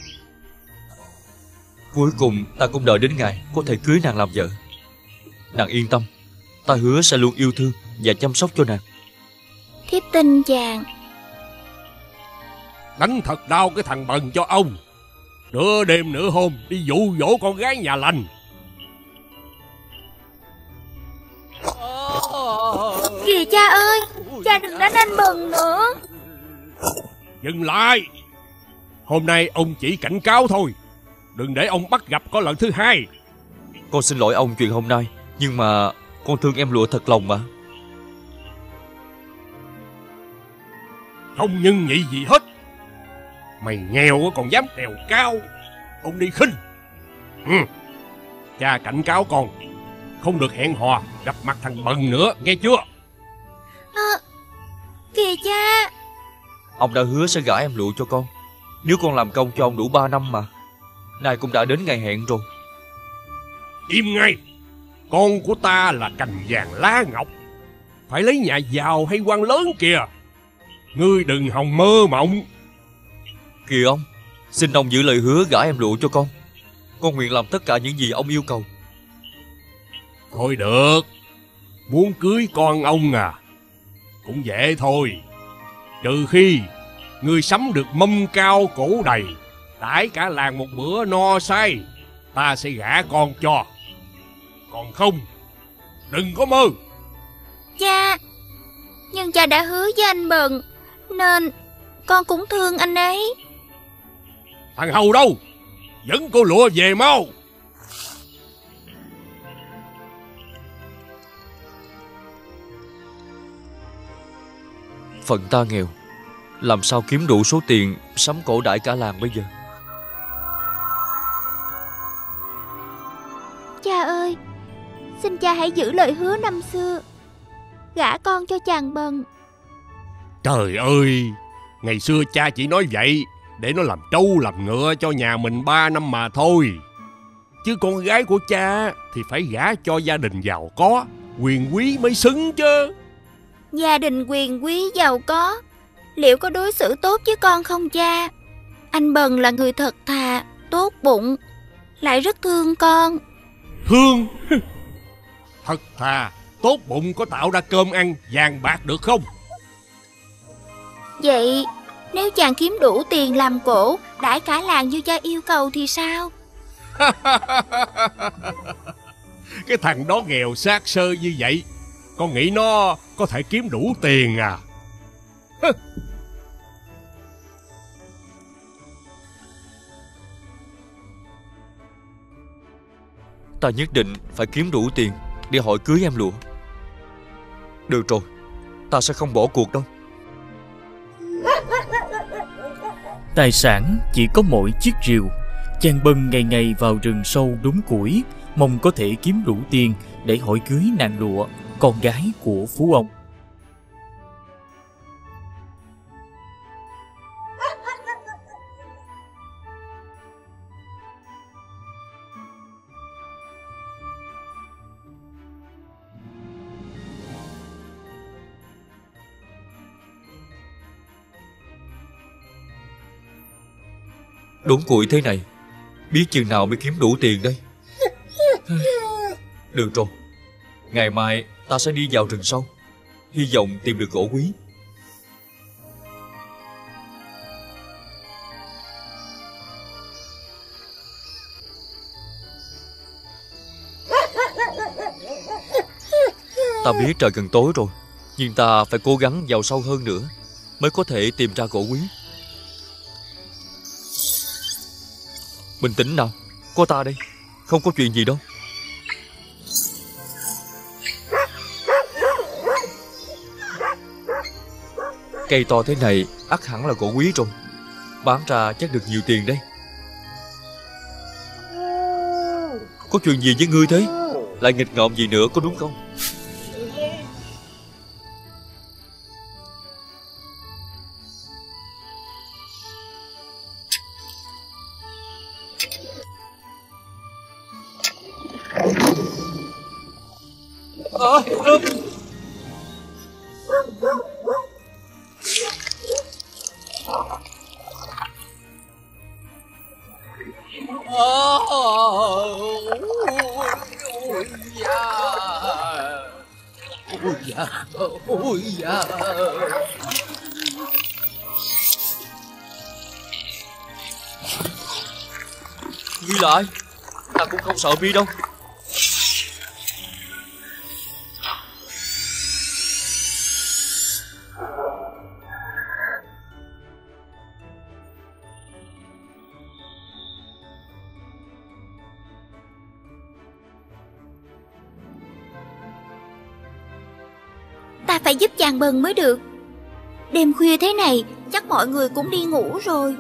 Cuối cùng ta cũng đợi đến ngày có thể cưới nàng làm vợ. Nàng yên tâm, ta hứa sẽ luôn yêu thương và chăm sóc cho nàng. Thiếp tin chàng. Đánh thật đau cái thằng Bần cho ông. Nửa đêm nửa hôm đi dụ dỗ con gái nhà lành. Kìa cha ơi, cha đừng đánh anh Bần nữa. Dừng lại. Hôm nay ông chỉ cảnh cáo thôi, đừng để ông bắt gặp có lần thứ hai. Con xin lỗi ông chuyện hôm nay, nhưng mà con thương em lụa thật lòng mà. Không nhân nhị gì hết. Mày nghèo còn dám trèo cao, ông đi khinh. Ừ. Cha cảnh cáo con, không được hẹn hò gặp mặt thằng Bần nữa, nghe chưa? À, kìa cha. Ông đã hứa sẽ gả em lụa cho con, nếu con làm công cho ông đủ ba năm mà. Nay cũng đã đến ngày hẹn rồi. Im ngay. Con của ta là cành vàng lá ngọc, phải lấy nhà giàu hay quan lớn kìa. Ngươi đừng hòng mơ mộng. Kìa ông, xin ông giữ lời hứa gả em lụa cho con. Con nguyện làm tất cả những gì ông yêu cầu. Thôi được. Muốn cưới con ông à? Cũng dễ thôi. Trừ khi ngươi sắm được mâm cao cổ đầy, đãi cả làng một bữa no say, ta sẽ gả con cho. Còn không, đừng có mơ. Cha, nhưng cha đã hứa với anh Bần, nên con cũng thương anh ấy. Thằng Hầu đâu? Dẫn cô lụa về mau. Phận ta nghèo, làm sao kiếm đủ số tiền sắm cổ đãi cả làng bây giờ? Cha ơi, xin cha hãy giữ lời hứa năm xưa, gả con cho chàng Bần. Trời ơi, ngày xưa cha chỉ nói vậy để nó làm trâu làm ngựa cho nhà mình ba năm mà thôi. Chứ con gái của cha thì phải gả cho gia đình giàu có, quyền quý mới xứng chứ. Gia đình quyền quý giàu có liệu có đối xử tốt với con không cha? Anh Bần là người thật thà, tốt bụng, lại rất thương con. Thương? Thật thà, tốt bụng có tạo ra cơm ăn, vàng bạc được không? Vậy nếu chàng kiếm đủ tiền làm cổ, đãi cả làng như cha yêu cầu thì sao? Cái thằng đó nghèo xác sơ như vậy, con nghĩ nó có thể kiếm đủ tiền à? Ta nhất định phải kiếm đủ tiền để hỏi cưới em Lụa. Được rồi, ta sẽ không bỏ cuộc đâu. Tài sản chỉ có mỗi chiếc rìu. Chàng Bần ngày ngày vào rừng sâu đốn củi, mong có thể kiếm đủ tiền để hỏi cưới nàng Lụa, con gái của phú ông. Đốn củi thế này, biết chừng nào mới kiếm đủ tiền đây. Được rồi, ngày mai ta sẽ đi vào rừng sâu, hy vọng tìm được gỗ quý. Ta biết trời gần tối rồi, nhưng ta phải cố gắng vào sâu hơn nữa mới có thể tìm ra gỗ quý. Bình tĩnh nào, có ta đây, không có chuyện gì đâu. Cây to thế này ắt hẳn là gỗ quý rồi, bán ra chắc được nhiều tiền đấy. Có chuyện gì với ngươi thế? Lại nghịch ngợm gì nữa có đúng không? À, à. Ôi da, ôi da. Ngươi lại, ta cũng không sợ mi đâu. Ta phải giúp chàng Bần mới được. Đêm khuya thế này, chắc mọi người cũng đi ngủ rồi.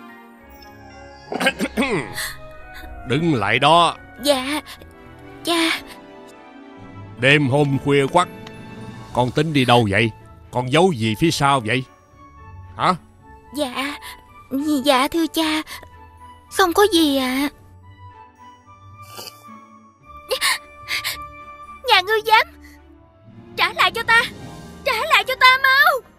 Đừng lại đó. Dạ, cha. Đêm hôm khuya khoắt, con tính đi đâu vậy? Con giấu gì phía sau vậy? Hả? Dạ, dạ thưa cha, không có gì ạ. À. Nhà ngươi dám, trả lại cho ta, trả lại cho ta mau.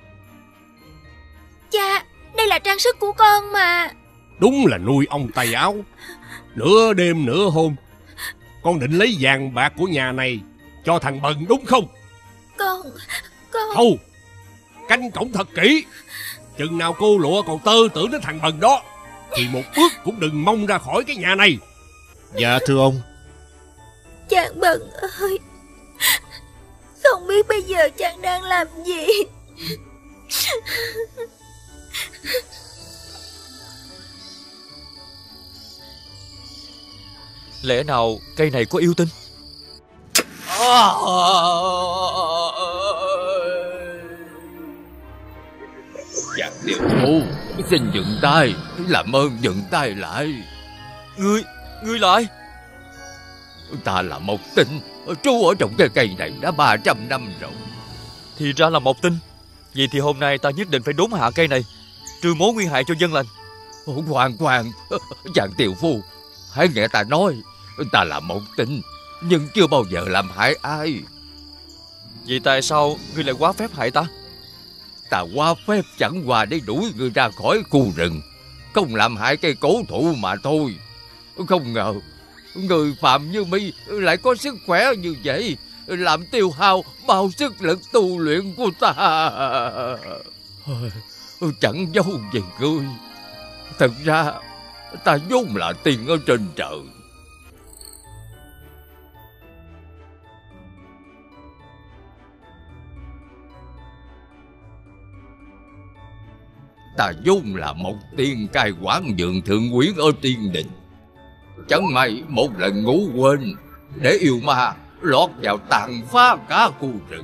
Cha, đây là trang sức của con mà. Đúng là nuôi ông tay áo. Nửa đêm nửa hôm, con định lấy vàng bạc của nhà này cho thằng Bần đúng không? Con, con... Thôi, canh cổng thật kỹ. Chừng nào cô Lụa còn tơ tưởng đến thằng Bần đó thì một bước cũng đừng mong ra khỏi cái nhà này. Dạ thưa ông. Chàng Bần ơi, không biết bây giờ chàng đang làm gì. Lẽ nào cây này có yêu tinh? Chàng Tiểu Phu, xin dừng tay, làm ơn dừng tay lại. Ngươi, ngươi lại? Ta là Mộc Tinh, trú ở trong cái cây này đã ba trăm năm rồi. Thì ra là Mộc Tinh. Vậy thì hôm nay ta nhất định phải đốn hạ cây này, trừ mối nguy hại cho dân lành. Khoan khoan, chàng Tiểu Phu, hãy nghe ta nói. Ta là Mộc Tinh, nhưng chưa bao giờ làm hại ai. Vậy tại sao ngươi lại quá phép hại ta? Ta quá phép chẳng qua để đuổi người ra khỏi khu rừng, không làm hại cây cổ thụ mà thôi. Không ngờ người phàm như mi lại có sức khỏe như vậy, làm tiêu hao bao sức lực tu luyện của ta. Chẳng giấu gì ngươi, thật ra ta vốn là tiên ở trên trời. Ta vốn là một tiên cai quản vườn thượng quyến ở tiên đình. Chẳng may một lần ngủ quên, để yêu ma lọt vào tàn phá cả khu rừng.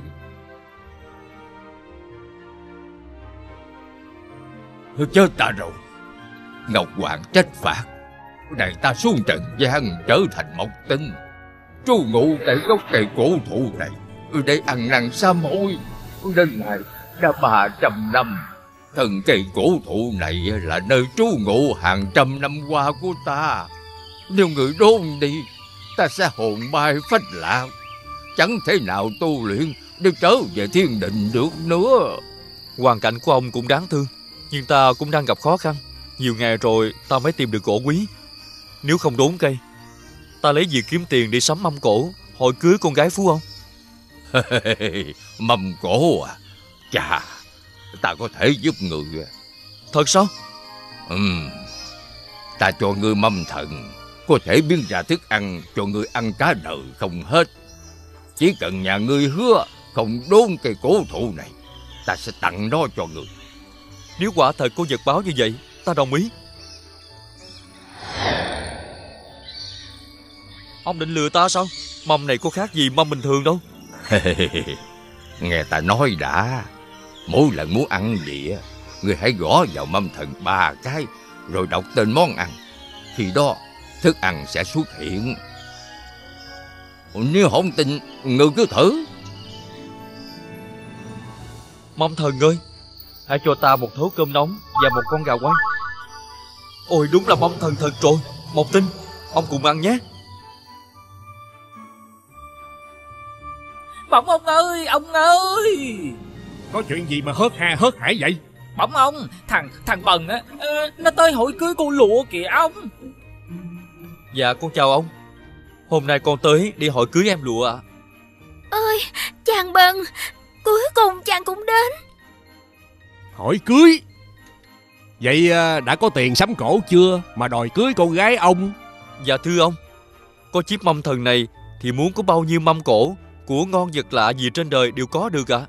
Chết ta rồi. Ngọc Hoàng trách phạt, đẩy ta xuống trần gian trở thành một tinh, trú ngụ tại gốc cây cổ thụ này để ăn năn sám hối. Đến nay đã ba trăm năm. Thần cây cổ thụ này là nơi trú ngụ hàng trăm năm qua của ta. Nếu người đốn đi, ta sẽ hồn bay phách lạc, chẳng thể nào tu luyện để trở về thiên định được nữa. Hoàn cảnh của ông cũng đáng thương, nhưng ta cũng đang gặp khó khăn. Nhiều ngày rồi ta mới tìm được gỗ quý. Nếu không đốn cây, ta lấy gì kiếm tiền để sắm mâm cổ hỏi cưới con gái phú ông? Mâm cổ à? Chà, ta có thể giúp người. Thật sao? Ừm, ta cho ngươi mâm thần, có thể biến ra thức ăn cho ngươi ăn cả đời không hết. Chỉ cần nhà ngươi hứa không đốn cây cổ thụ này, ta sẽ tặng nó cho ngươi. Nếu quả thật có vật báo như vậy, ta đồng ý. Ông định lừa ta sao? Mâm này có khác gì mâm bình thường đâu. Nghe ta nói đã. Mỗi lần muốn ăn gì, ngươi hãy gõ vào mâm thần ba cái, rồi đọc tên món ăn. Khi đó thức ăn sẽ xuất hiện. Nếu không tin, ngươi cứ thử. Mâm thần ơi, hãy cho ta một thố cơm nóng và một con gà quay. Ôi đúng là mâm thần thật rồi. Một tin, ông cùng ăn nhé. Bẩm ông ơi, ông ơi. Có chuyện gì mà hớt ha hớt hải vậy? Bẩm ông, thằng thằng Bần á, nó tới hội cưới cô Lụa kìa ông. Dạ con chào ông. Hôm nay con tới đi hỏi cưới em Lụa ạ. Ơi, chàng Bần, cuối cùng chàng cũng đến. Hỏi cưới? Vậy đã có tiền sắm cổ chưa mà đòi cưới con gái ông? Dạ thưa ông, có chiếc mâm thần này thì muốn có bao nhiêu mâm cổ của ngon vật lạ gì trên đời đều có được ạ.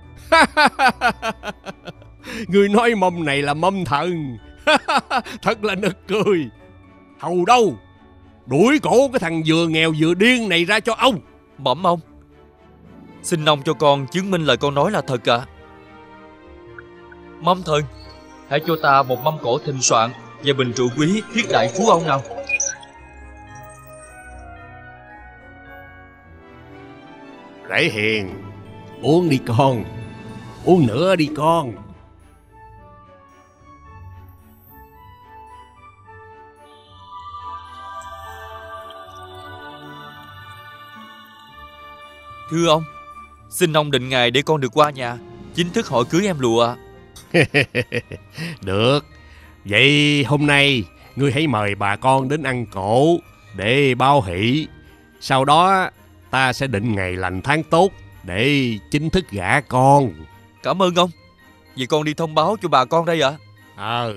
Người nói mâm này là mâm thần. Thật là nực cười. Hầu đâu, đuổi cổ cái thằng vừa nghèo vừa điên này ra cho ông. Bẩm ông, xin ông cho con chứng minh lời con nói là thật ạ. Mâm thần, hãy cho ta một mâm cổ thịnh soạn và bình rượu quý thiết đại phú ông nào. Rải Hiền, uống đi con, uống nữa đi con. Thưa ông, xin ông định ngày để con được qua nhà chính thức hỏi cưới em Lụa. Được. Vậy hôm nay ngươi hãy mời bà con đến ăn cỗ để báo hỷ. Sau đó ta sẽ định ngày lành tháng tốt để chính thức gả con. Cảm ơn ông. Vậy con đi thông báo cho bà con đây ạ. Ờ.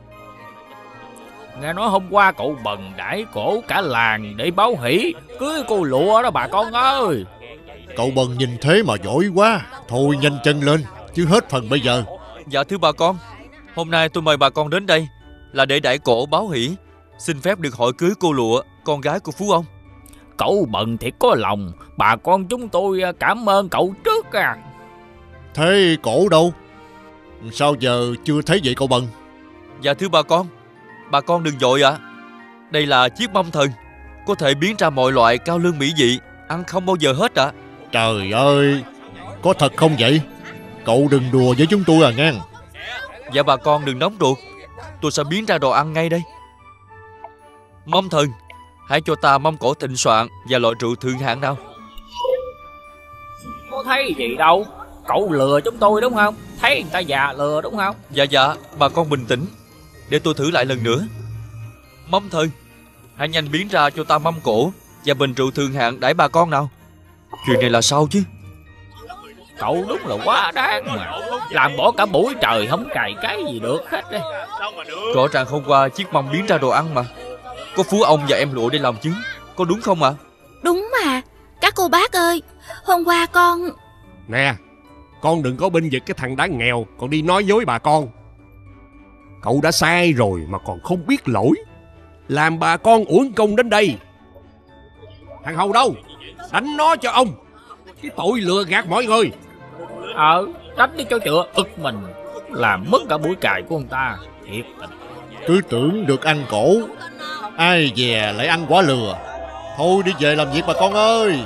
Nghe nói hôm qua cậu Bần đãi cổ cả làng để báo hỷ cưới cô Lụa đó bà con ơi. Cậu Bần nhìn thế mà giỏi quá. Thôi nhanh chân lên, chứ hết phần bây giờ. Dạ thưa bà con, hôm nay tôi mời bà con đến đây là để đãi cổ báo hỷ, xin phép được hỏi cưới cô Lụa, con gái của phú ông. Cậu Bần thiệt có lòng, bà con chúng tôi cảm ơn cậu trước à. Thế cổ đâu? Sao giờ chưa thấy vậy cậu Bần? Dạ thưa bà con, bà con đừng vội ạ. À. Đây là chiếc mâm thần, có thể biến ra mọi loại cao lương mỹ vị, ăn không bao giờ hết ạ. À. Trời ơi, có thật không vậy? Cậu đừng đùa với chúng tôi à nghe. Dạ bà con đừng nóng ruột, tôi sẽ biến ra đồ ăn ngay đây. Mâm thần, hãy cho ta mâm cổ thịnh soạn và loại rượu thượng hạng nào. Có thấy gì đâu, Cậu lừa chúng tôi đúng không? Thấy người ta già lừa đúng không? Dạ dạ, bà con bình tĩnh, để tôi thử lại lần nữa. Mâm Thần, hãy nhanh biến ra cho ta mâm cổ và bình rượu thường hạn đãi bà con nào. Chuyện này là sao chứ? Cậu đúng là quá đáng mà. Làm bỏ cả buổi trời không cày cái gì được hết đấy. Rõ ràng hôm qua chiếc mâm biến ra đồ ăn mà. Có Phú ông và em Lụa để làm chứng, có đúng không ạ? À? Đúng mà. Các cô bác ơi, hôm qua con... Nè, con đừng có binh vực cái thằng đáng nghèo còn đi nói dối bà con. Cậu đã sai rồi mà còn không biết lỗi, làm bà con uổng công đến đây. Thằng Hầu đâu, đánh nó cho ông, cái tội lừa gạt mọi người. Ờ, đánh đi cho chữa ức mình, làm mất cả buổi cài của ông ta. Thiệt tình. Cứ tưởng được ăn cổ, ai dè lại ăn quả lừa. Thôi đi về làm việc bà con ơi.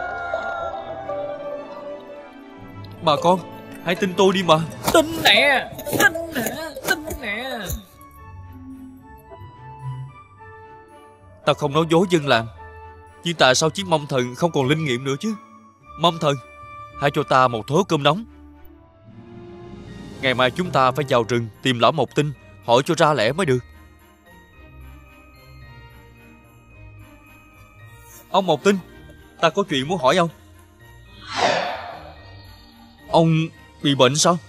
Bà con, hãy tin tôi đi mà. Tin nè, tin nè, tin nè. Ta không nói dối dân làng, nhưng tại sao chiếc Mâm Thần không còn linh nghiệm nữa chứ? Mâm Thần, hãy cho ta một thớ cơm nóng. Ngày mai chúng ta phải vào rừng tìm lão Mộc Tinh, hỏi cho ra lẽ mới được. Ông Mộc Tinh, ta có chuyện muốn hỏi ông. Ông bị bệnh sao?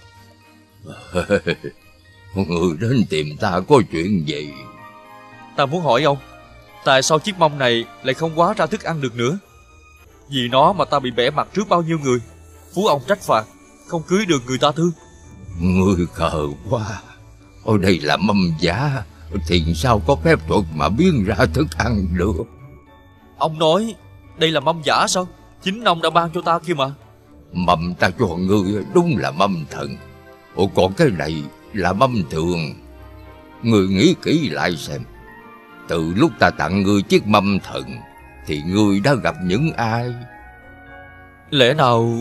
Người đến tìm ta có chuyện gì? Ta muốn hỏi ông, tại sao chiếc mâm này lại không hóa ra thức ăn được nữa? Vì nó mà ta bị bẻ mặt trước bao nhiêu người. Phú ông trách phạt, không cưới được người ta thương. Người khờ quá. Ở đây là mâm giả, thì sao có phép thuật mà biến ra thức ăn được? Ông nói đây là mâm giả sao? Chính ông đã ban cho ta kia mà. Mâm ta cho ngươi đúng là mâm thần. Ủa còn cái này là mâm thường. Ngươi nghĩ kỹ lại xem, từ lúc ta tặng ngươi chiếc mâm thần thì ngươi đã gặp những ai? Lẽ nào...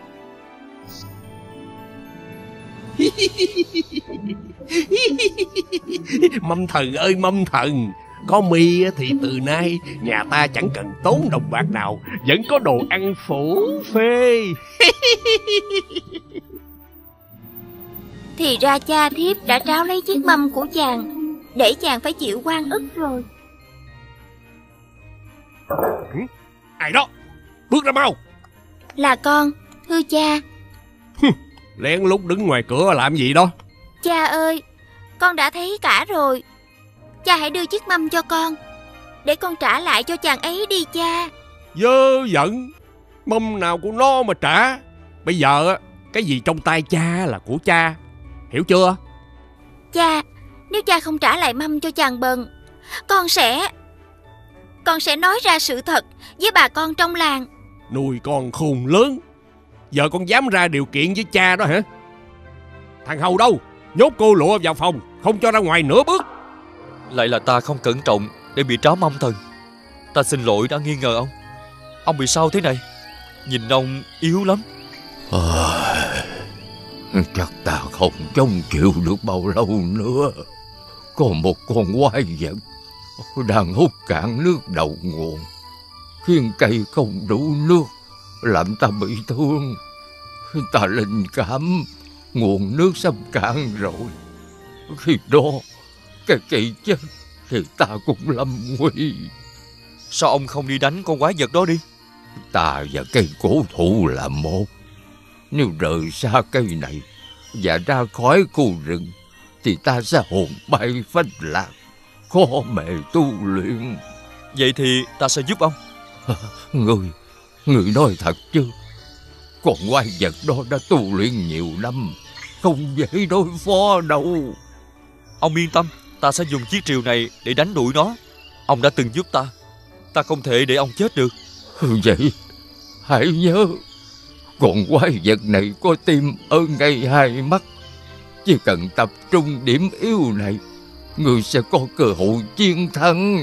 Mâm thần ơi mâm thần, có mi thì từ nay nhà ta chẳng cần tốn đồng bạc nào, vẫn có đồ ăn phủ phê. Thì ra cha thiếp đã tráo lấy chiếc mâm của chàng, để chàng phải chịu oan ức rồi. Ai đó, bước ra mau. Là con, thưa cha. Lén lút đứng ngoài cửa làm gì đó? Cha ơi, con đã thấy cả rồi. Cha hãy đưa chiếc mâm cho con, để con trả lại cho chàng ấy đi cha. Dơ giận, mâm nào của nó mà trả. Bây giờ cái gì trong tay cha là của cha, hiểu chưa? Cha, nếu cha không trả lại mâm cho chàng Bần, Con sẽ Con sẽ nói ra sự thật với bà con trong làng. Nuôi con khùng lớn, giờ con dám ra điều kiện với cha đó hả? Thằng Hầu đâu, nhốt cô Lụa vào phòng, không cho ra ngoài nửa bước. Lại là ta không cẩn trọng để bị tráo mâm thần. Ta xin lỗi đã nghi ngờ ông. Ông bị sao thế này? Nhìn ông yếu lắm. À, chắc ta không chống chịu được bao lâu nữa. Có một con quái vật đang hút cạn nước đầu nguồn, khiến cây không đủ nước, làm ta bị thương. Ta linh cảm nguồn nước sắp cạn rồi. Khi đó cái cây chết thì ta cũng lâm nguy. Sao ông không đi đánh con quái vật đó đi? Ta và cây cổ thụ là một. Nếu rời xa cây này và ra khỏi khu rừng thì ta sẽ hồn bay phách lạc, khó bề tu luyện. Vậy thì ta sẽ giúp ông. Người, người nói thật chứ? Con quái vật đó đã tu luyện nhiều năm, không dễ đối phó đâu. Ông yên tâm, ta sẽ dùng chiếc rìu này để đánh đuổi nó. Ông đã từng giúp ta, ta không thể để ông chết được. Vậy hãy nhớ, con quái vật này có tim ở ngay hai mắt. Chỉ cần tập trung điểm yếu này, người sẽ có cơ hội chiến thắng.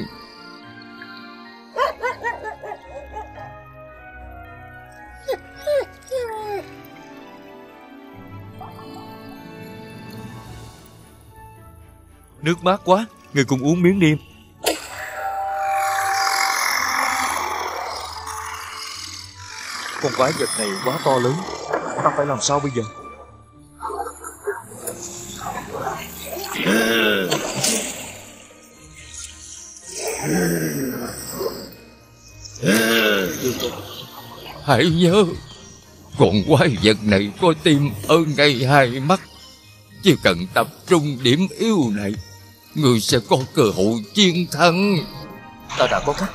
Nước mát quá, người cùng uống miếng đi. Con quái vật này quá to lớn, ta phải làm sao bây giờ? Hãy nhớ, con quái vật này có tim ở ngay hai mắt. Chỉ cần tập trung điểm yếu này, người sẽ có cơ hội chiến thắng. Ta đã có cách.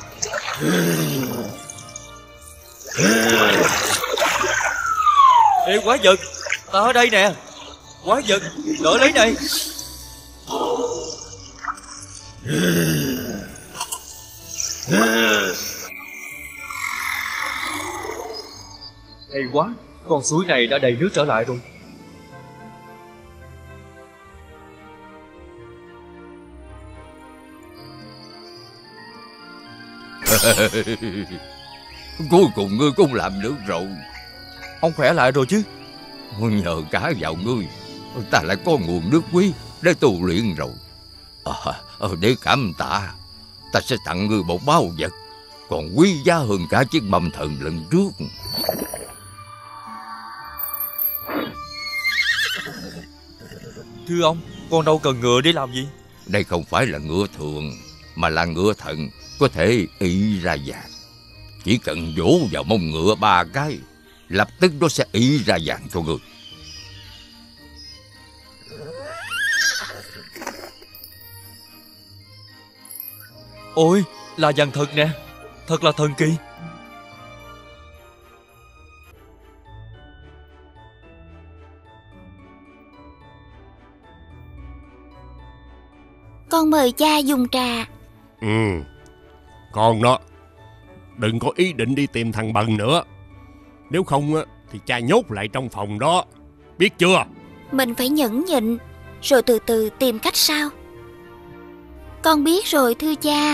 Ê quái vật, ta ở đây nè. Quái vật, đỡ lấy này. Hay quá, con suối này đã đầy nước trở lại rồi. Cuối cùng ngươi cũng làm được rồi. Ông khỏe lại rồi chứ? Nhờ cả vào ngươi, ta lại có nguồn nước quý để tu luyện rồi. À, để cảm tạ, ta sẽ tặng ngươi một báu vật còn quý giá hơn cả chiếc mâm thần lần trước. Thưa ông, con đâu cần ngựa để làm gì? Đây không phải là ngựa thường, mà là ngựa thần, có thể ị ra vàng. Chỉ cần vỗ vào mông ngựa ba cái, lập tức nó sẽ ị ra vàng cho người. Ôi, là vàng thật nè, thật là thần kỳ. Con mời cha dùng trà. Ừ, con đó, đừng có ý định đi tìm thằng Bần nữa. Nếu không thì cha nhốt lại trong phòng đó, biết chưa? Mình phải nhẫn nhịn, rồi từ từ tìm cách sao. Con biết rồi thưa cha.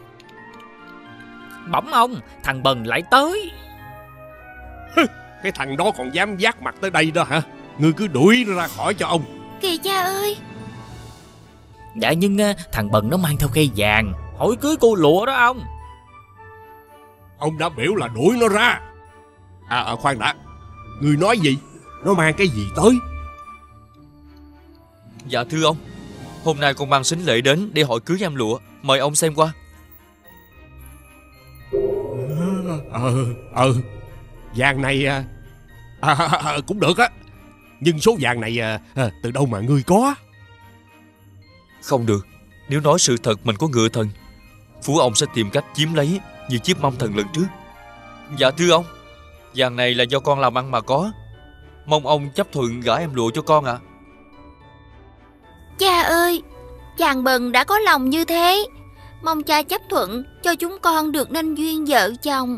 Bẩm ông, thằng Bần lại tới. Cái thằng đó còn dám vác mặt tới đây đó hả? Ngươi cứ đuổi nó ra khỏi cho ông. Kìa cha ơi. Dạ nhưng thằng Bần nó mang theo cây vàng, hỏi cưới cô lụa đó ông. Ông đã biểu là đuổi nó ra. À, à khoan đã, ngươi nói gì? Nó mang cái gì tới? Dạ thưa ông, hôm nay con mang sính lễ đến để hỏi cưới em lụa. Mời ông xem qua. Ờ, ờ, vàng này à, à, à, cũng được á. Nhưng số vàng này à, à, từ đâu mà ngươi có? Không được, nếu nói sự thật mình có ngựa thần, phú ông sẽ tìm cách chiếm lấy như chiếc mâm thần lần trước. Dạ thưa ông, vàng này là do con làm ăn mà có. Mong ông chấp thuận gả em lụa cho con ạ. À. Cha ơi, chàng Bần đã có lòng như thế, mong cha chấp thuận cho chúng con được nên duyên vợ chồng.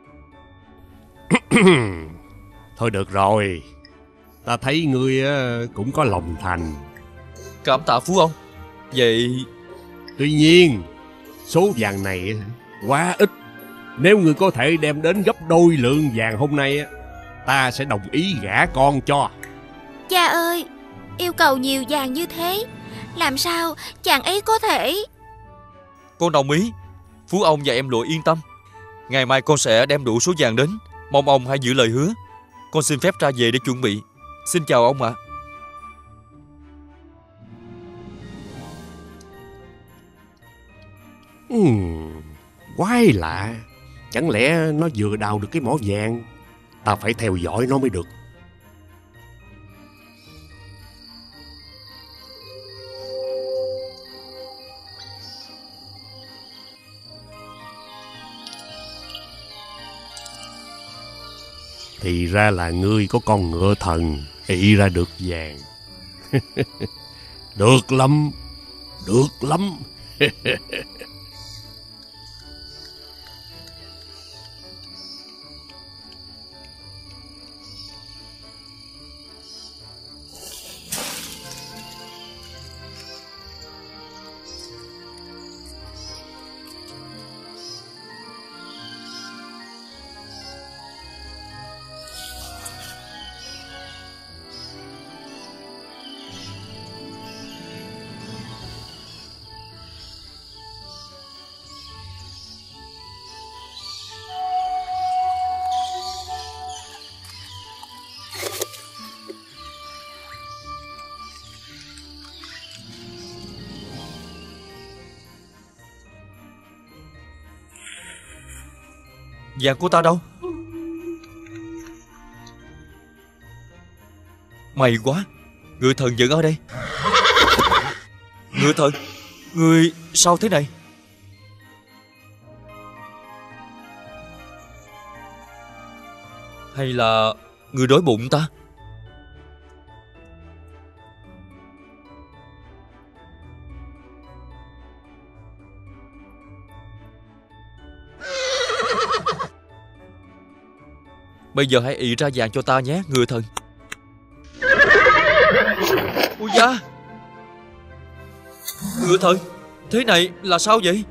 Thôi được rồi, ta thấy ngươi cũng có lòng thành. Cảm tạ phú ông. Vậy tuy nhiên số vàng này quá ít. Nếu ngươi có thể đem đến gấp đôi lượng vàng hôm nay, ta sẽ đồng ý gả con cho. Cha ơi, yêu cầu nhiều vàng như thế, làm sao chàng ấy có thể? Con đồng ý. Phú ông và em lụa yên tâm. Ngày mai con sẽ đem đủ số vàng đến. Mong ông hãy giữ lời hứa. Con xin phép ra về để chuẩn bị. Xin chào ông ạ. À. uhm, Quái lạ. Chẳng lẽ nó vừa đào được cái mỏ vàng? Ta phải theo dõi nó mới được. Thì ra là ngươi có con ngựa thần ị ra được vàng. Được lắm, được lắm. Vàng của ta đâu? May quá, Ngựa thần vẫn ở đây. Ngựa thần, người sao thế này? Hay là người đói bụng ta? Bây giờ hãy ị ra vàng cho ta nhé, Ngựa thần. Ôi da! Ngựa thần, thế này là sao vậy?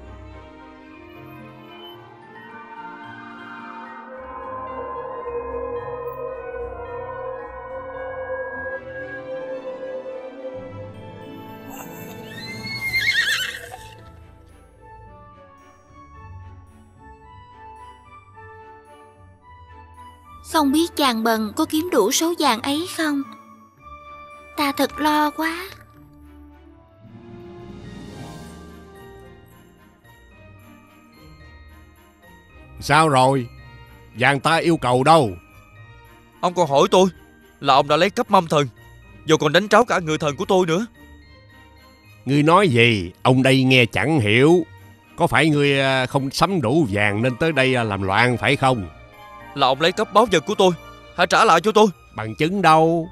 Không biết chàng Bần có kiếm đủ số vàng ấy không? Ta thật lo quá. Sao rồi? Vàng ta yêu cầu đâu? Ông còn hỏi tôi là ông đã lấy cắp mâm thần, giờ còn đánh tráo cả Ngựa thần của tôi nữa. Ngươi nói gì? Ông đây nghe chẳng hiểu. Có phải ngươi không sắm đủ vàng nên tới đây làm loạn phải không? Là ông lấy cắp báu vật của tôi, hãy trả lại cho tôi. Bằng chứng đâu?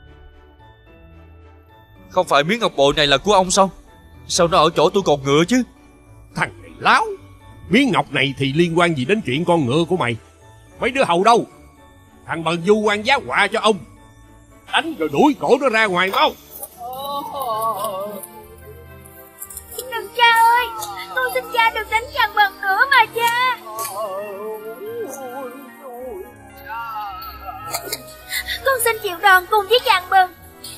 Không phải miếng ngọc bội này là của ông sao? Sao nó ở chỗ tôi còn ngựa chứ? Thằng này láo. Miếng ngọc này thì liên quan gì đến chuyện con ngựa của mày? Mấy đứa hầu đâu? Thằng Bần vu quan giá họa cho ông. Đánh rồi đuổi cổ nó ra ngoài mau. Đừng cha ơi, con xin cha đừng đánh chàng Bần nữa mà cha. Con xin chịu đòn cùng với chàng Bần.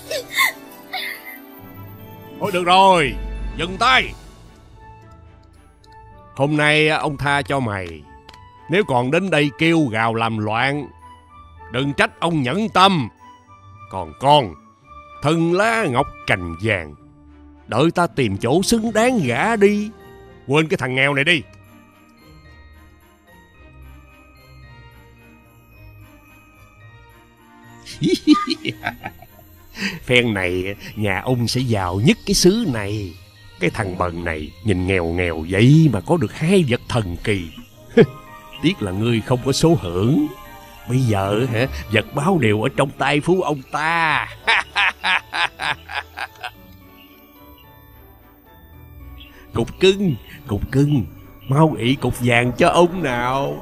Thôi được rồi, dừng tay. Hôm nay ông tha cho mày. Nếu còn đến đây kêu gào làm loạn, đừng trách ông nhẫn tâm. Còn con, thân lá ngọc cành vàng, đợi ta tìm chỗ xứng đáng gả đi. Quên cái thằng nghèo này đi. Phen này nhà ông sẽ giàu nhất cái xứ này. Cái thằng Bần này nhìn nghèo nghèo vậy mà có được hai vật thần kỳ. Tiếc là ngươi không có số hưởng. Bây giờ hả, vật báo đều ở trong tay phú ông ta. Cục cưng, cục cưng, mau ị cục vàng cho ông nào.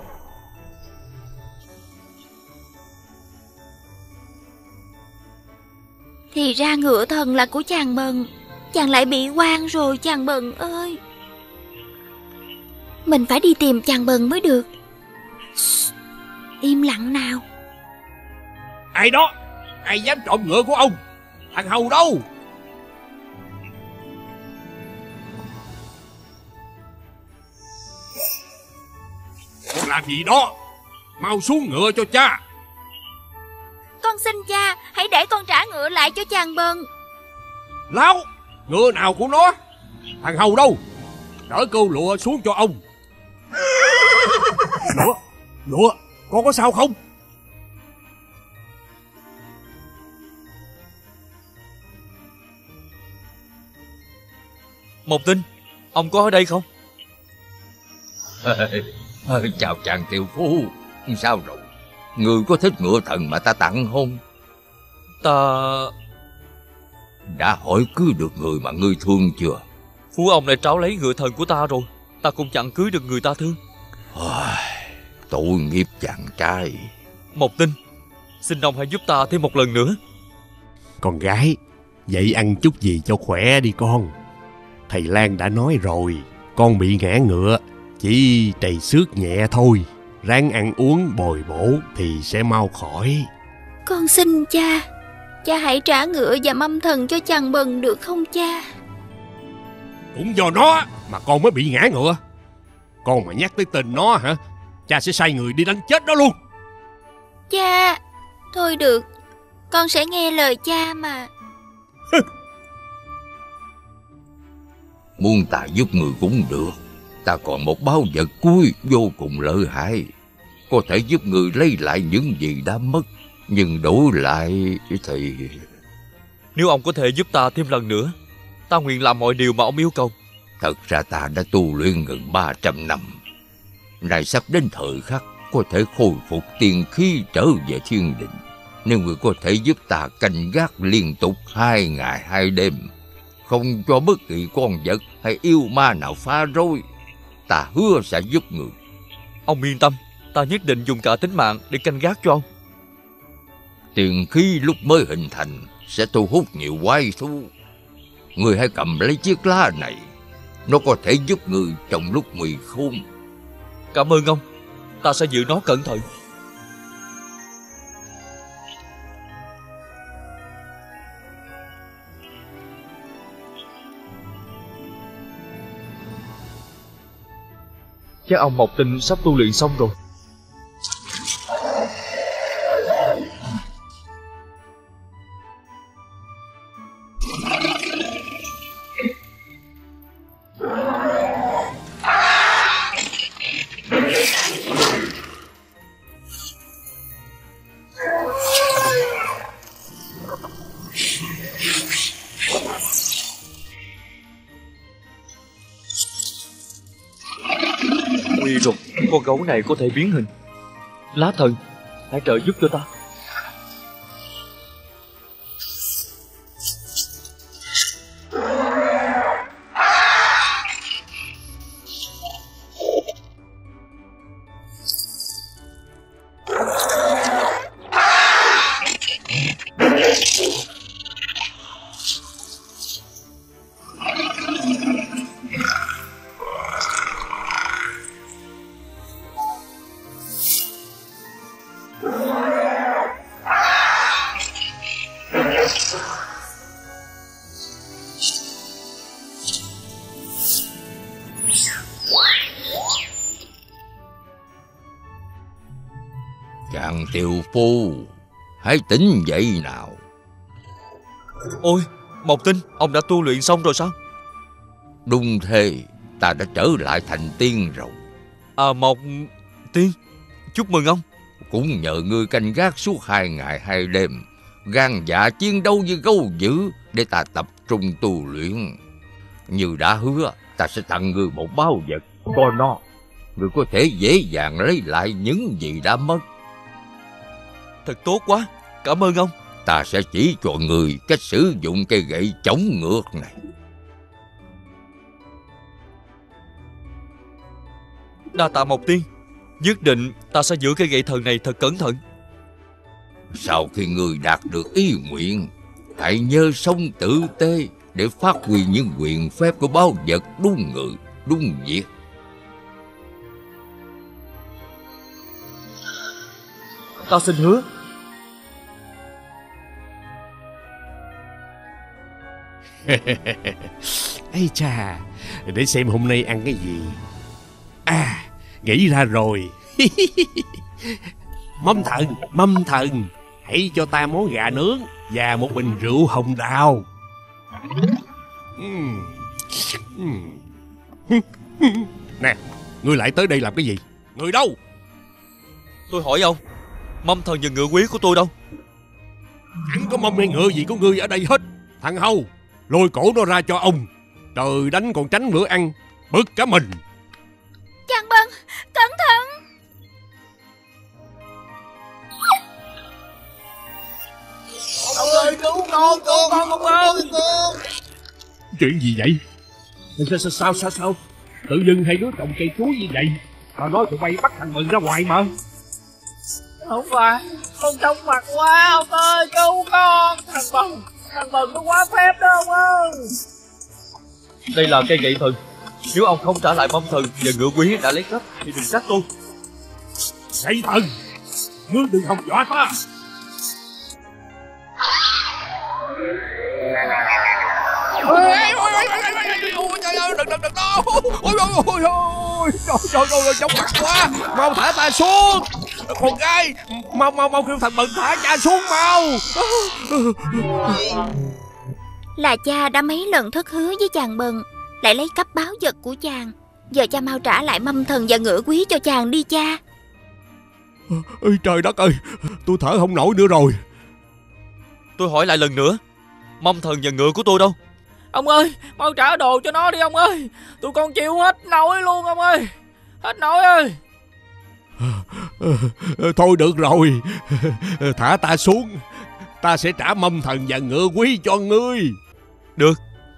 Thì ra Ngựa thần là của chàng Bần. Chàng lại bị oan rồi chàng Bần ơi. Mình phải đi tìm chàng Bần mới được. Shh, im lặng nào. Ai đó? Ai dám trộm ngựa của ông? Thằng hầu đâu? Con làm gì đó? Mau xuống ngựa cho cha. Con xin cha, hãy để con trả ngựa lại cho chàng Bần. Láo, ngựa nào của nó? Thằng hầu đâu? Đỡ câu lụa xuống cho ông. Lụa, lụa, con có sao không? Một Tinh, ông có ở đây không? Chào chàng tiểu phu. Sao rồi? Người có thích ngựa thần mà ta tặng không? Ta... Đã hỏi cưới được người mà ngươi thương chưa? Phú ông lại tráo lấy ngựa thần của ta rồi. Ta cũng chẳng cưới được người ta thương. Tội nghiệp chàng trai. Một Tinh, xin ông hãy giúp ta thêm một lần nữa. Con gái, vậy ăn chút gì cho khỏe đi con. Thầy Lan đã nói rồi, con bị ngã ngựa, chỉ trầy xước nhẹ thôi. Ráng ăn uống bồi bổ thì sẽ mau khỏi. Con xin cha, cha hãy trả ngựa và mâm thần cho chàng Bần được không cha? Cũng do nó mà con mới bị ngã ngựa. Con mà nhắc tới tên nó hả, cha sẽ sai người đi đánh chết nó luôn. Cha, thôi được, con sẽ nghe lời cha mà. Muốn ta giúp người cũng được. Ta còn một báu vật cuối vô cùng lợi hại. có thể giúp người lấy lại những gì đã mất, nhưng đổi lại thì... Nếu ông có thể giúp ta thêm lần nữa, ta nguyện làm mọi điều mà ông yêu cầu. Thật ra ta đã tu luyện gần ba trăm năm. Nay sắp đến thời khắc có thể khôi phục tiền khí trở về thiên định. Nếu người có thể giúp ta canh gác liên tục hai ngày hai đêm, không cho bất kỳ con vật hay yêu ma nào phá rối, ta hứa sẽ giúp người. Ông yên tâm, ta nhất định dùng cả tính mạng để canh gác cho ông. Tiền khí lúc mới hình thành sẽ thu hút nhiều quái thú. Người hãy cầm lấy chiếc lá này, nó có thể giúp người trong lúc nguy khốn. Cảm ơn ông, ta sẽ giữ nó cẩn thận. Chắc ông Mộc Tinh sắp tu luyện xong rồi. Nguy rồi, con gấu này có thể biến hình. Lá thần, hãy trợ giúp cho ta. Chàng tiểu phu, hãy tỉnh dậy nào. Ôi, Mộc Tinh, ông đã tu luyện xong rồi sao? Đúng thế, ta đã trở lại thành tiên rồi. À, Mộc Tiên, chúc mừng ông. Cũng nhờ ngươi canh gác suốt hai ngày hai đêm, gan dạ chiến đấu với gấu dữ để ta tập trung tu luyện. Như đã hứa, ta sẽ tặng ngươi một báu vật, có nó, ngươi có thể dễ dàng lấy lại những gì đã mất. Thật tốt quá, cảm ơn ông. Ta sẽ chỉ cho người cách sử dụng cây gậy chống ngược này. Đa tạ Mộc Tiên, nhất định ta sẽ giữ cây gậy thần này thật cẩn thận. Sau khi người đạt được ý nguyện, hãy nhớ sống tử tế để phát huy những quyền phép của báu vật đúng người, đúng việc. Ta xin hứa. Ây chà, để xem hôm nay ăn cái gì. À, nghĩ ra rồi. Mâm thần, mâm thần, hãy cho ta món gà nướng và một bình rượu hồng đào. Uhm. Uhm. Nè, ngươi lại tới đây làm cái gì? Người đâu? Tôi hỏi ông, mâm thần và ngựa quý của tôi đâu? Chẳng có mâm hay ngựa gì của ngươi ở đây hết. Thằng Hầu, lôi cổ nó ra cho ông. Trời đánh còn tránh bữa ăn, bực cả mình. Chàng Bân, cẩn thận. Ông ơi, cứu con, cứu con, ông ơi, con. Chuyện gì vậy? Sao sao sao sao, sao? Tự dưng hai đứa trồng cây chuối như vậy mà nói tụi bay bắt thằng Mừng ra ngoài mà. Không phải, con trong mặt quá, ông ơi, cứu con. Thằng Mừng, thằng Mừng nó quá phép đó ông ơi. Đây là cây gậy thần. Nếu ông không trả lại mâm thần và ngựa quý đã lấy cắp thì đừng trách tôi. Gậy thần, ngươi đừng hòng dọa ta. Ôi trời ơi, đừng đừng đừng đâu. Ôi ôi ôi ôi, trời trời ơi, chóng mặt quá. Mau thả ta xuống. Con gái, mau mau mau kêu thằng Mừng thả cha xuống mau. Là cha đã mấy lần thất hứa với chàng Bần, lại lấy cắp báo vật của chàng. Giờ cha mau trả lại mâm thần và ngựa quý cho chàng đi cha. Ơi trời đất ơi, tôi thở không nổi nữa rồi. Tôi hỏi lại lần nữa, mâm thần và ngựa của tôi đâu? Ông ơi, mau trả đồ cho nó đi ông ơi. Tụi con chịu hết nổi luôn ông ơi. Hết nổi ơi. Thôi được rồi, thả ta xuống. Ta sẽ trả mâm thần và ngựa quý cho ngươi. Được.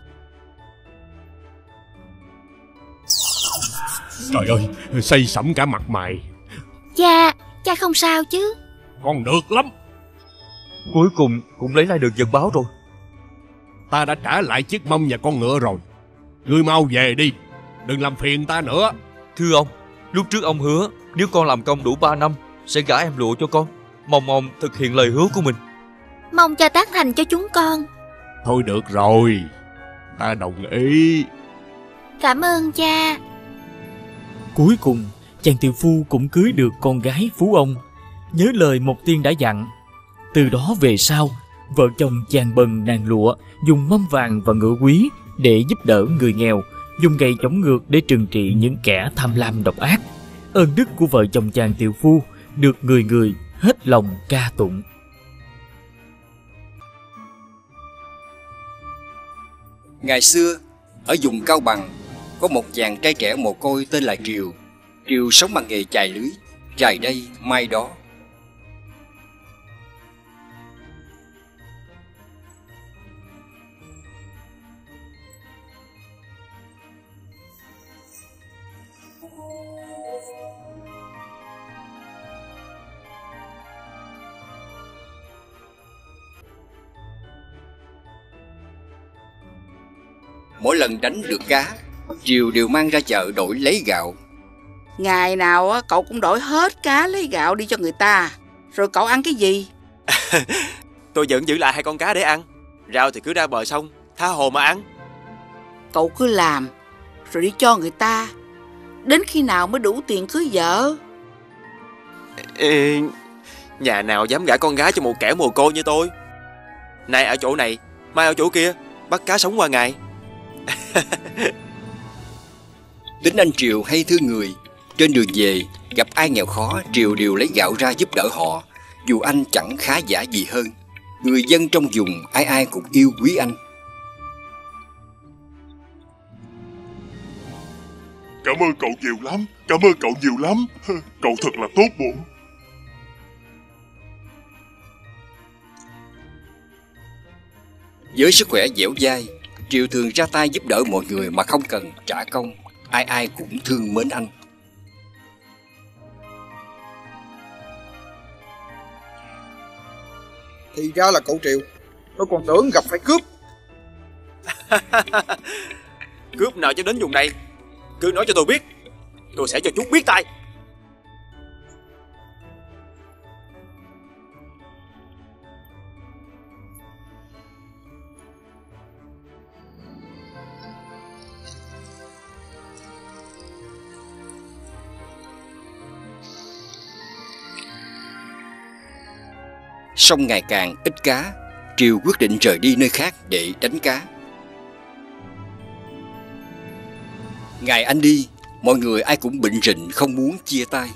Trời ơi, say sẩm cả mặt mày. Cha, cha không sao chứ? Con được lắm. Cuối cùng cũng lấy lại được vật báo rồi. Ta đã trả lại chiếc mâm và con ngựa rồi. Ngươi mau về đi, đừng làm phiền ta nữa. Thưa ông, lúc trước ông hứa nếu con làm công đủ ba năm sẽ gả em lụa cho con. Mong ông thực hiện lời hứa của mình. Mong cha tác thành cho chúng con. Thôi được rồi, ta đồng ý. Cảm ơn cha. Cuối cùng chàng tiều phu cũng cưới được con gái phú ông, nhớ lời một tiên đã dặn. Từ đó về sau, vợ chồng chàng Bần nàng Lụa dùng mâm vàng và ngựa quý để giúp đỡ người nghèo, dùng gậy chống ngược để trừng trị những kẻ tham lam độc ác. Ơn đức của vợ chồng chàng tiều phu được người người hết lòng ca tụng. Ngày xưa, ở vùng Cao Bằng, có một chàng trai trẻ mồ côi tên là Triều. Triều sống bằng nghề chài lưới, chài đây mai đó. Mỗi lần đánh được cá, Triều đều mang ra chợ đổi lấy gạo. Ngày nào cậu cũng đổi hết cá lấy gạo đi cho người ta. Rồi cậu ăn cái gì? Tôi vẫn giữ lại hai con cá để ăn. Rau thì cứ ra bờ sông tha hồ mà ăn. Cậu cứ làm rồi đi cho người ta. Đến khi nào mới đủ tiền cưới vợ? Ê, nhà nào dám gả con gái cho một kẻ mồ côi như tôi. Nay ở chỗ này, mai ở chỗ kia, bắt cá sống qua ngày. Tính anh Triều hay thương người. Trên đường về, gặp ai nghèo khó, Triều đều lấy gạo ra giúp đỡ họ. Dù anh chẳng khá giả gì hơn, người dân trong vùng ai ai cũng yêu quý anh. Cảm ơn cậu nhiều lắm, cảm ơn cậu nhiều lắm. Cậu thật là tốt bụng. Với sức khỏe dẻo dai, Triều thường ra tay giúp đỡ mọi người mà không cần trả công. Ai ai cũng thương mến anh. Thì ra là cậu Triều. Tôi còn tưởng gặp phải cướp. Cướp nào cho đến vùng này, cứ nói cho tôi biết, tôi sẽ cho chúng biết tay. Sông ngày càng ít cá, Triều quyết định rời đi nơi khác để đánh cá. Ngày anh đi, mọi người ai cũng bệnh rịnh không muốn chia tay.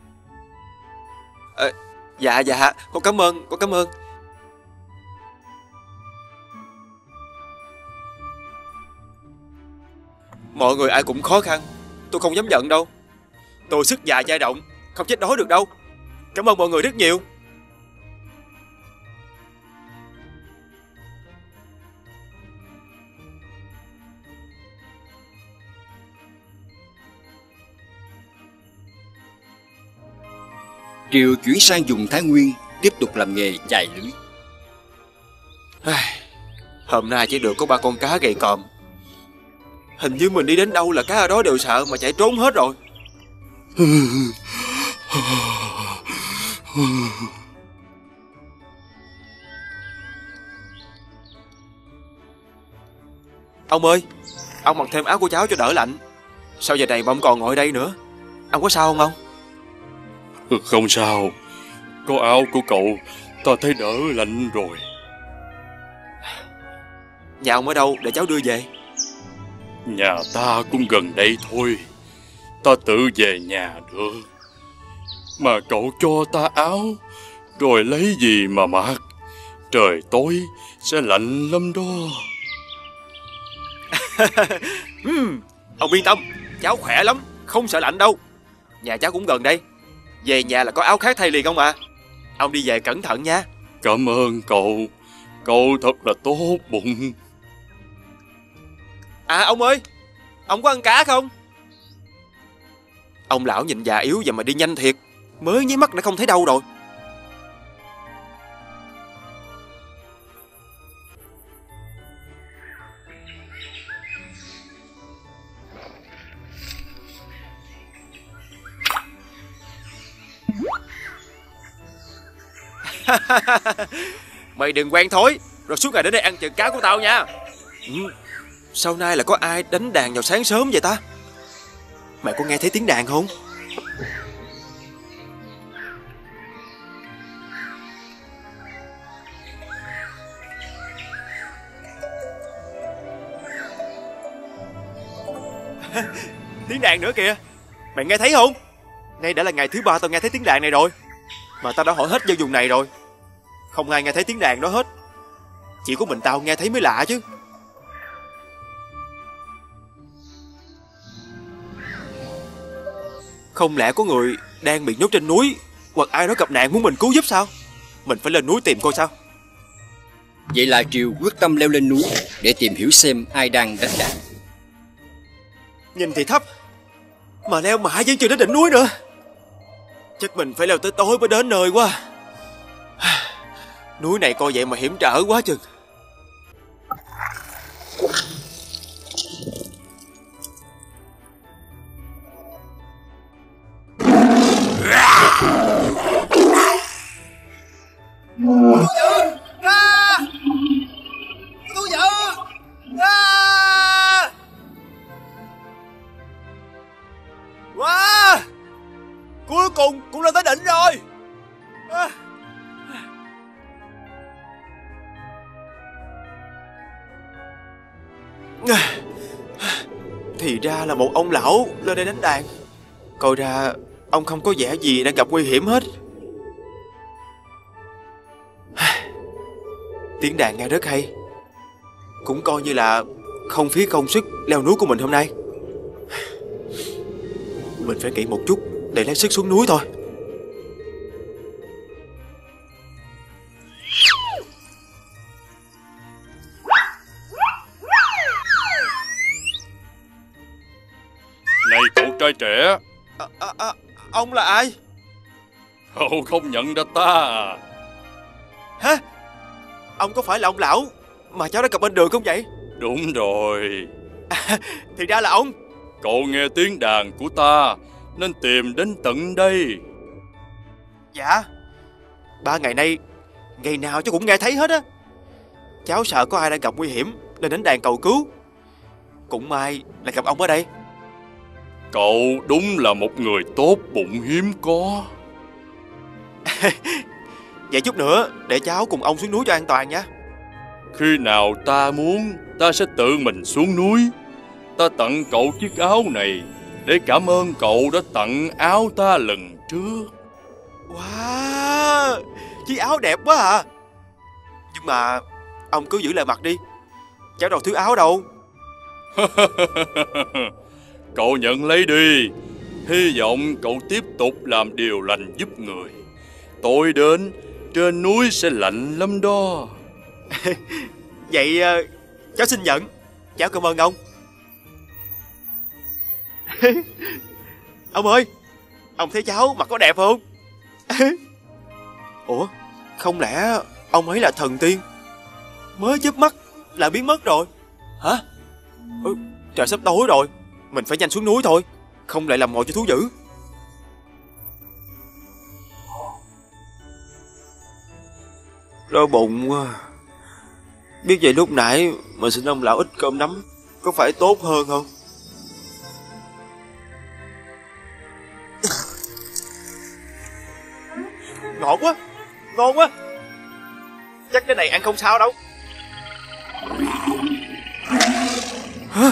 À, dạ dạ, con cảm ơn, con cảm ơn. Mọi người ai cũng khó khăn, tôi không dám giận đâu. Tôi sức già dai động, không chết đói được đâu. Cảm ơn mọi người rất nhiều. Triều chuyển sang vùng Thái Nguyên, tiếp tục làm nghề chài lưới. Hôm nay chỉ được có ba con cá gầy còm. Hình như mình đi đến đâu là cá ở đó đều sợ mà chạy trốn hết rồi. Ông ơi, ông mặc thêm áo của cháu cho đỡ lạnh. Sao giờ này mà ông còn ngồi đây nữa? Ông có sao không ông? Không sao. Có áo của cậu, ta thấy đỡ lạnh rồi. Nhà ông ở đâu để cháu đưa về? Nhà ta cũng gần đây thôi. Ta tự về nhà được. Mà cậu cho ta áo, rồi lấy gì mà mặc? Trời tối sẽ lạnh lắm đó. uhm, Ông yên tâm, cháu khỏe lắm, không sợ lạnh đâu. Nhà cháu cũng gần đây, về nhà là có áo khác thay liền không à. Ông đi về cẩn thận nha. Cảm ơn cậu, cậu thật là tốt bụng. À ông ơi, ông có ăn cá không? Ông lão nhìn già yếu vậy mà đi nhanh thiệt, mới nháy mắt đã không thấy đâu rồi. Mày đừng quen thối rồi suốt ngày đến đây ăn chừng cá của tao nha. ừ, Sau nay là có ai đánh đàn vào sáng sớm vậy ta? Mày có nghe thấy tiếng đàn không? Tiếng đàn nữa kìa. Mày nghe thấy không? Nay đã là ngày thứ ba tao nghe thấy tiếng đàn này rồi. Mà tao đã hỏi hết dân vùng này rồi, không ai nghe thấy tiếng đàn đó hết. Chỉ có mình tao nghe thấy mới lạ chứ. Không lẽ có người đang bị nhốt trên núi, hoặc ai đó gặp nạn muốn mình cứu giúp sao? Mình phải lên núi tìm coi sao. Vậy là Triều quyết tâm leo lên núi để tìm hiểu xem ai đang đánh đàn. Nhìn thì thấp, mà leo mãi vẫn chưa đến đỉnh núi nữa. Chắc mình phải leo tới tối mới đến nơi quá. Núi này coi vậy mà hiểm trở quá chừng. Cứu giữ! À! Cứu giữ! À! Wow! Cuối cùng cũng lên tới đỉnh rồi. À! Thì ra là một ông lão lên đây đánh đàn. Coi ra ông không có vẻ gì đang gặp nguy hiểm hết. Tiếng đàn nghe rất hay, cũng coi như là không phí công sức leo núi của mình hôm nay. Mình phải nghỉ một chút để lấy sức xuống núi thôi. Này cậu trai trẻ. à, à, à, Ông là ai? Cậu không nhận ra ta à? Hả? Ông có phải là ông lão mà cháu đã gặp bên đường không vậy? Đúng rồi. À, thì ra là ông. Cậu nghe tiếng đàn của ta nên tìm đến tận đây. Dạ. Ba ngày nay, ngày nào cháu cũng nghe thấy hết á. Cháu sợ có ai đang gặp nguy hiểm nên đến đàn cầu cứu. Cũng may là gặp ông ở đây. Cậu đúng là một người tốt bụng hiếm có. Vậy chút nữa để cháu cùng ông xuống núi cho an toàn nha. Khi nào ta muốn, ta sẽ tự mình xuống núi. Ta tặng cậu chiếc áo này để cảm ơn cậu đã tặng áo ta lần trước. Wow, chiếc áo đẹp quá à. Nhưng mà ông cứ giữ lại mặc đi, cháu đâu thiếu áo đâu. Cậu nhận lấy đi. Hy vọng cậu tiếp tục làm điều lành giúp người. Tối đến trên núi sẽ lạnh lắm đó. Vậy cháu xin nhận. Cháu cảm ơn ông. Ông ơi, ông thấy cháu mặc có đẹp không? Ủa, không lẽ ông ấy là thần tiên, mới chớp mắt là biến mất rồi hả? Ừ, trời sắp tối rồi, mình phải nhanh xuống núi thôi, không lại làm mồi cho thú dữ. Đói bụng quá. Biết vậy lúc nãy mình xin ông lão ít cơm nắm có phải tốt hơn không? Ngọt quá, ngon quá. Chắc cái này ăn không sao đâu. Hả?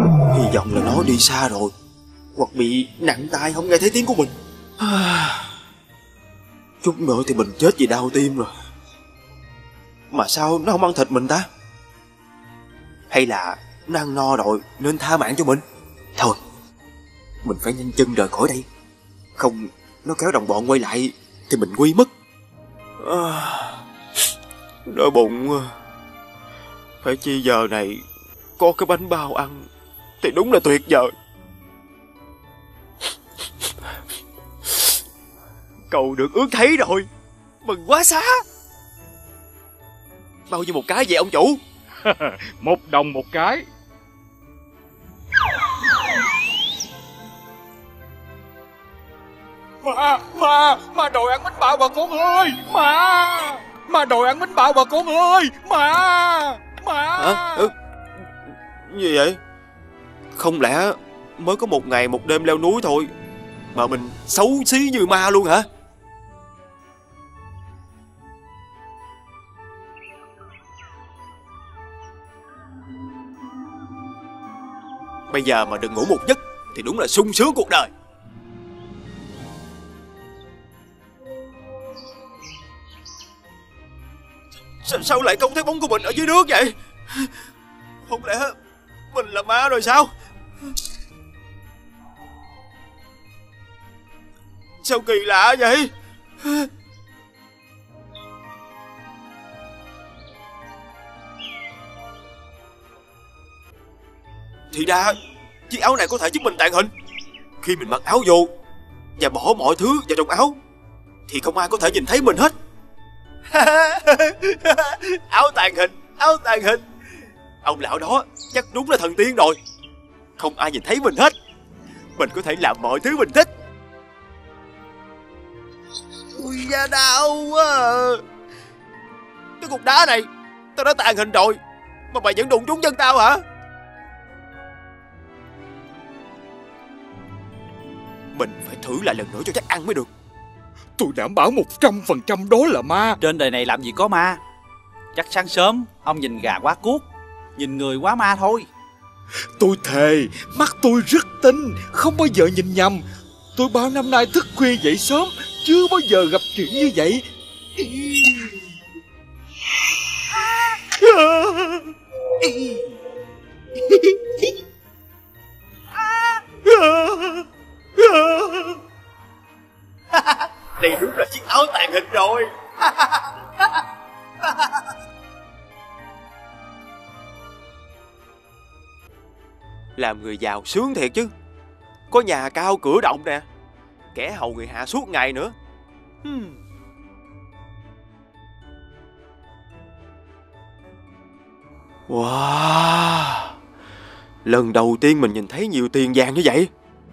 Hy vọng là nó đi xa rồi, hoặc bị nặng tai không nghe thấy tiếng của mình. Chút nữa thì mình chết vì đau tim rồi. Mà sao nó không ăn thịt mình ta? Hay là nó ăn no rồi nên tha mạng cho mình? Thôi, mình phải nhanh chân rời khỏi đây, không nó kéo đồng bọn quay lại thì mình nguy mất. À, đói bụng. Phải chi giờ này có cái bánh bao ăn thì đúng là tuyệt vời. Cầu được ước thấy rồi, mừng quá xá. Bao nhiêu một cái vậy ông chủ? Một đồng một cái. Ma, ma, ma đòi ăn bánh bao bà con ơi. Ma, ma đòi ăn bánh bao bà con ơi. Ma, ma. Hả? Ừ. Gì vậy? Không lẽ mới có một ngày một đêm leo núi thôi mà mình xấu xí như ma luôn hả? Bây giờ mà đừng ngủ một giấc thì đúng là sung sướng cuộc đời. Sao, sao lại không thấy bóng của mình ở dưới nước vậy? Không lẽ mình là ma rồi sao? Sao kỳ lạ vậy? Thì ra chiếc áo này có thể giúp mình tàng hình. Khi mình mặc áo vô và bỏ mọi thứ vào trong áo thì không ai có thể nhìn thấy mình hết. Áo tàng hình, áo tàng hình. Ông lão đó chắc đúng là thần tiên rồi. Không ai nhìn thấy mình hết. Mình có thể làm mọi thứ mình thích. Ui da, đau quá à. Cái cục đá này tao đã tàng hình rồi mà mày vẫn đụng trúng chân tao hả? Mình phải thử lại lần nữa cho chắc ăn mới được. Tôi đảm bảo một trăm phần trăm đó là ma. Trên đời này làm gì có ma. Chắc sáng sớm ông nhìn gà quá cuốc, nhìn người quá ma thôi. Tôi thề, mắt tôi rất tinh, không bao giờ nhìn nhầm. Tôi bao năm nay thức khuya dậy sớm, chưa bao giờ gặp chuyện như vậy. Đây đúng là chiếc áo tàng hình rồi. Làm người giàu sướng thiệt chứ. Có nhà cao cửa rộng nè, kẻ hầu người hạ suốt ngày nữa. hmm. Wow, lần đầu tiên mình nhìn thấy nhiều tiền vàng như vậy.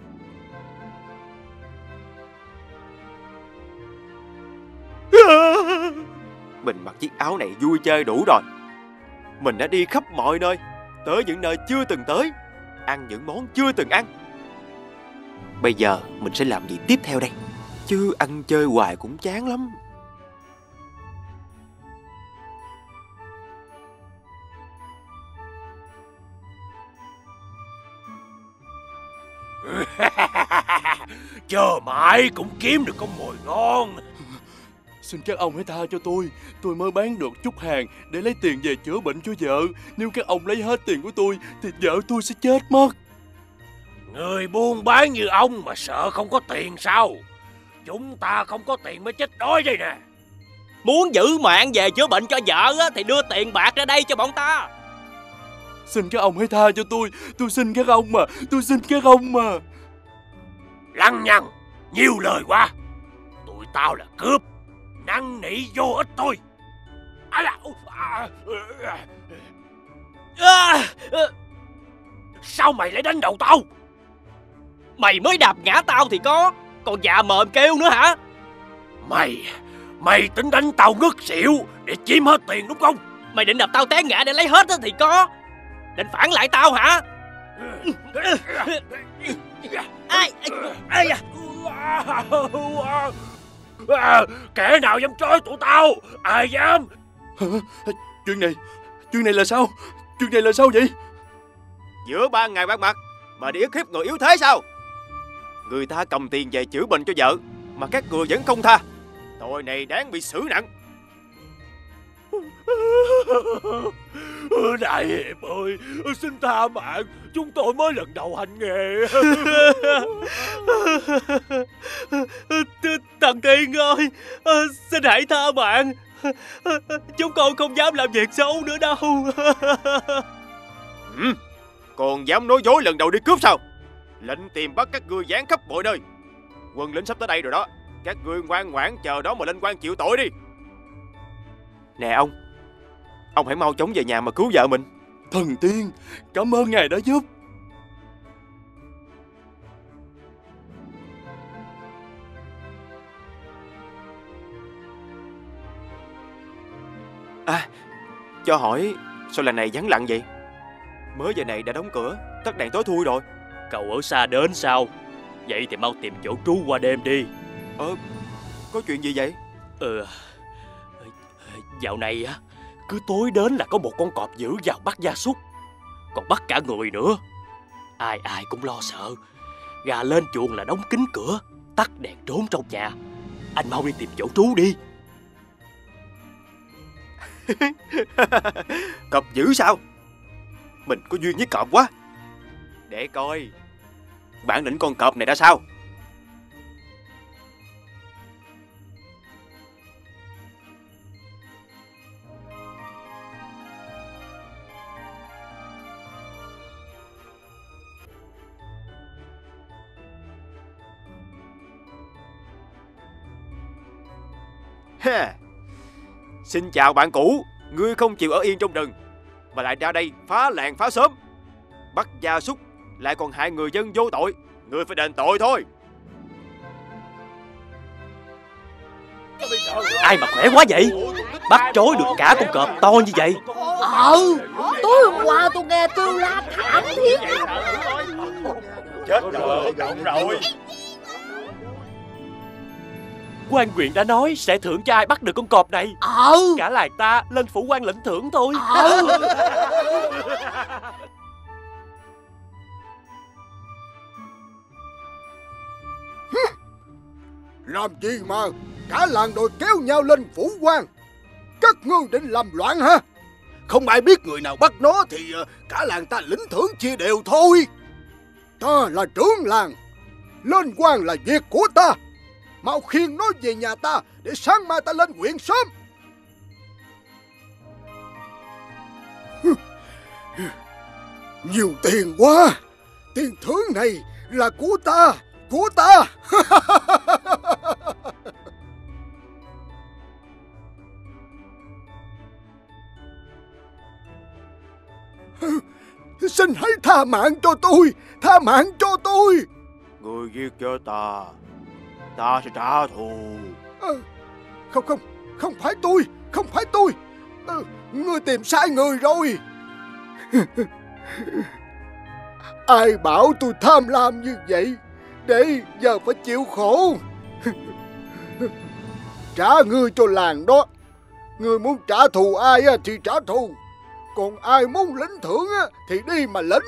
Mình mặc chiếc áo này vui chơi đủ rồi. Mình đã đi khắp mọi nơi, tới những nơi chưa từng tới, ăn những món chưa từng ăn. Bây giờ mình sẽ làm gì tiếp theo đây? Chứ ăn chơi hoài cũng chán lắm. Chờ mãi cũng kiếm được con mồi ngon. Xin các ông hãy tha cho tôi. Tôi mới bán được chút hàng để lấy tiền về chữa bệnh cho vợ. Nếu các ông lấy hết tiền của tôi thì vợ tôi sẽ chết mất. Người buôn bán như ông mà sợ không có tiền sao? Chúng ta không có tiền mới chết đói đây nè. Muốn giữ mạng về chữa bệnh cho vợ thì đưa tiền bạc ra đây cho bọn ta. Xin các ông hãy tha cho tôi. Tôi xin các ông mà. Tôi xin các ông mà. Lăng nhăng, nhiều lời quá. Tụi tao là cướp, năn nỉ vô ích thôi. À, à, à, à. Sao mày lại đánh đầu tao? Mày mới đạp ngã tao thì có, còn già mồm kêu nữa hả? Mày, mày tính đánh tao ngất xỉu để chiếm hết tiền đúng không? Mày định đập tao té ngã để lấy hết thì có. Định phản lại tao hả? Ai, ai à? À, kẻ nào dám trói tụi tao? Ai dám? Chuyện này, chuyện này là sao? Chuyện này là sao vậy? giữa ban ngày ban mặt mà đi ức hiếp người yếu thế sao? Người ta cầm tiền về chữa bệnh cho vợ mà các người vẫn không tha. Tội này đáng bị xử nặng. Đại hiệp ơi, xin tha mạng, chúng tôi mới lần đầu hành nghề. Thằng Tiên ơi, xin hãy tha mạng. Chúng con không dám làm việc xấu nữa đâu. Ừ, còn dám nói dối lần đầu đi cướp sao? Lệnh tìm bắt các ngươi giáng khắp mọi nơi. Quân lính sắp tới đây rồi đó. Các ngươi ngoan ngoãn chờ đó mà lên quan chịu tội đi. Nè ông, ông hãy mau chóng về nhà mà cứu vợ mình. Thần tiên, cảm ơn ngài đã giúp. À, cho hỏi sao làng này vắng lặng vậy? Mới giờ này đã đóng cửa, tắt đèn tối thui rồi. Cậu ở xa đến sao? Vậy thì mau tìm chỗ trú qua đêm đi. Ờ, có chuyện gì vậy? Ừ, dạo này á, cứ tối đến là có một con cọp dữ vào bắt gia súc, còn bắt cả người nữa. Ai ai cũng lo sợ. Gà lên chuồng là đóng kín cửa, tắt đèn trốn trong nhà. Anh mau đi tìm chỗ trú đi. Cọp dữ sao? Mình có duyên với cọp quá. Để coi bản lĩnh con cọp này ra sao. Ha. Xin chào bạn cũ. Ngươi không chịu ở yên trong rừng mà lại ra đây phá làng phá xóm, bắt gia súc, lại còn hại người dân vô tội. Ngươi phải đền tội thôi. Ai mà khỏe quá vậy? Bắt chối được cả con cọp to như vậy. Ờ, tối hôm qua tôi nghe kêu la thảm thiết. Chết rồi, rộng rồi. Quan huyện đã nói sẽ thưởng cho ai bắt được con cọp này. Ờ. Cả làng ta lên phủ quan lĩnh thưởng thôi. Ờ. Làm gì mà cả làng đội kéo nhau lên phủ quan? Các ngươi định làm loạn hả? Không ai biết người nào bắt nó thì cả làng ta lĩnh thưởng chia đều thôi. Ta là trưởng làng, lên quan là việc của ta. Mau khiêng nó về nhà ta để sáng mai ta lên huyện sớm. Nhiều tiền quá. Tiền thưởng này là của ta, của ta. Xin hãy tha mạng cho tôi, tha mạng cho tôi. Người giết cho ta, ta sẽ trả thù. À, không không, không phải tôi, không phải tôi. À, ngươi tìm sai người rồi. Ai bảo tôi tham lam như vậy, để giờ phải chịu khổ. Trả ngươi cho làng đó. Ngươi muốn trả thù ai thì trả thù, còn ai muốn lĩnh thưởng thì đi mà lĩnh.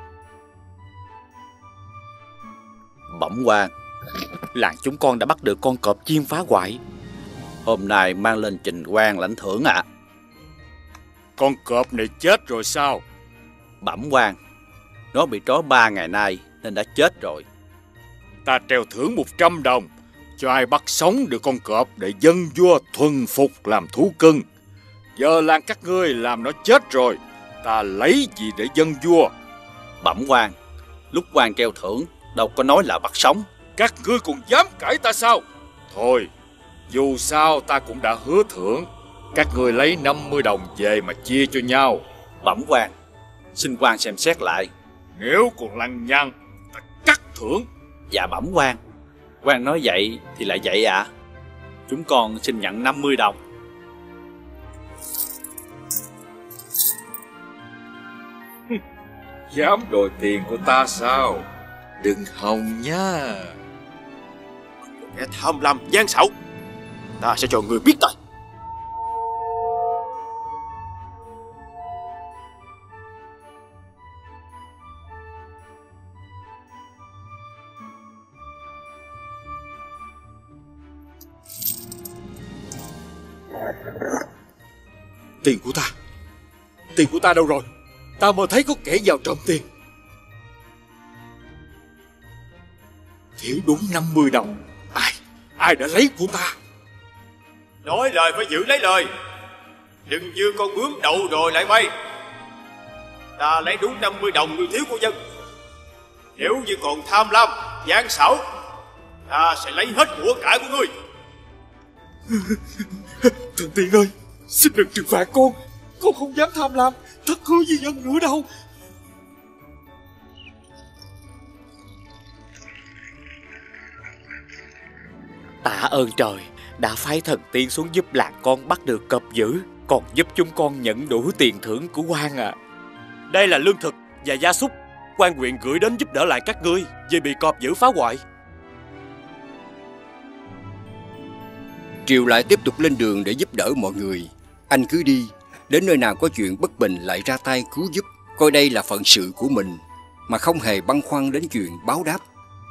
Bẩm quan, làng chúng con đã bắt được con cọp chiên phá hoại, hôm nay mang lên trình quan lãnh thưởng ạ. À. Con cọp này chết rồi sao? Bẩm quan, nó bị trói ba ngày nay nên đã chết rồi. Ta treo thưởng một trăm đồng cho ai bắt sống được con cọp để dân vua thuần phục làm thú cưng. Giờ làng các ngươi làm nó chết rồi, ta lấy gì để dân vua? Bẩm quan, lúc quan treo thưởng đâu có nói là bắt sống. Các ngươi còn dám cãi ta sao? Thôi, dù sao ta cũng đã hứa thưởng. Các ngươi lấy năm mươi đồng về mà chia cho nhau. Bẩm quan, xin quan xem xét lại. Nếu còn lăng nhăng, ta cắt thưởng. Dạ bẩm quan, quan nói vậy thì là vậy ạ. À. Chúng con xin nhận năm mươi đồng. Dám đòi tiền của ta sao? Đừng hòng nha. Kẻ tham lam gian xảo, ta sẽ cho người biết tay. Tiền của ta, tiền của ta đâu rồi? Ta mơ thấy có kẻ vào trộm tiền. Thiếu đúng năm mươi đồng. Ai, ai đã lấy của ta? Nói lời phải giữ lấy lời. Đừng như con bướm đậu rồi lại bay. Ta lấy đúng năm mươi đồng người thiếu của dân. Nếu như còn tham lam, gian xảo, ta sẽ lấy hết của cải của ngươi. Thần tiên ơi, xin đừng trừng phạt con. Con không dám tham lam, thất hứa với dân nữa đâu. Tạ ơn trời đã phái thần tiên xuống giúp làng con bắt được cọp dữ, còn giúp chúng con nhận đủ tiền thưởng của quan à. Đây là lương thực và gia súc quan huyện gửi đến giúp đỡ lại các ngươi vì bị cọp dữ phá hoại. Triều lại tiếp tục lên đường để giúp đỡ mọi người. Anh cứ đi, đến nơi nào có chuyện bất bình lại ra tay cứu giúp, coi đây là phận sự của mình, mà không hề băn khoăn đến chuyện báo đáp.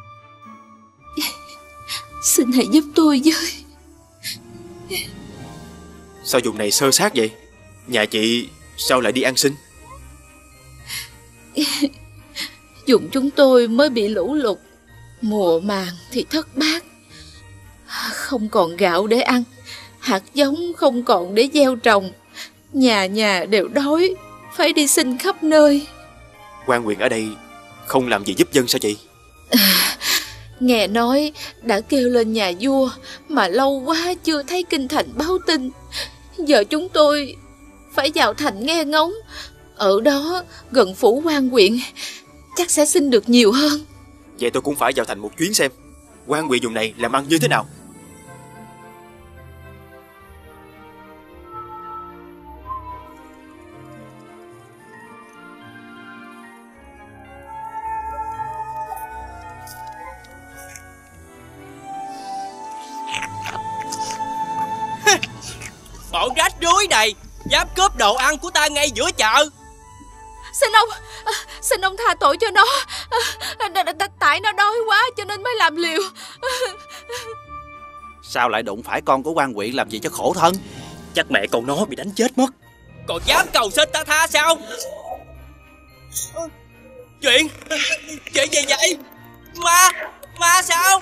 Xin hãy giúp tôi với. Sao vùng này sơ sát vậy? Nhà chị sao lại đi ăn xin? Vùng chúng tôi mới bị lũ lụt, mùa màng thì thất bát, không còn gạo để ăn, hạt giống không còn để gieo trồng, nhà nhà đều đói, phải đi xin khắp nơi. Quan huyện ở đây không làm gì giúp dân sao chị? À, nghe nói đã kêu lên nhà vua mà lâu quá chưa thấy kinh thành báo tin. Giờ chúng tôi phải vào thành nghe ngóng, ở đó gần phủ quan huyện, chắc sẽ xin được nhiều hơn. Vậy tôi cũng phải vào thành một chuyến xem quan huyện vùng này làm ăn như thế nào. Bọn rách rưới này dám cướp đồ ăn của ta ngay giữa chợ. Xin ông, xin ông tha tội cho nó. Tại nó đói quá cho nên mới làm liều. Sao lại đụng phải con của quan huyện làm gì cho khổ thân? Chắc mẹ con nó bị đánh chết mất. Còn dám cầu xin ta tha sao? Chuyện Chuyện gì vậy? Ma Ma sao?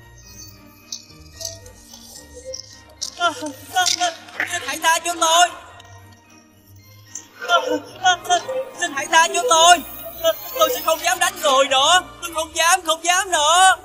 Xin hãy tha cho tôi. Xin hãy tha cho tôi. Tôi sẽ không dám đánh người nữa. Tôi không dám, không dám nữa.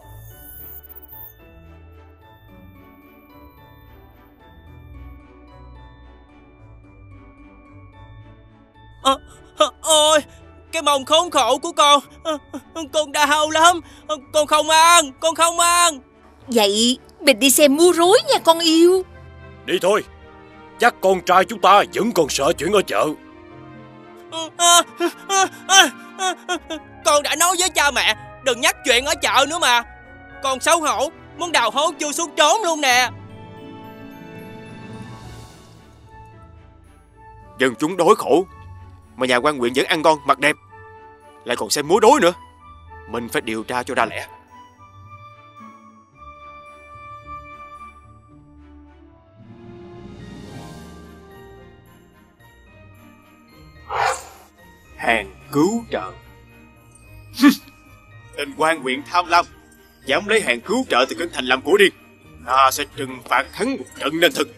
à, Ôi, cái mông khốn khổ của con. Con đau lắm. Con không ăn, con không ăn. Vậy mình đi xem mua rối nha con yêu. Đi thôi, chắc con trai chúng ta vẫn còn sợ chuyện ở chợ. à, à, à, à, Con đã nói với cha mẹ đừng nhắc chuyện ở chợ nữa mà. Con xấu hổ muốn đào hố chui xuống trốn luôn nè. Dân chúng đói khổ mà nhà quan huyện vẫn ăn ngon mặc đẹp, lại còn xem múa rối nữa. Mình phải điều tra cho ra lẽ. Hàng cứu trợ. Tên quan huyện tham lam dám lấy hàng cứu trợ từ kinh thành làm của riêng, ta sẽ trừng phạt hắn một trận nên thực.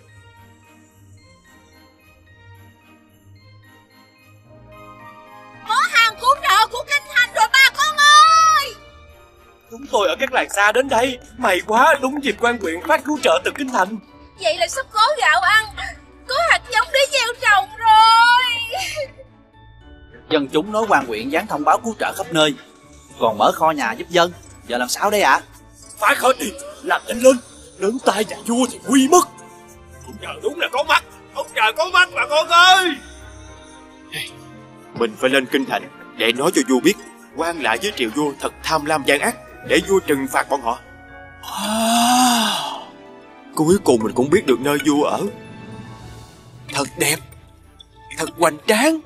Có hàng cứu trợ của kinh thành rồi ba con ơi. Chúng tôi ở các làng xa đến đây. May quá, đúng dịp quan huyện phát cứu trợ từ kinh thành. Vậy là sắp có gạo ăn, có hạt giống để gieo trồng rồi. Dân chúng nói quan huyện dán thông báo cứu trợ khắp nơi, còn mở kho nhà giúp dân. Giờ làm sao đây ạ? À? Phải khởi đi, làm nhanh lên, đến tay nhà vua thì nguy mất. Ông trời đúng là có mắt, ông trời có mắt mà con ơi. Mình phải lên kinh thành để nói cho vua biết quan lại với triều vua thật tham lam gian ác, để vua trừng phạt bọn họ. À, cuối cùng mình cũng biết được nơi vua ở. Thật đẹp, thật hoành tráng.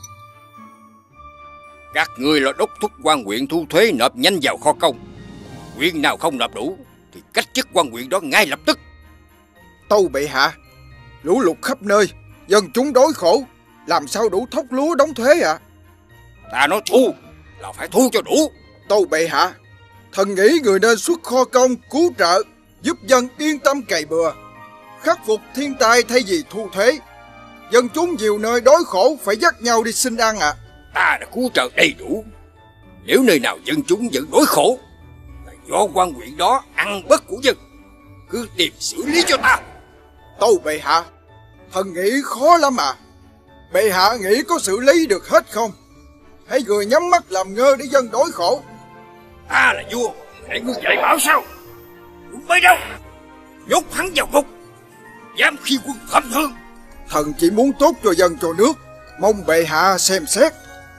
Các ngươi là đốc thúc quan huyện thu thuế nộp nhanh vào kho công. Huyện nào không nộp đủ thì cách chức quan huyện đó ngay lập tức. Tâu bệ hạ, lũ lụt khắp nơi, dân chúng đói khổ, làm sao đủ thóc lúa đóng thuế ạ? À? Ta nói thu là phải thu cho đủ. Tâu bệ hạ, thần nghĩ người nên xuất kho công cứu trợ, giúp dân yên tâm cày bừa, khắc phục thiên tai thay vì thu thuế. Dân chúng nhiều nơi đói khổ phải dắt nhau đi xin ăn ạ. À. Ta đã cứu trợ đầy đủ. Nếu nơi nào dân chúng vẫn đói khổ là do quan huyện đó ăn bớt của dân, cứ tìm xử lý cho ta. Tâu bệ hạ, thần nghĩ khó lắm à. Bệ hạ nghĩ có xử lý được hết không? Hãy người nhắm mắt làm ngơ để dân đói khổ. Ta là vua, để ngươi dạy bảo sao? Đúng mới đâu. Nhốt hắn vào ngục, dám khi quân phạm thượng. Thần chỉ muốn tốt cho dân cho nước, mong bệ hạ xem xét.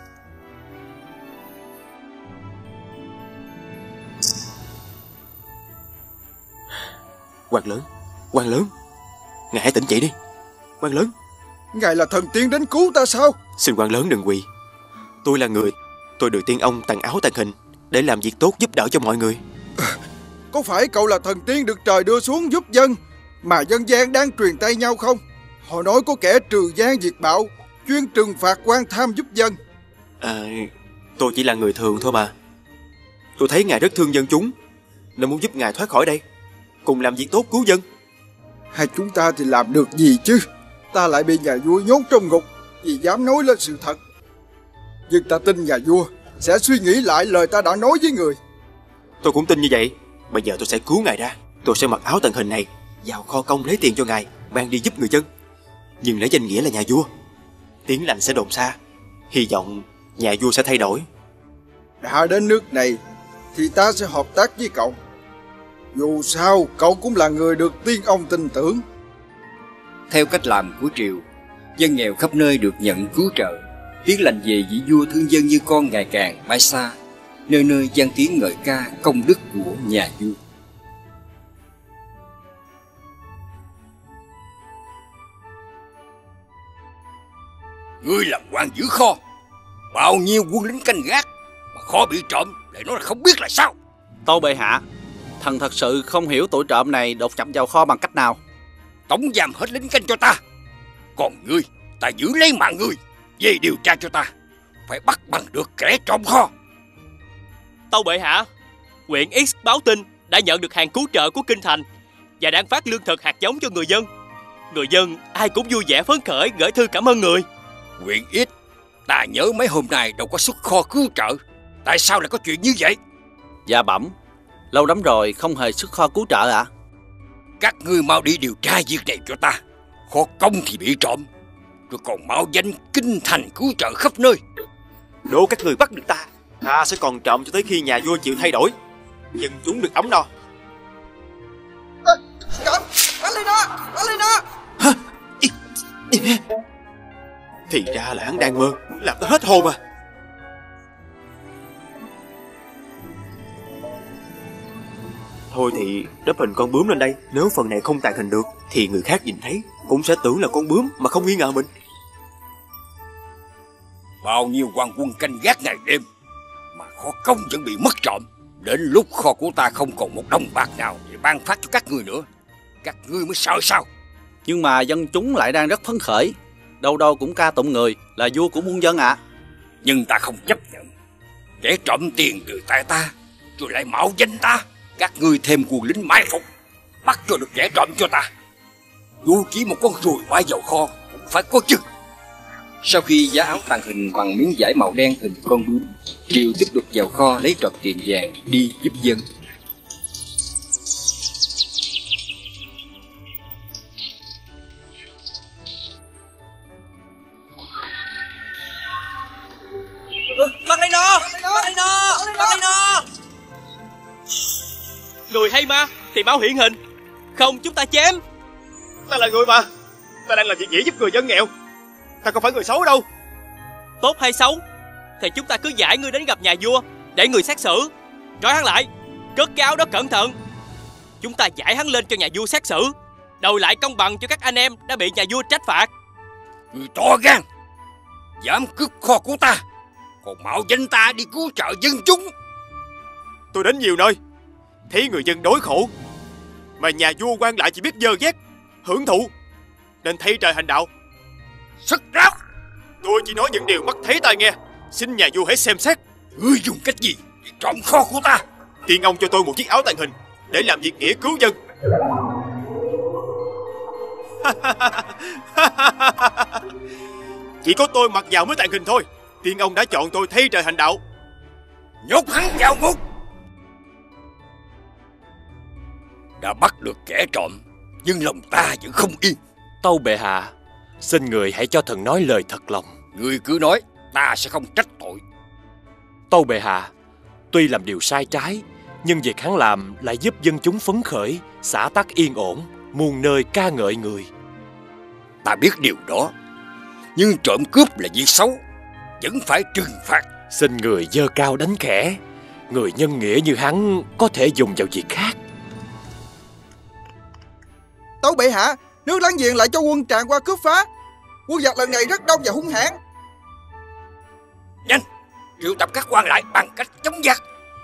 Quan lớn, quan lớn, ngài hãy tỉnh dậy đi. Quan lớn, ngài là thần tiên đến cứu ta sao? Xin quan lớn đừng quỳ. Tôi là người, tôi được tiên ông tặng áo tặng hình để làm việc tốt giúp đỡ cho mọi người. À, có phải cậu là thần tiên được trời đưa xuống giúp dân mà dân gian đang truyền tay nhau không? Họ nói có kẻ trừ gian diệt bạo, chuyên trừng phạt quan tham giúp dân. À, tôi chỉ là người thường thôi mà. Tôi thấy ngài rất thương dân chúng nên muốn giúp ngài thoát khỏi đây, cùng làm việc tốt cứu dân. Hai chúng ta thì làm được gì chứ? Ta lại bị nhà vua nhốt trong ngục vì dám nói lên sự thật. Nhưng ta tin nhà vua sẽ suy nghĩ lại lời ta đã nói với người. Tôi cũng tin như vậy. Bây giờ tôi sẽ cứu ngài ra. Tôi sẽ mặc áo tàng hình này vào kho công lấy tiền cho ngài, mang đi giúp người dân, nhưng lấy danh nghĩa là nhà vua. Tiếng lành sẽ đồn xa. Hy vọng nhà vua sẽ thay đổi. Đã đến nước này thì ta sẽ hợp tác với cậu. Dù sao cậu cũng là người được tiên ông tin tưởng. Theo cách làm của triều, dân nghèo khắp nơi được nhận cứu trợ. Tiếng lành về vị vua thương dân như con ngày càng mãi xa. Nơi nơi vang tiếng ngợi ca công đức của nhà vua. Ngươi làm quan giữ kho, bao nhiêu quân lính canh gác mà kho bị trộm để nói là không biết là sao. Tâu bệ hạ, thần thật sự không hiểu tụi trộm này đột nhập vào kho bằng cách nào. Tống giam hết lính canh cho ta. Còn ngươi, ta giữ lấy mạng ngươi. Về điều tra cho ta, phải bắt bằng được kẻ trộm kho. Tâu bệ hạ, huyện X báo tin đã nhận được hàng cứu trợ của kinh thành và đang phát lương thực hạt giống cho người dân. Người dân ai cũng vui vẻ phấn khởi gửi thư cảm ơn người. Huyện X, ta nhớ mấy hôm nay đâu có xuất kho cứu trợ. Tại sao lại có chuyện như vậy? Dạ bẩm, lâu lắm rồi không hề xuất kho cứu trợ ạ. À? Các ngươi mau đi điều tra việc này cho ta. Kho công thì bị trộm, rồi còn mạo danh kinh thành cứu trợ khắp nơi. Đố các người bắt được ta, ta sẽ còn trộm cho tới khi nhà vua chịu thay đổi, dân chúng được ấm no. Cẩn, bắn lên nó, bắn lên nó. Thì ra là hắn đang mơ, làm tới hết hồn à. Thôi thì đắp hình con bướm lên đây. Nếu phần này không tàn hình được thì người khác nhìn thấy cũng sẽ tưởng là con bướm mà không nghi ngờ mình. Bao nhiêu quan quân canh gác ngày đêm mà kho công vẫn bị mất trộm. Đến lúc kho của ta không còn một đồng bạc nào để ban phát cho các ngươi nữa, các ngươi mới sợ sao? Nhưng mà dân chúng lại đang rất phấn khởi, đâu đâu cũng ca tụng người là vua của muôn dân ạ. À. Nhưng ta không chấp nhận kẻ trộm tiền từ tay ta rồi lại mạo danh ta. Các ngươi thêm quân lính mai phục, bắt cho được kẻ trộm cho ta. Dù chỉ một con ruồi bay vào kho cũng phải có chừng. Sau khi giá áo tàng hình bằng miếng vải màu đen hình con bướm, Triều tiếp tục vào kho lấy trộm tiền vàng đi giúp dân. Bắt lấy nó, bắt lấy nó, bắt lấy nó. Người hay ma thì mau hiện hình, không chúng ta chém. Ta là người mà, ta đang làm việc dễ giúp người dân nghèo, ta không phải người xấu đâu. Tốt hay xấu thì chúng ta cứ giải ngươi đến gặp nhà vua để người xét xử. Trói hắn lại, cất cái áo đó cẩn thận. Chúng ta giải hắn lên cho nhà vua xét xử, đòi lại công bằng cho các anh em đã bị nhà vua trách phạt. Người to gan, dám cướp kho của ta, còn mạo danh ta đi cứu trợ dân chúng. Tôi đến nhiều nơi, thấy người dân đói khổ, mà nhà vua quan lại chỉ biết dơ dét, hưởng thụ, nên thay trời hành đạo. Sức ráo! Tôi chỉ nói những điều mắt thấy tai nghe, xin nhà vua hãy xem xét. Ngươi dùng cách gì để trộm kho của ta? Tiên ông cho tôi một chiếc áo tàng hình để làm việc nghĩa cứu dân. Chỉ có tôi mặc vào mới tàng hình thôi. Tiên ông đã chọn tôi thay trời hành đạo. Nhốt hắn vào ngục. Đã bắt được kẻ trộm, nhưng lòng ta vẫn không yên. Tâu bệ hạ, xin người hãy cho thần nói lời thật lòng. Người cứ nói, ta sẽ không trách tội. Tâu bệ hạ, tuy làm điều sai trái, nhưng việc hắn làm lại giúp dân chúng phấn khởi, xã tắc yên ổn, muôn nơi ca ngợi người. Ta biết điều đó, nhưng trộm cướp là việc xấu, vẫn phải trừng phạt. Xin người dơ cao đánh khẽ. Người nhân nghĩa như hắn có thể dùng vào việc khác. Tâu bệ hạ, nước láng giềng lại cho quân tràn qua cướp phá. Quân giặc lần này rất đông và hung hãn. Nhanh, triệu tập các quan lại bằng cách chống giặc.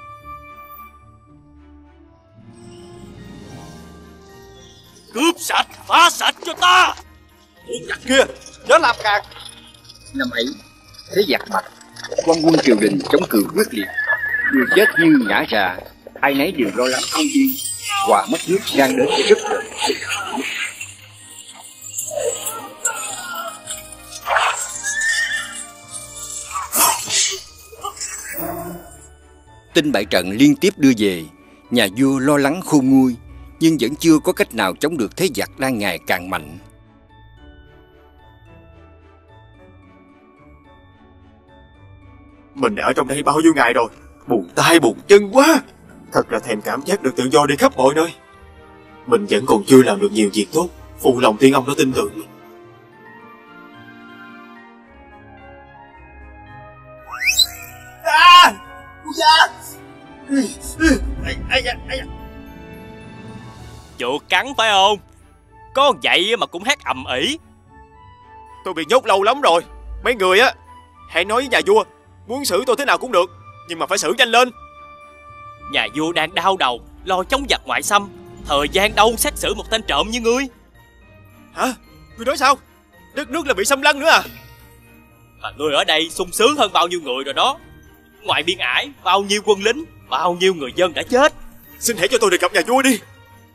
Cướp sạch, phá sạch cho ta. Quân giặc kia, chớ làm càng. Năm ấy, thế giặc mặt, quan quân triều đình chống cự quyết liệt, người chết như ngã ra, ai nấy đều lo lắng không yên, và mất nước đang đến rất gần. Tin bại trận liên tiếp đưa về, nhà vua lo lắng khôn nguôi, nhưng vẫn chưa có cách nào chống được thế giặc đang ngày càng mạnh. Mình đã ở trong đây bao nhiêu ngày rồi, buồn tay buồn chân quá. Thật là thèm cảm giác được tự do đi khắp mọi nơi. Mình vẫn còn chưa làm được nhiều việc tốt, phụ lòng tiên ông đã tin tưởng. À! Da! Ây, ây da, ây da. Chuột cắn phải không? Có vậy mà cũng hét ầm ĩ. Tôi bị nhốt lâu lắm rồi. Mấy người á, hãy nói với nhà vua, muốn xử tôi thế nào cũng được, nhưng mà phải xử nhanh lên. Nhà vua đang đau đầu, lo chống giặc ngoại xâm, thời gian đâu xét xử một tên trộm như ngươi. Hả? Ngươi nói sao? Đất nước là bị xâm lăng nữa à? Mà ngươi ở đây sung sướng hơn bao nhiêu người rồi đó. Ngoài biên ải, bao nhiêu quân lính, bao nhiêu người dân đã chết. Xin hãy cho tôi được gặp nhà vua đi.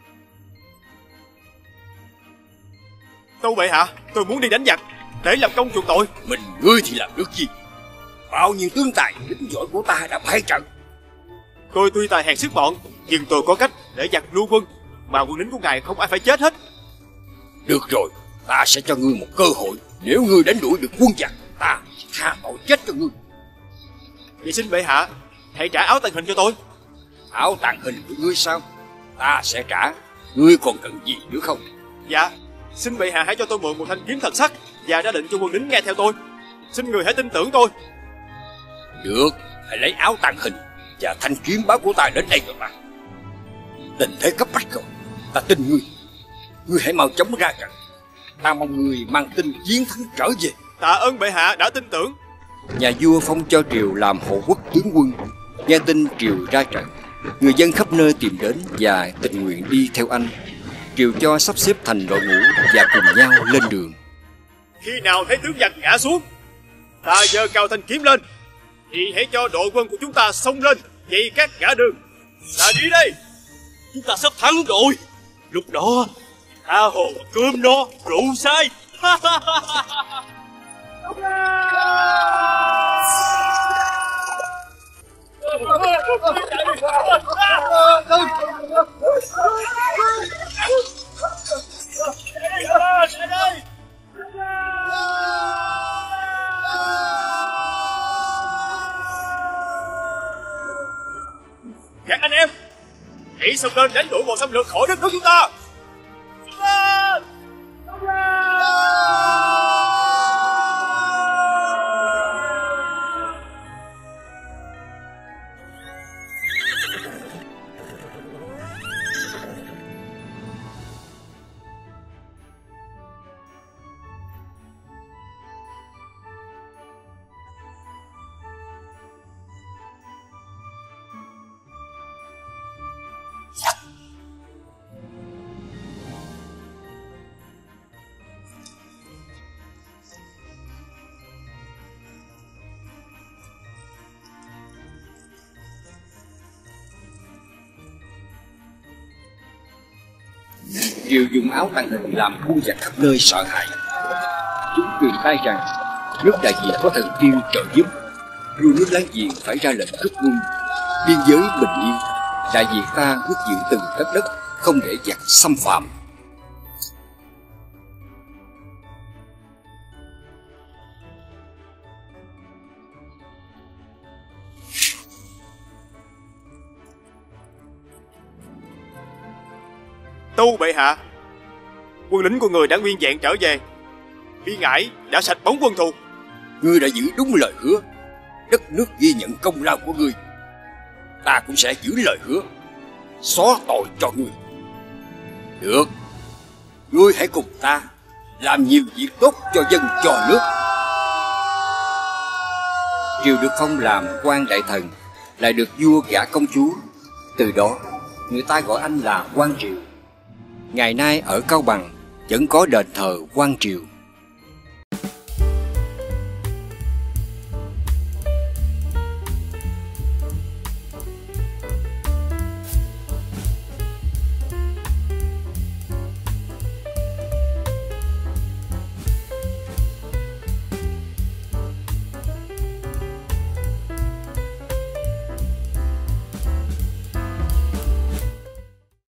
Tâu bệ hạ, tôi muốn đi đánh giặc để làm công chuộc tội. Mình ngươi thì làm được gì? Bao nhiêu tướng tài lính giỏi của ta đã bại trận. Tôi tuy tài hèn sức mọn, nhưng tôi có cách để giặc lưu quân, mà quân lính của ngài không ai phải chết hết. Được rồi, ta sẽ cho ngươi một cơ hội. Nếu ngươi đánh đuổi được quân giặc, ta sẽ tha tội chết cho ngươi. Vậy xin bệ hạ, hãy trả áo tàng hình cho tôi. Áo tàng hình của ngươi sao? Ta sẽ trả. Ngươi còn cần gì nữa không? Dạ, xin bệ hạ hãy cho tôi mượn một thanh kiếm thật sắc và ra lệnh cho quân lính nghe theo tôi. Xin người hãy tin tưởng tôi. Được, hãy lấy áo tàng hình và thanh kiếm báo của ta đến đây rồi mà. Tình thế cấp bách rồi, ta tin ngươi. Ngươi hãy mau chóng ra trận. Ta mong ngươi mang tin chiến thắng trở về. Tạ ơn bệ hạ đã tin tưởng. Nhà vua phong cho Triều làm hộ quốc tướng quân. Nghe tin Triều ra trận, người dân khắp nơi tìm đến và tình nguyện đi theo anh. Triều cho sắp xếp thành đội ngũ và cùng nhau lên đường. Khi nào thấy tướng giặc ngã xuống, ta giơ cao thanh kiếm lên, thì hãy cho đội quân của chúng ta xông lên, dậy các ngã đường. Ta đi đây. Chúng ta sắp thắng rồi. Lúc đó tha hồ cơm no rượu say. Các anh em, hãy xông lên đánh đuổi bọn xâm lược khỏi đất nước chúng ta. Xông lên! Xông lên! Triều dùng áo tàng hình làm quân giặc khắp nơi sợ hãi. Chúng truyền tay rằng nước đại diện có thần tiên trợ giúp, vua nước láng giềng phải ra lệnh rút quân. Biên giới bình yên, đại diện ta quyết giữ từng tấc đất, không để giặc xâm phạm. Tu bệ hạ, quân lính của người đã nguyên vẹn trở về. Bi Ngải đã sạch bóng quân thù. Ngươi đã giữ đúng lời hứa, đất nước ghi nhận công lao của ngươi. Ta cũng sẽ giữ lời hứa, xóa tội cho ngươi. Được, ngươi hãy cùng ta làm nhiều việc tốt cho dân cho nước. Triều được phong làm quan đại thần, lại được vua gả công chúa. Từ đó người ta gọi anh là Quan Triều. Ngày nay ở Cao Bằng vẫn có đền thờ Quan Triều.